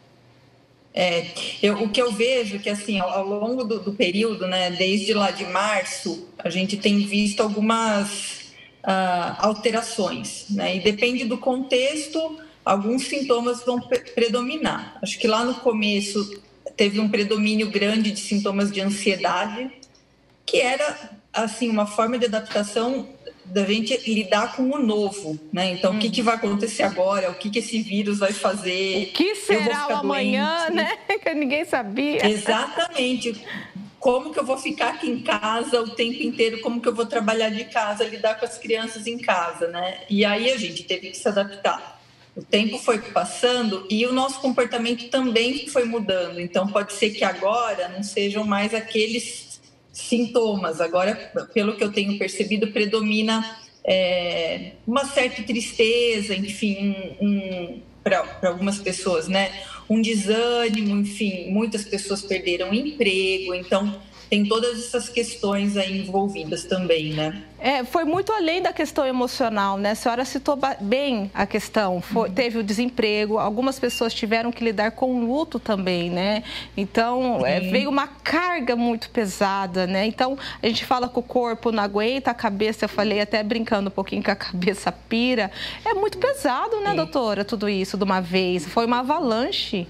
O que eu vejo é que, assim, ao longo do período, né, desde lá de março, a gente tem visto algumas alterações, né, e depende do contexto, alguns sintomas vão predominar. Acho que lá no começo teve um predomínio grande de sintomas de ansiedade, que era, assim, uma forma de adaptação da gente lidar com o novo, né? Então, o que vai acontecer agora? O que esse vírus vai fazer? O que será o amanhã, né? Que ninguém sabia. Exatamente. Como que eu vou ficar aqui em casa o tempo inteiro? Como que eu vou trabalhar de casa, lidar com as crianças em casa, né? E aí a gente teve que se adaptar. O tempo foi passando e o nosso comportamento também foi mudando. Então, pode ser que agora não sejam mais aqueles sintomas. Agora, pelo que eu tenho percebido, predomina uma certa tristeza, enfim, para algumas pessoas, né? Um desânimo, enfim, muitas pessoas perderam emprego, então tem todas essas questões aí envolvidas também, né? Foi muito além da questão emocional, né? A senhora citou bem a questão. Teve o desemprego, algumas pessoas tiveram que lidar com luto também, né? Então, veio uma carga muito pesada, né? Então, a gente fala que o corpo não aguenta, a cabeça, eu falei até brincando um pouquinho que a cabeça pira. É muito pesado, né, doutora, tudo isso de uma vez. Foi uma avalanche.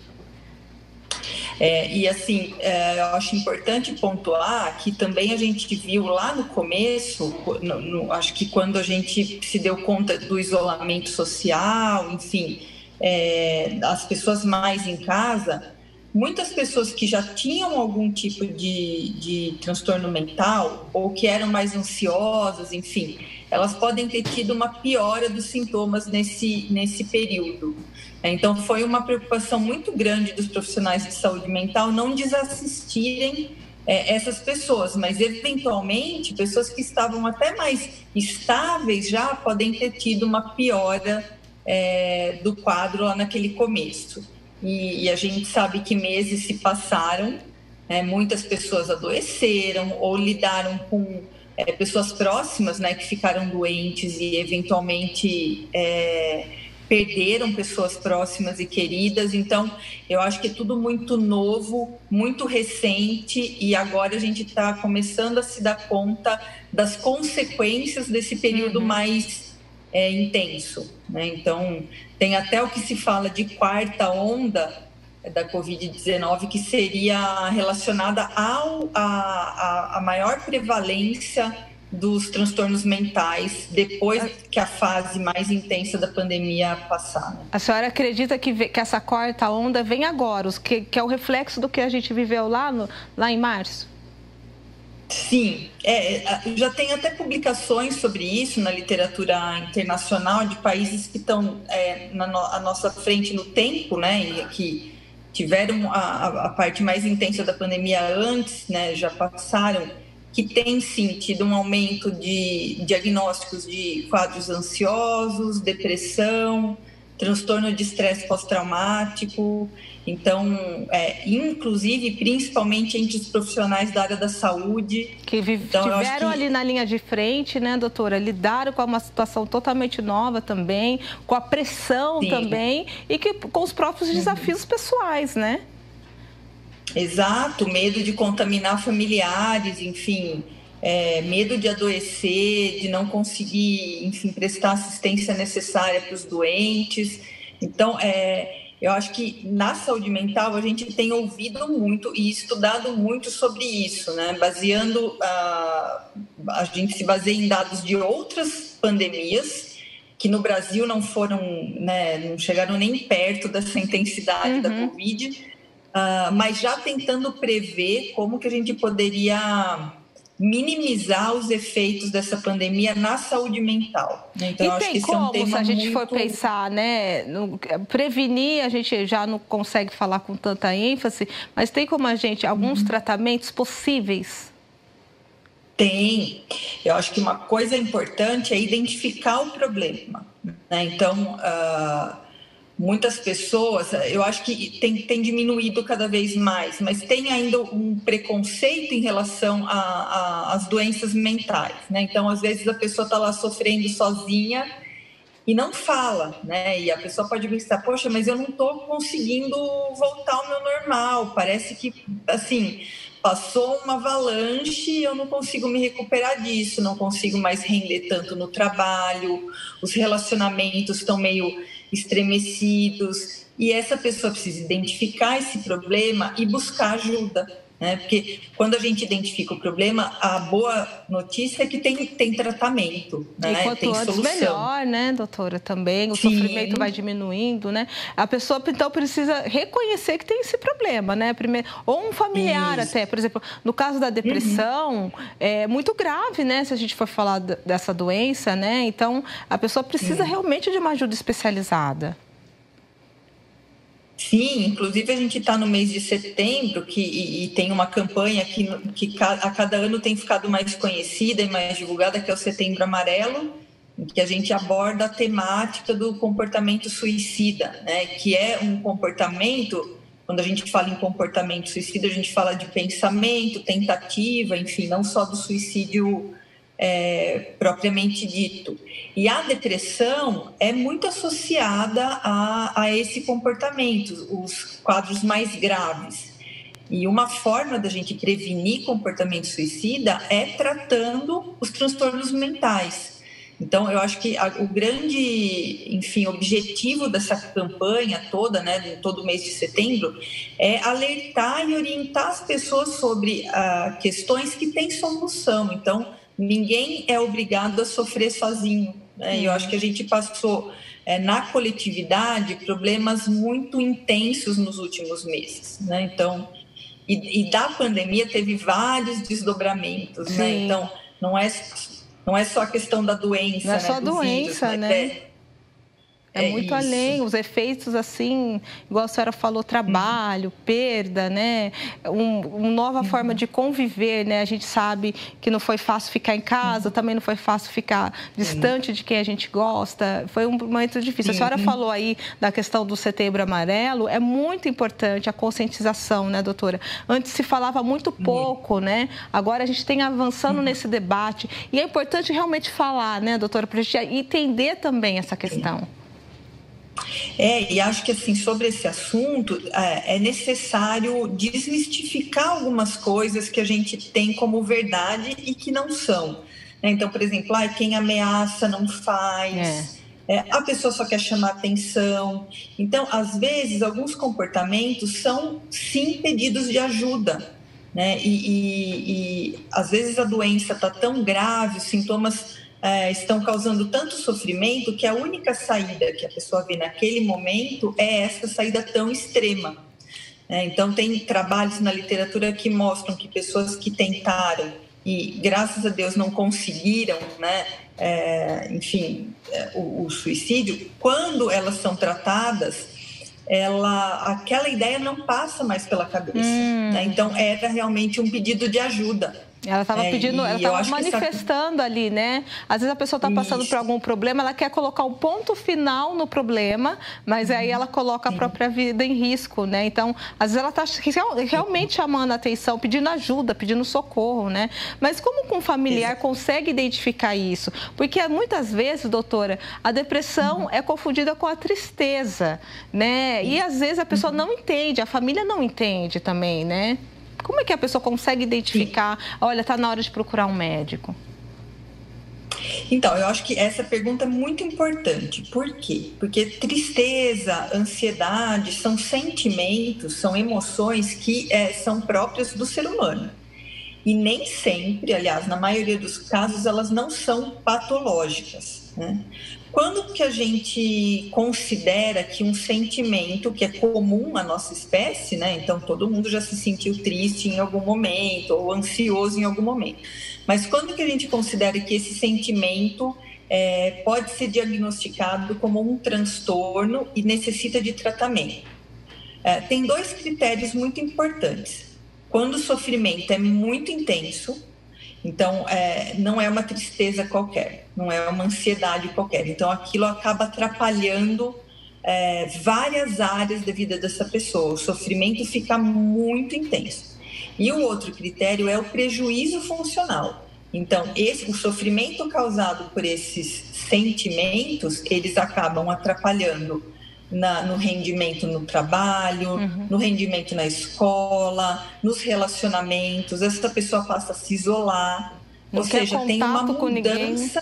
E assim, eu acho importante pontuar que também a gente viu lá no começo, acho que quando a gente se deu conta do isolamento social, enfim, as pessoas mais em casa, muitas pessoas que já tinham algum tipo de transtorno mental ou que eram mais ansiosas, enfim, elas podem ter tido uma piora dos sintomas nesse período. Então, foi uma preocupação muito grande dos profissionais de saúde mental não desassistirem essas pessoas, mas, eventualmente, pessoas que estavam até mais estáveis já podem ter tido uma piora do quadro lá naquele começo. E a gente sabe que meses se passaram, muitas pessoas adoeceram ou lidaram com pessoas próximas, né, que ficaram doentes e, eventualmente, perderam pessoas próximas e queridas. Então, eu acho que é tudo muito novo, muito recente, e agora a gente está começando a se dar conta das consequências desse período mais intenso, né? Então, tem até o que se fala de quarta onda da Covid-19, que seria relacionada à maior prevalência dos transtornos mentais depois que a fase mais intensa da pandemia passar. Né? A senhora acredita que essa quarta onda vem agora, que é o reflexo do que a gente viveu lá em março? Sim, já tem até publicações sobre isso na literatura internacional de países que estão à nossa frente no tempo, né, e que tiveram a parte mais intensa da pandemia antes, né, já passaram, que tem sim tido um aumento de diagnósticos de quadros ansiosos, depressão, transtorno de estresse pós-traumático. Então, inclusive, principalmente entre os profissionais da área da saúde. Que tiveram ali na linha de frente, né, doutora? Lidaram com uma situação totalmente nova também, com a pressão também e com os próprios desafios pessoais, né? Exato, medo de contaminar familiares, enfim, medo de adoecer, de não conseguir, enfim, prestar assistência necessária para os doentes. Então, eu acho que na saúde mental a gente tem ouvido muito e estudado muito sobre isso, né? A gente se baseia em dados de outras pandemias que no Brasil não foram, né, não chegaram nem perto dessa intensidade da Covid. Mas já tentando prever como que a gente poderia minimizar os efeitos dessa pandemia na saúde mental. Então, e acho que como, se a gente for pensar, né, prevenir, a gente já não consegue falar com tanta ênfase, mas tem como a gente, alguns tratamentos possíveis? Tem. Eu acho que uma coisa importante é identificar o problema, né? Então, muitas pessoas, eu acho que tem diminuído cada vez mais, mas tem ainda um preconceito em relação às doenças mentais, né? Então, às vezes, a pessoa está lá sofrendo sozinha e não fala, né? E a pessoa pode pensar, poxa, mas eu não estou conseguindo voltar ao meu normal, parece que, assim, passou uma avalanche e eu não consigo me recuperar disso, não consigo mais render tanto no trabalho, os relacionamentos estão meio estremecidos, e essa pessoa precisa identificar esse problema e buscar ajuda, né? Porque quando a gente identifica o problema, a boa notícia é que tem tratamento, né? E quanto tem antes solução. melhor, né, doutora, também, o sofrimento vai diminuindo, né? A pessoa, então, precisa reconhecer que tem esse problema, né? Primeiro, ou um familiar até, por exemplo, no caso da depressão, é muito grave, né, se a gente for falar dessa doença, né? Então, a pessoa precisa realmente de uma ajuda especializada. Sim, inclusive a gente está no mês de setembro e tem uma campanha que a cada ano tem ficado mais conhecida e mais divulgada, que é o Setembro Amarelo, em que a gente aborda a temática do comportamento suicida, né? Que é um comportamento quando a gente fala em comportamento suicida, a gente fala de pensamento, tentativa, enfim, não só do suicídio propriamente dito. E a depressão é muito associada a esse comportamento, os quadros mais graves. E uma forma da gente prevenir comportamento suicida é tratando os transtornos mentais. Então, eu acho que o grande, enfim, objetivo dessa campanha toda, né, de todo mês de setembro, é alertar e orientar as pessoas sobre questões que têm solução. Então, ninguém é obrigado a sofrer sozinho, né? E eu acho que a gente passou na coletividade problemas muito intensos nos últimos meses, né? Então, e da pandemia teve vários desdobramentos, né? Então, não é só a questão da doença, não é só a doença, vírus, né? É muito além, os efeitos assim, igual a senhora falou, trabalho, perda, né? Uma nova forma de conviver, né? A gente sabe que não foi fácil ficar em casa, também não foi fácil ficar distante de quem a gente gosta, foi um momento difícil. A senhora falou aí da questão do Setembro Amarelo, é muito importante a conscientização, né, doutora? Antes se falava muito pouco, né? Agora a gente tem avançando nesse debate e é importante realmente falar, né, doutora, para a gente entender também essa questão. E acho que assim, sobre esse assunto é necessário desmistificar algumas coisas que a gente tem como verdade e que não são. Então, por exemplo, quem ameaça não faz, a pessoa só quer chamar atenção. Então, às vezes, alguns comportamentos são sim pedidos de ajuda, né? E às vezes a doença está tão grave, os sintomas estão causando tanto sofrimento que a única saída que a pessoa vê naquele momento é essa saída tão extrema. Então, tem trabalhos na literatura que mostram que pessoas que tentaram e, graças a Deus, não conseguiram, né, o suicídio, quando elas são tratadas, aquela ideia não passa mais pela cabeça. Né? Então, era realmente um pedido de ajuda. Ela estava pedindo, ela estava manifestando ali, né? Às vezes a pessoa está passando por algum problema, ela quer colocar um ponto final no problema, mas aí ela coloca a própria vida em risco, né? Então, às vezes ela está realmente chamando a atenção, pedindo ajuda, pedindo socorro, né? Mas como que um familiar consegue identificar isso? Porque muitas vezes, doutora, a depressão é confundida com a tristeza, né? E às vezes a pessoa não entende, a família não entende também, né? Como é que a pessoa consegue identificar, olha, está na hora de procurar um médico? Então, eu acho que essa pergunta é muito importante. Por quê? Porque tristeza, ansiedade são sentimentos, são emoções que são próprias do ser humano. E nem sempre, aliás, na maioria dos casos, elas não são patológicas, né? Quando que a gente considera que um sentimento que é comum à nossa espécie, né? Então, todo mundo já se sentiu triste em algum momento ou ansioso em algum momento. Mas quando que a gente considera que esse sentimento pode ser diagnosticado como um transtorno e necessita de tratamento? Tem dois critérios muito importantes. Quando o sofrimento é muito intenso, então, não é uma tristeza qualquer, não é uma ansiedade qualquer. Então, aquilo acaba atrapalhando várias áreas da vida dessa pessoa. O sofrimento fica muito intenso. E o outro critério é o prejuízo funcional. Então, o sofrimento causado por esses sentimentos, eles acabam atrapalhando no rendimento no trabalho, no rendimento na escola, nos relacionamentos. Essa pessoa passa a se isolar, ou seja, tem uma mudança.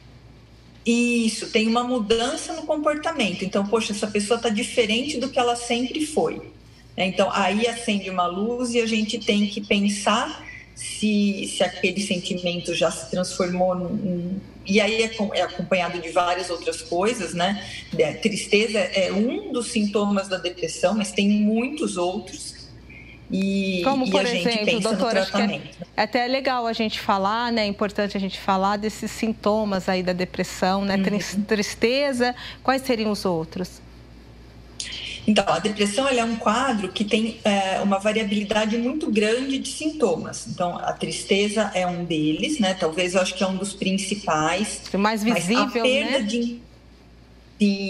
Isso, tem uma mudança no comportamento. Então, poxa, essa pessoa está diferente do que ela sempre foi. Então, aí acende uma luz e a gente tem que pensar se aquele sentimento já se transformou e aí é acompanhado de várias outras coisas, né? Tristeza é um dos sintomas da depressão, mas tem muitos outros. Como, por a gente exemplo, pensa doutora, no tratamento. acho que é até legal a gente falar, né? É importante a gente falar desses sintomas aí da depressão, né? Tristeza, quais seriam os outros? Então, a depressão ela é um quadro que tem uma variabilidade muito grande de sintomas. Então, a tristeza é um deles, né? Talvez eu acho que é um dos principais. O mais visível, mas a perda né? Sim,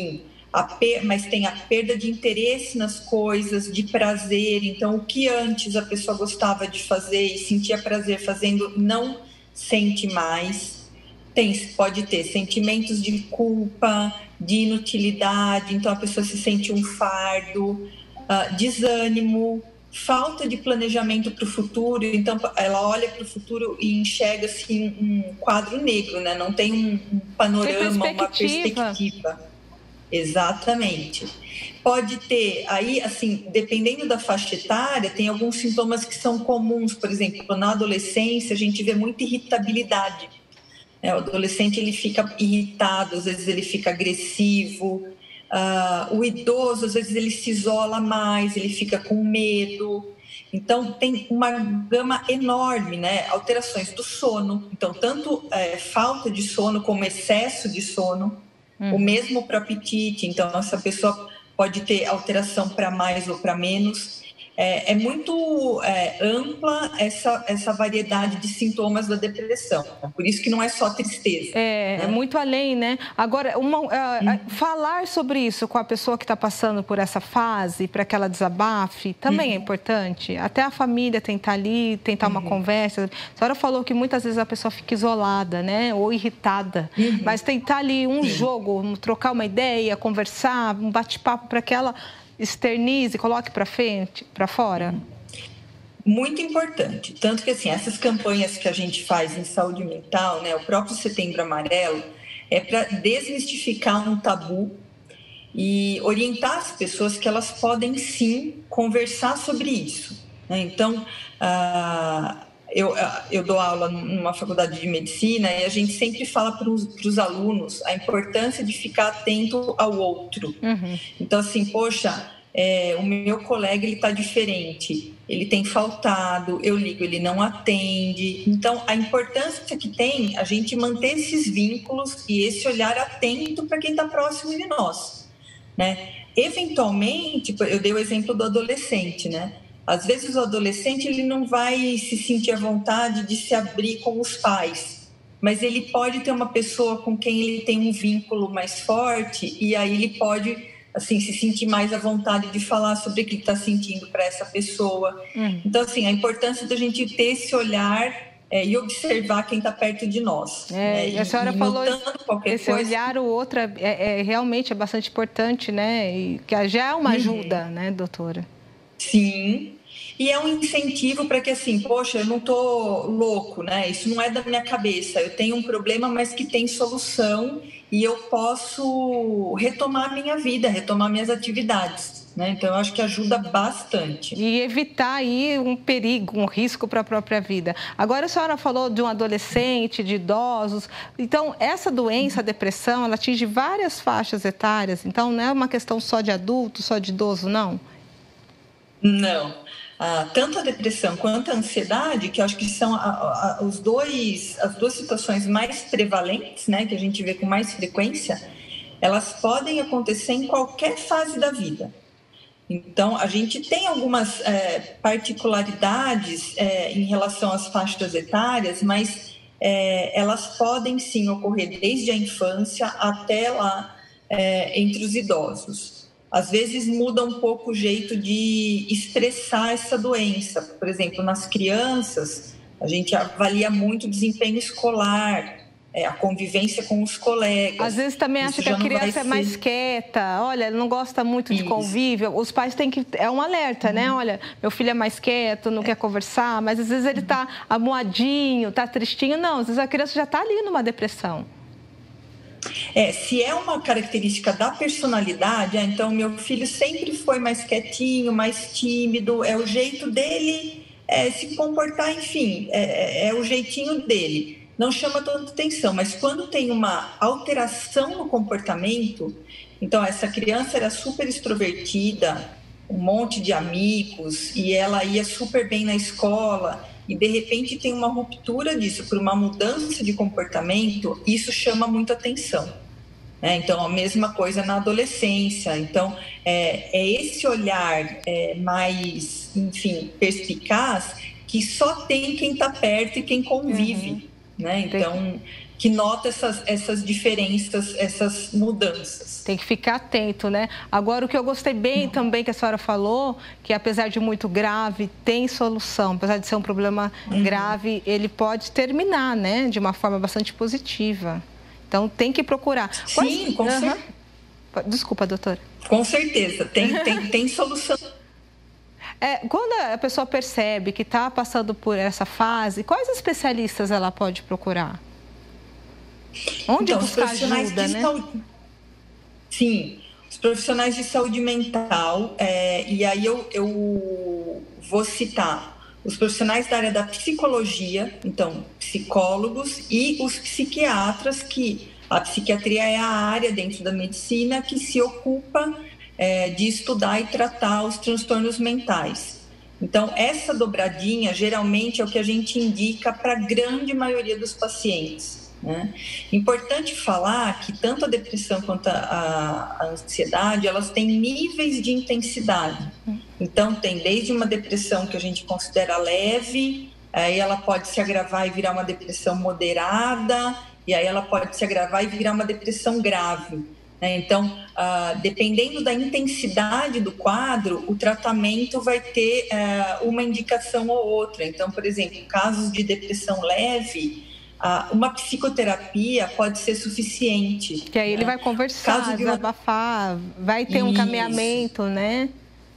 mas tem a perda de interesse nas coisas, de prazer. Então, o que antes a pessoa gostava de fazer e sentia prazer fazendo, não sente mais. Pode ter sentimentos de culpa, de inutilidade, então a pessoa se sente um fardo, desânimo, falta de planejamento para o futuro. Então ela olha para o futuro e enxerga assim um quadro negro, né? Não tem um panorama, uma perspectiva. Exatamente. Pode ter, aí assim, dependendo da faixa etária, tem alguns sintomas que são comuns. Por exemplo, na adolescência a gente vê muita irritabilidade. O adolescente ele fica irritado, às vezes ele fica agressivo. O idoso, às vezes, ele se isola mais, ele fica com medo. Então, tem uma gama enorme, né? Alterações do sono. Então, tanto falta de sono como excesso de sono. O mesmo para o apetite. Então, essa pessoa pode ter alteração para mais ou para menos. É muito ampla essa variedade de sintomas da depressão. Por isso que não é só tristeza. É muito além, né? Agora, falar sobre isso com a pessoa que está passando por essa fase, para que ela desabafe, também é importante. Até a família tentar ali, tentar uma conversa. A senhora falou que muitas vezes a pessoa fica isolada, né? Ou irritada. Mas tentar ali um jogo, trocar uma ideia, conversar, um bate-papo para que ela externize, coloque para frente, para fora? Muito importante. Tanto que, assim, essas campanhas que a gente faz em saúde mental, né, o próprio Setembro Amarelo, é para desmistificar um tabu e orientar as pessoas que elas podem, sim, conversar sobre isso. Né? Então, eu dou aula numa faculdade de medicina e a gente sempre fala para os alunos a importância de ficar atento ao outro. Então, assim, poxa, o meu colega ele está diferente, ele tem faltado, eu ligo, ele não atende. Então, a importância que tem a gente manter esses vínculos e esse olhar atento para quem está próximo de nós, né? Eventualmente, eu dei o exemplo do adolescente, né? Às vezes o adolescente ele não vai se sentir à vontade de se abrir com os pais, mas ele pode ter uma pessoa com quem ele tem um vínculo mais forte e aí ele pode assim, se sentir mais à vontade de falar sobre o que ele está sentindo para essa pessoa. Então, assim, a importância da gente ter esse olhar e observar quem está perto de nós. A senhora falou esse olhar, o outro realmente é bastante importante, né? E que já é uma ajuda, né, doutora? Sim. E é um incentivo para que, assim, poxa, eu não tô louco, né? Isso não é da minha cabeça. Eu tenho um problema, mas que tem solução e eu posso retomar a minha vida, retomar minhas atividades, né? Então, eu acho que ajuda bastante. E evitar aí um perigo, um risco para a própria vida. Agora, a senhora falou de um adolescente, de idosos. Então, essa doença, a depressão, ela atinge várias faixas etárias. Então, não é uma questão só de adulto, só de idoso, não? Não. Tanto a depressão quanto a ansiedade, que eu acho que são as duas situações mais prevalentes, né, que a gente vê com mais frequência, elas podem acontecer em qualquer fase da vida. Então, a gente tem algumas particularidades em relação às faixas etárias, mas elas podem sim ocorrer desde a infância até lá entre os idosos. Às vezes muda um pouco o jeito de expressar essa doença. Por exemplo, nas crianças, a gente avalia muito o desempenho escolar, a convivência com os colegas. Às vezes também acha que a criança é mais quieta, olha, ela não gosta muito de convívio. Os pais têm que... É um alerta, né? Olha, meu filho é mais quieto, não quer conversar, mas às vezes ele está amuadinho, está tristinho. Não, às vezes a criança já está ali numa depressão. Se é uma característica da personalidade, então meu filho sempre foi mais quietinho, mais tímido, é o jeito dele se comportar, enfim, é o jeitinho dele. Não chama tanta atenção, mas quando tem uma alteração no comportamento, então essa criança era super extrovertida, um monte de amigos, e ela ia super bem na escola, e de repente tem uma ruptura disso por uma mudança de comportamento, isso chama muito atenção. Então, a mesma coisa na adolescência. Então, é esse olhar mais, enfim, perspicaz que só tem quem está perto e quem convive. Né? Então, que nota essas diferenças, essas mudanças. Tem que ficar atento, né? Agora, o que eu gostei bem também que a senhora falou, que apesar de muito grave, tem solução. Apesar de ser um problema grave, ele pode terminar, né? De uma forma bastante positiva. Então, tem que procurar. Sim, com certeza. Desculpa, doutora. Com certeza, tem solução. Quando a pessoa percebe que está passando por essa fase, quais especialistas ela pode procurar? Onde então, buscar ajuda, né? Sim, os profissionais de saúde mental, e aí eu vou citar os profissionais da área da psicologia, então, psicólogos e os psiquiatras, que a psiquiatria é a área dentro da medicina que se ocupa de estudar e tratar os transtornos mentais. Então, essa dobradinha, geralmente, é o que a gente indica para a grande maioria dos pacientes. Né? Importante falar que tanto a depressão quanto a ansiedade, elas têm níveis de intensidade. Então, tem desde uma depressão que a gente considera leve, aí ela pode se agravar e virar uma depressão moderada, e aí ela pode se agravar e virar uma depressão grave. Então, dependendo da intensidade do quadro, o tratamento vai ter uma indicação ou outra. Então, por exemplo, casos de depressão leve, uma psicoterapia pode ser suficiente. Que aí ele vai conversar, desabafar, vai ter um caminhamento, né?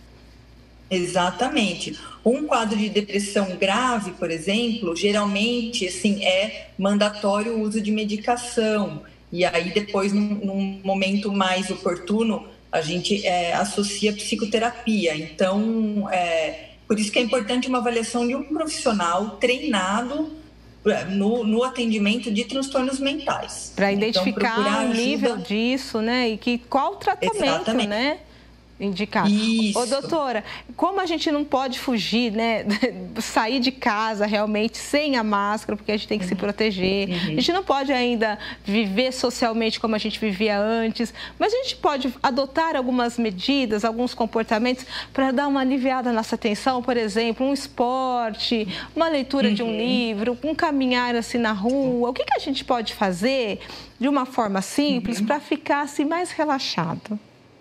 Exatamente. Um quadro de depressão grave, por exemplo, geralmente assim, é mandatório o uso de medicação. E aí depois, num momento mais oportuno, a gente associa psicoterapia. Então, por isso que é importante uma avaliação de um profissional treinado no atendimento de transtornos mentais. Para identificar o nível disso, né? E qual o tratamento, exatamente, né? Indicado. Ô, doutora, como a gente não pode fugir, né, sair de casa realmente sem a máscara, porque a gente tem que se proteger, a gente não pode ainda viver socialmente como a gente vivia antes, mas a gente pode adotar algumas medidas, alguns comportamentos para dar uma aliviada na nossa atenção, por exemplo, um esporte, uma leitura de um livro, um caminhar assim na rua. O que a gente pode fazer de uma forma simples para ficar assim mais relaxado?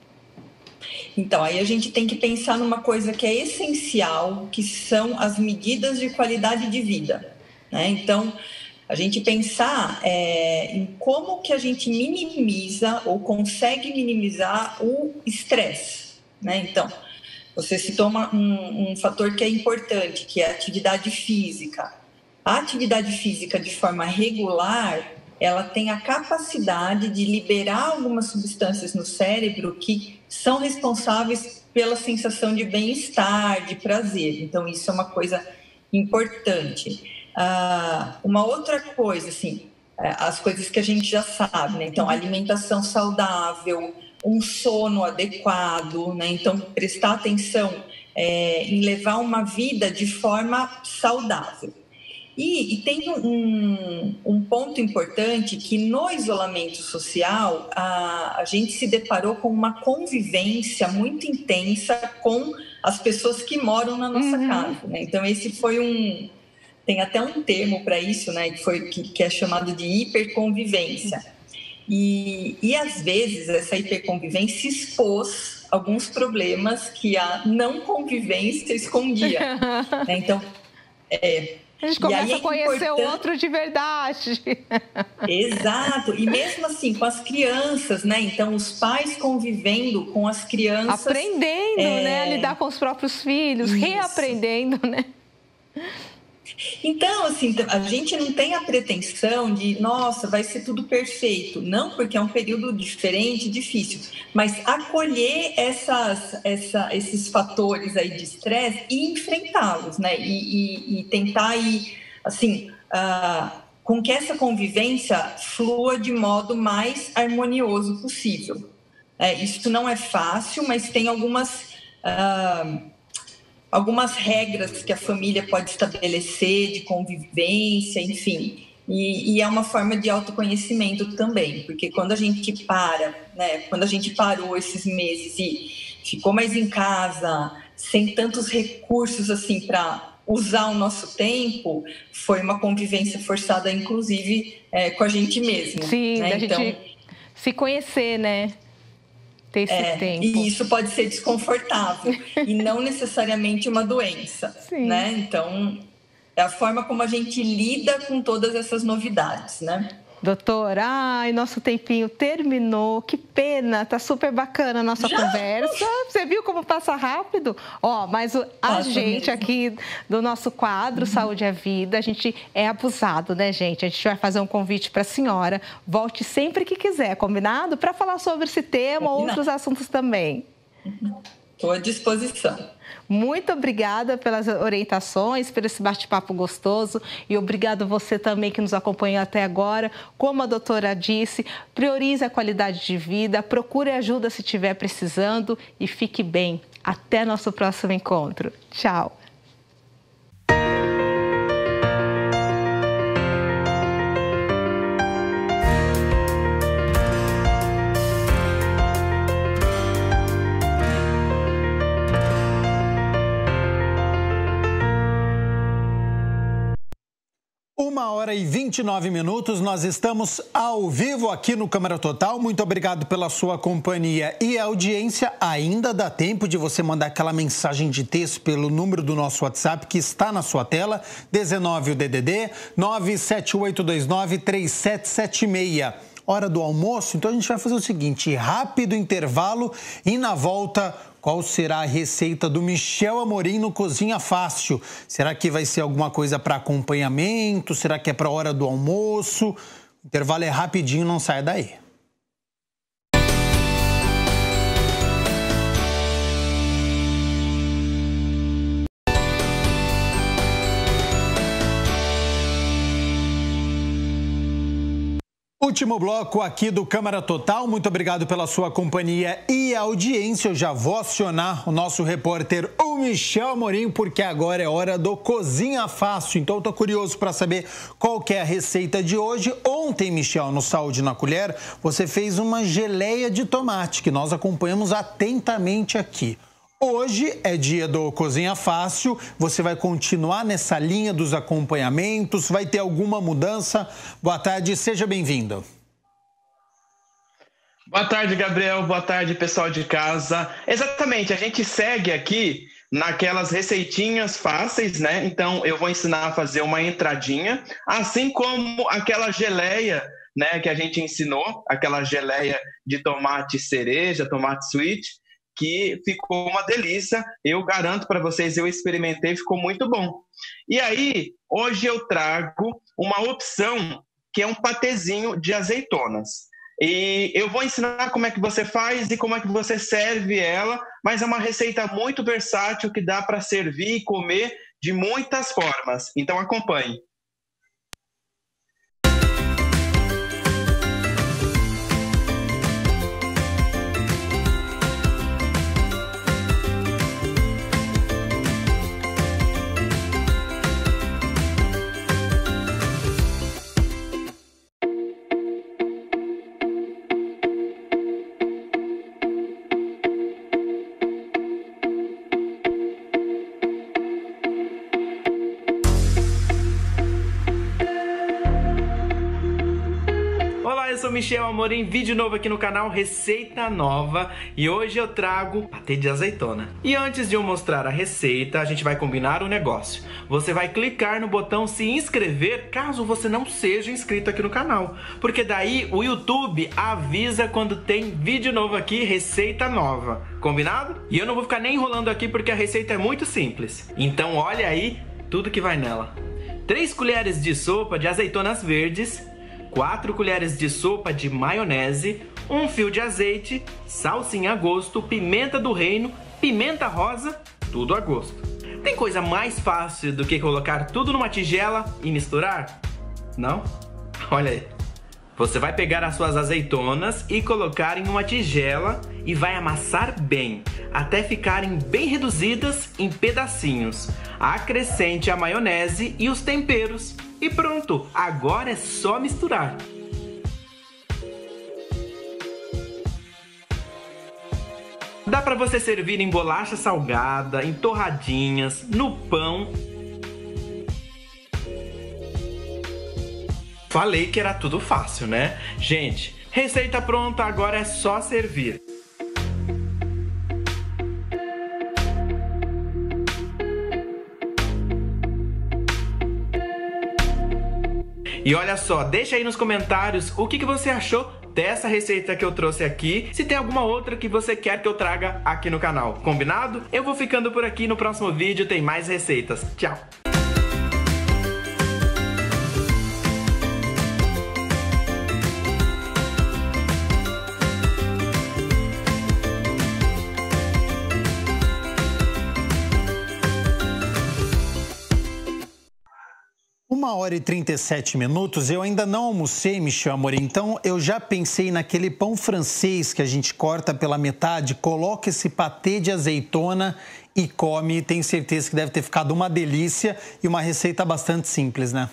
Então, aí a gente tem que pensar numa coisa que é essencial, que são as medidas de qualidade de vida, né? Então, a gente pensar em como que a gente minimiza ou consegue minimizar o estresse, né? Então, você citou um fator que é importante, que é a atividade física. A atividade física de forma regular, ela tem a capacidade de liberar algumas substâncias no cérebro que são responsáveis pela sensação de bem-estar, de prazer. Então, isso é uma coisa importante. Uma outra coisa, assim, as coisas que a gente já sabe, né? Então, alimentação saudável, um sono adequado, né? Então, prestar atenção em levar uma vida de forma saudável. E tem um ponto importante que no isolamento social a gente se deparou com uma convivência muito intensa com as pessoas que moram na nossa casa, né? Então esse foi tem até um termo para isso, né? Que é chamado de hiperconvivência. E às vezes essa hiperconvivência expôs alguns problemas que a não convivência escondia, né? Então a gente começa a conhecer o outro de verdade. Exato. E mesmo assim, com as crianças, né? Então, os pais convivendo com as crianças. Aprendendo, né? A lidar com os próprios filhos, reaprendendo, né? Então, assim, a gente não tem a pretensão de, nossa, vai ser tudo perfeito. Não, porque é um período diferente, difícil. Mas acolher esses fatores aí de estresse e enfrentá-los, né? E tentar ir, assim, com que essa convivência flua de modo mais harmonioso possível. Isso não é fácil, mas tem algumas regras que a família pode estabelecer de convivência, enfim. E é uma forma de autoconhecimento também, porque quando a gente quando a gente parou esses meses e ficou mais em casa, sem tantos recursos assim para usar o nosso tempo foi uma convivência forçada, inclusive, com a gente mesmo. Sim, né? da gente se conhecer, né? Ter esse tempo. E isso pode ser desconfortável e não necessariamente uma doença, né? Então, é a forma como a gente lida com todas essas novidades, né? Doutora, nosso tempinho terminou. Que pena, tá super bacana a nossa conversa. Você viu como passa rápido? Mas a gente aqui do nosso quadro Saúde é Vida, a gente é abusado, né, gente? A gente vai fazer um convite para a senhora. Volte sempre que quiser, combinado? Para falar sobre esse tema ou outros assuntos também. Estou à disposição. Muito obrigada pelas orientações, por esse bate-papo gostoso e obrigado você também que nos acompanhou até agora. Como a doutora disse, priorize a qualidade de vida, procure ajuda se estiver precisando e fique bem. Até nosso próximo encontro. Tchau! Uma hora e 29 minutos, nós estamos ao vivo aqui no Câmara Total. Muito obrigado pela sua companhia e audiência. Ainda dá tempo de você mandar aquela mensagem de texto pelo número do nosso WhatsApp que está na sua tela, 19 o DDD 978293776. Hora do almoço, então a gente vai fazer o seguinte, rápido intervalo e na volta... Qual será a receita do Michel Amorim no Cozinha Fácil? Será que vai ser alguma coisa para acompanhamento? Será que é para a hora do almoço? O intervalo é rapidinho, não saia daí. Último bloco aqui do Câmara Total. Muito obrigado pela sua companhia e audiência. Eu já vou acionar o nosso repórter, o Michel Amorim, porque agora é hora do Cozinha Fácil. Então, eu tô curioso para saber qual que é a receita de hoje. Ontem, Michel, no Saúde na Colher, você fez uma geleia de tomate, que nós acompanhamos atentamente aqui. Hoje é dia do Cozinha Fácil, você vai continuar nessa linha dos acompanhamentos, vai ter alguma mudança? Boa tarde, seja bem-vindo. Boa tarde, Gabriel, boa tarde, pessoal de casa. Exatamente, a gente segue aqui naquelas receitinhas fáceis, né? Então, eu vou ensinar a fazer uma entradinha, assim como aquela geleia, né, que a gente ensinou, aquela geleia de tomate cereja, tomate sweet, que ficou uma delícia, eu garanto para vocês, eu experimentei, ficou muito bom. E aí, hoje eu trago uma opção que é um patezinho de azeitonas. E eu vou ensinar como é que você faz e como é que você serve ela, mas é uma receita muito versátil que dá para servir e comer de muitas formas. Então acompanhe. Eu sou Michel Amorim, vídeo novo aqui no canal, receita nova, e hoje eu trago patê de azeitona. E antes de eu mostrar a receita, a gente vai combinar um negócio. Você vai clicar no botão se inscrever caso você não seja inscrito aqui no canal, porque daí o YouTube avisa quando tem vídeo novo aqui, receita nova. Combinado? E eu não vou ficar nem enrolando aqui porque a receita é muito simples. Então olha aí tudo que vai nela. 3 colheres de sopa de azeitonas verdes, 4 colheres de sopa de maionese, 1 fio de azeite, salsinha a gosto, pimenta do reino, pimenta rosa, tudo a gosto. Tem coisa mais fácil do que colocar tudo numa tigela e misturar? Não? Olha aí. Você vai pegar as suas azeitonas e colocar em uma tigela e vai amassar bem, até ficarem bem reduzidas em pedacinhos. Acrescente a maionese e os temperos. E pronto, agora é só misturar. Dá para você servir em bolacha salgada, em torradinhas, no pão. Falei que era tudo fácil, né? Gente, receita pronta, agora é só servir. E olha só, deixa aí nos comentários o que você achou dessa receita que eu trouxe aqui. Se tem alguma outra que você quer que eu traga aqui no canal, combinado? Eu vou ficando por aqui, no próximo vídeo tem mais receitas. Tchau! Uma hora e 37 minutos, eu ainda não almocei, Michel Amorim, então eu já pensei naquele pão francês que a gente corta pela metade, coloca esse patê de azeitona e come. Tenho certeza que deve ter ficado uma delícia e uma receita bastante simples, né?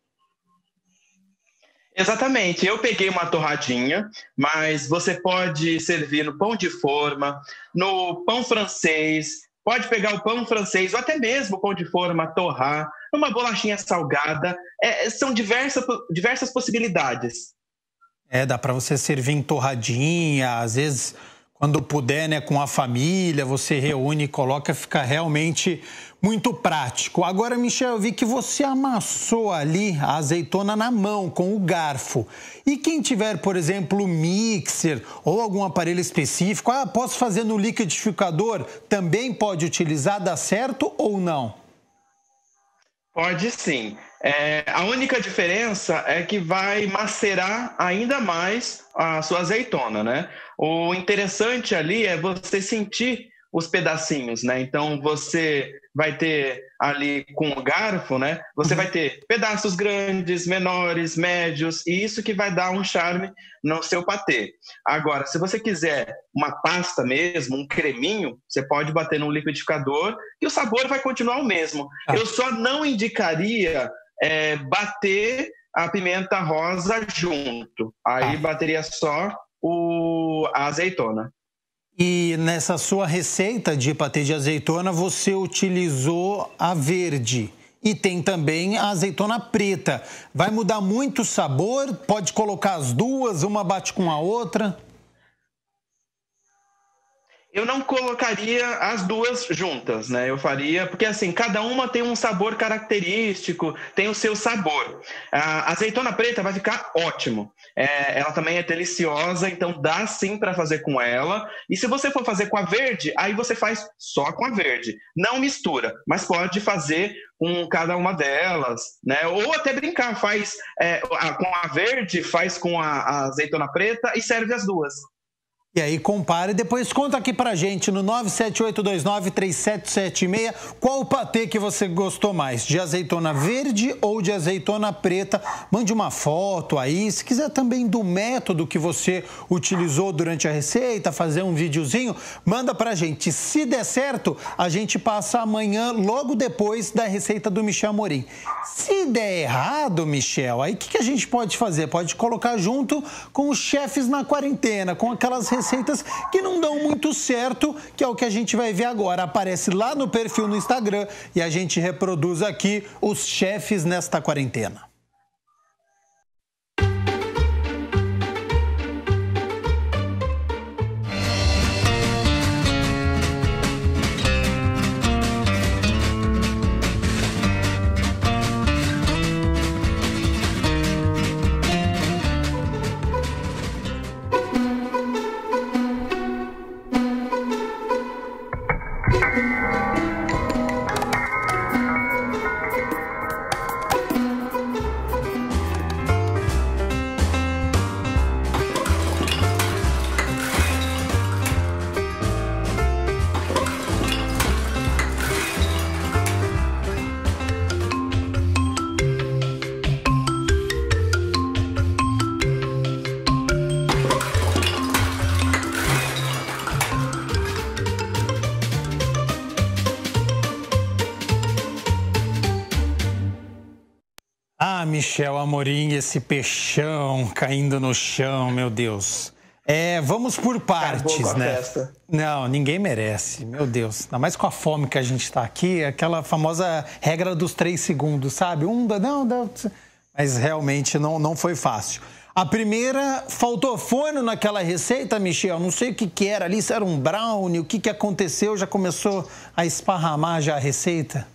Exatamente, eu peguei uma torradinha, mas você pode servir no pão de forma, no pão francês, pode pegar o pão francês ou até mesmo o pão de forma, torrar, uma bolachinha salgada, são diversas possibilidades. Dá para você servir em torradinha, às vezes, quando puder, né, com a família, você reúne e coloca, fica realmente muito prático. Agora, Michel, eu vi que você amassou ali a azeitona na mão, com o garfo. E quem tiver, por exemplo, mixer ou algum aparelho específico, posso fazer no liquidificador, também pode utilizar, dá certo ou não? Pode sim. A única diferença é que vai macerar ainda mais a sua azeitona, né? O interessante ali é você sentir os pedacinhos, né? Então você vai ter ali com o garfo, né? Você vai ter pedaços grandes, menores, médios, e isso que vai dar um charme no seu patê. Agora, se você quiser uma pasta mesmo, um creminho, você pode bater no liquidificador e o sabor vai continuar o mesmo. Eu só não indicaria bater a pimenta rosa junto. Aí bateria só a azeitona. E nessa sua receita de patê de azeitona, você utilizou a verde e tem também a azeitona preta. Vai mudar muito o sabor? Pode colocar as duas, uma bate com a outra? Eu não colocaria as duas juntas, né? Eu faria, porque assim, cada uma tem um sabor característico, tem o seu sabor. A azeitona preta vai ficar ótimo. Ela também é deliciosa, então dá sim para fazer com ela. E se você for fazer com a verde, aí você faz só com a verde. Não mistura, mas pode fazer com cada uma delas, né? Ou até brincar, faz com a verde, faz com a azeitona preta e serve as duas. E aí compara e depois conta aqui pra gente no 978293776 qual o patê que você gostou mais, de azeitona verde ou de azeitona preta. Mande uma foto aí, se quiser também do método que você utilizou durante a receita, fazer um videozinho, manda pra gente. Se der certo, a gente passa amanhã logo depois da receita do Michel Amorim. Se der errado, Michel, aí o que a gente pode fazer? Pode colocar junto com os chefes na quarentena, com aquelas receitas que não dão muito certo, que é o que a gente vai ver agora. Aparece lá no perfil no Instagram e a gente reproduz aqui os chefes nesta quarentena. Michel Amorim, esse peixão caindo no chão, meu Deus. Vamos por partes, né? Festa. Não, ninguém merece, meu Deus. Ainda mais com a fome que a gente está aqui, aquela famosa regra dos 3 segundos, sabe? Mas realmente não foi fácil. A primeira, faltou forno naquela receita, Michel? Não sei o que era ali, se era um brownie, o que aconteceu? Já começou a esparramar já a receita?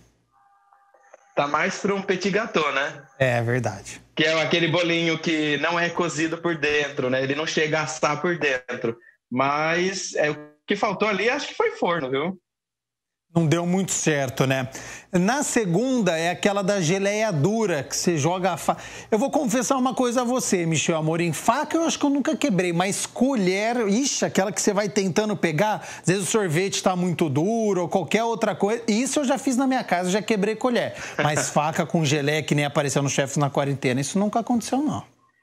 Tá mais para um petit gâteau, né? É verdade. Que é aquele bolinho que não é cozido por dentro, né? Ele não chega a assar por dentro. Mas o que faltou ali, acho que foi forno, viu? Não deu muito certo, né? Na segunda é aquela da geleia dura, que você joga a faca. Eu vou confessar uma coisa a você, Michel Amorim. Faca eu acho que eu nunca quebrei, mas colher, ixi, aquela que você vai tentando pegar, às vezes o sorvete está muito duro ou qualquer outra coisa. Isso eu já fiz na minha casa, já quebrei colher. Mas faca com geleia, que nem apareceu no Chefes na Quarentena, isso nunca aconteceu, não.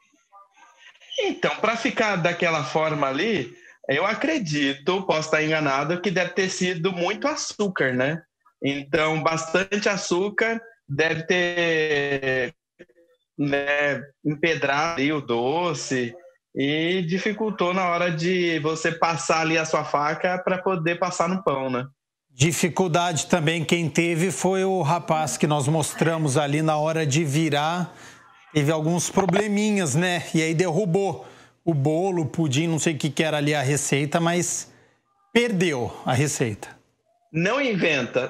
Então, para ficar daquela forma ali, eu acredito, posso estar enganado, que deve ter sido muito açúcar, né? Então, bastante açúcar deve ter, né, empedrado ali o doce e dificultou na hora de você passar ali a sua faca para poder passar no pão, né? Dificuldade também quem teve foi o rapaz que nós mostramos ali na hora de virar. Teve alguns probleminhas, né? E aí derrubou o bolo, o pudim, não sei o que era ali a receita, mas perdeu a receita. Não inventa,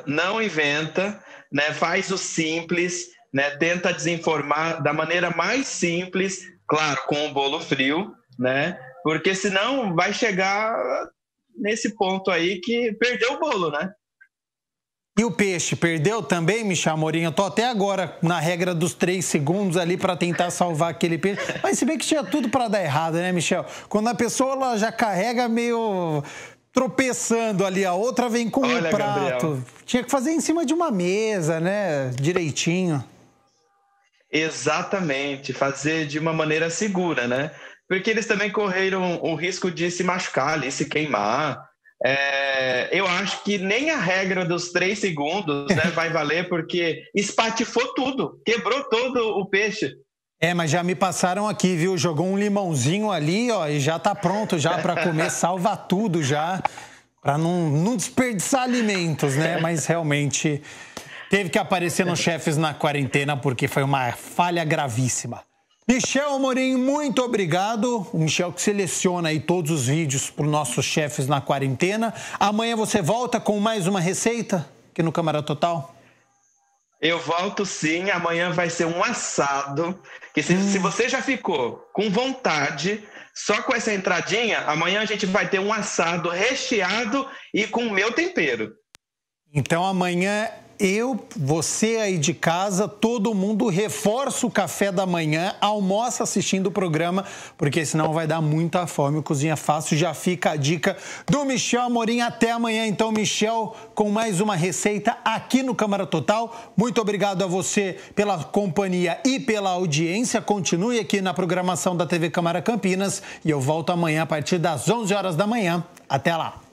né? Faz o simples, né? Tenta desinformar da maneira mais simples, claro, com o bolo frio, né? Porque senão vai chegar nesse ponto aí que perdeu o bolo, né? E o peixe perdeu também, Michel Amorim? Eu tô até agora na regra dos 3 segundos ali para tentar salvar aquele peixe. Mas se bem que tinha tudo para dar errado, né, Michel? Quando a pessoa ela já carrega meio tropeçando ali, a outra vem com um prato. Gabriel, tinha que fazer em cima de uma mesa, né? Direitinho. Exatamente, fazer de uma maneira segura, né? Porque eles também correram o risco de se machucar ali, se queimar. Eu acho que nem a regra dos 3 segundos, né, vai valer, porque espatifou tudo, quebrou todo o peixe. Mas já me passaram aqui, viu? Jogou um limãozinho ali, ó, e já tá pronto já para comer, salva tudo já, para não desperdiçar alimentos, né? Mas realmente teve que aparecer nos Chefes na Quarentena, porque foi uma falha gravíssima. Michel Amorim, muito obrigado. O Michel que seleciona aí todos os vídeos para os nossos Chefes na Quarentena. Amanhã você volta com mais uma receita aqui no Câmara Total? Eu volto sim, amanhã vai ser um assado, que se você já ficou com vontade, só com essa entradinha, amanhã a gente vai ter um assado recheado e com o meu tempero. Então amanhã você aí de casa, todo mundo reforça o café da manhã, almoça assistindo o programa, porque senão vai dar muita fome. O Cozinha Fácil já fica a dica do Michel Amorim. Até amanhã, então, Michel, com mais uma receita aqui no Câmara Total. Muito obrigado a você pela companhia e pela audiência. Continue aqui na programação da TV Câmara Campinas e eu volto amanhã a partir das 11 horas da manhã. Até lá!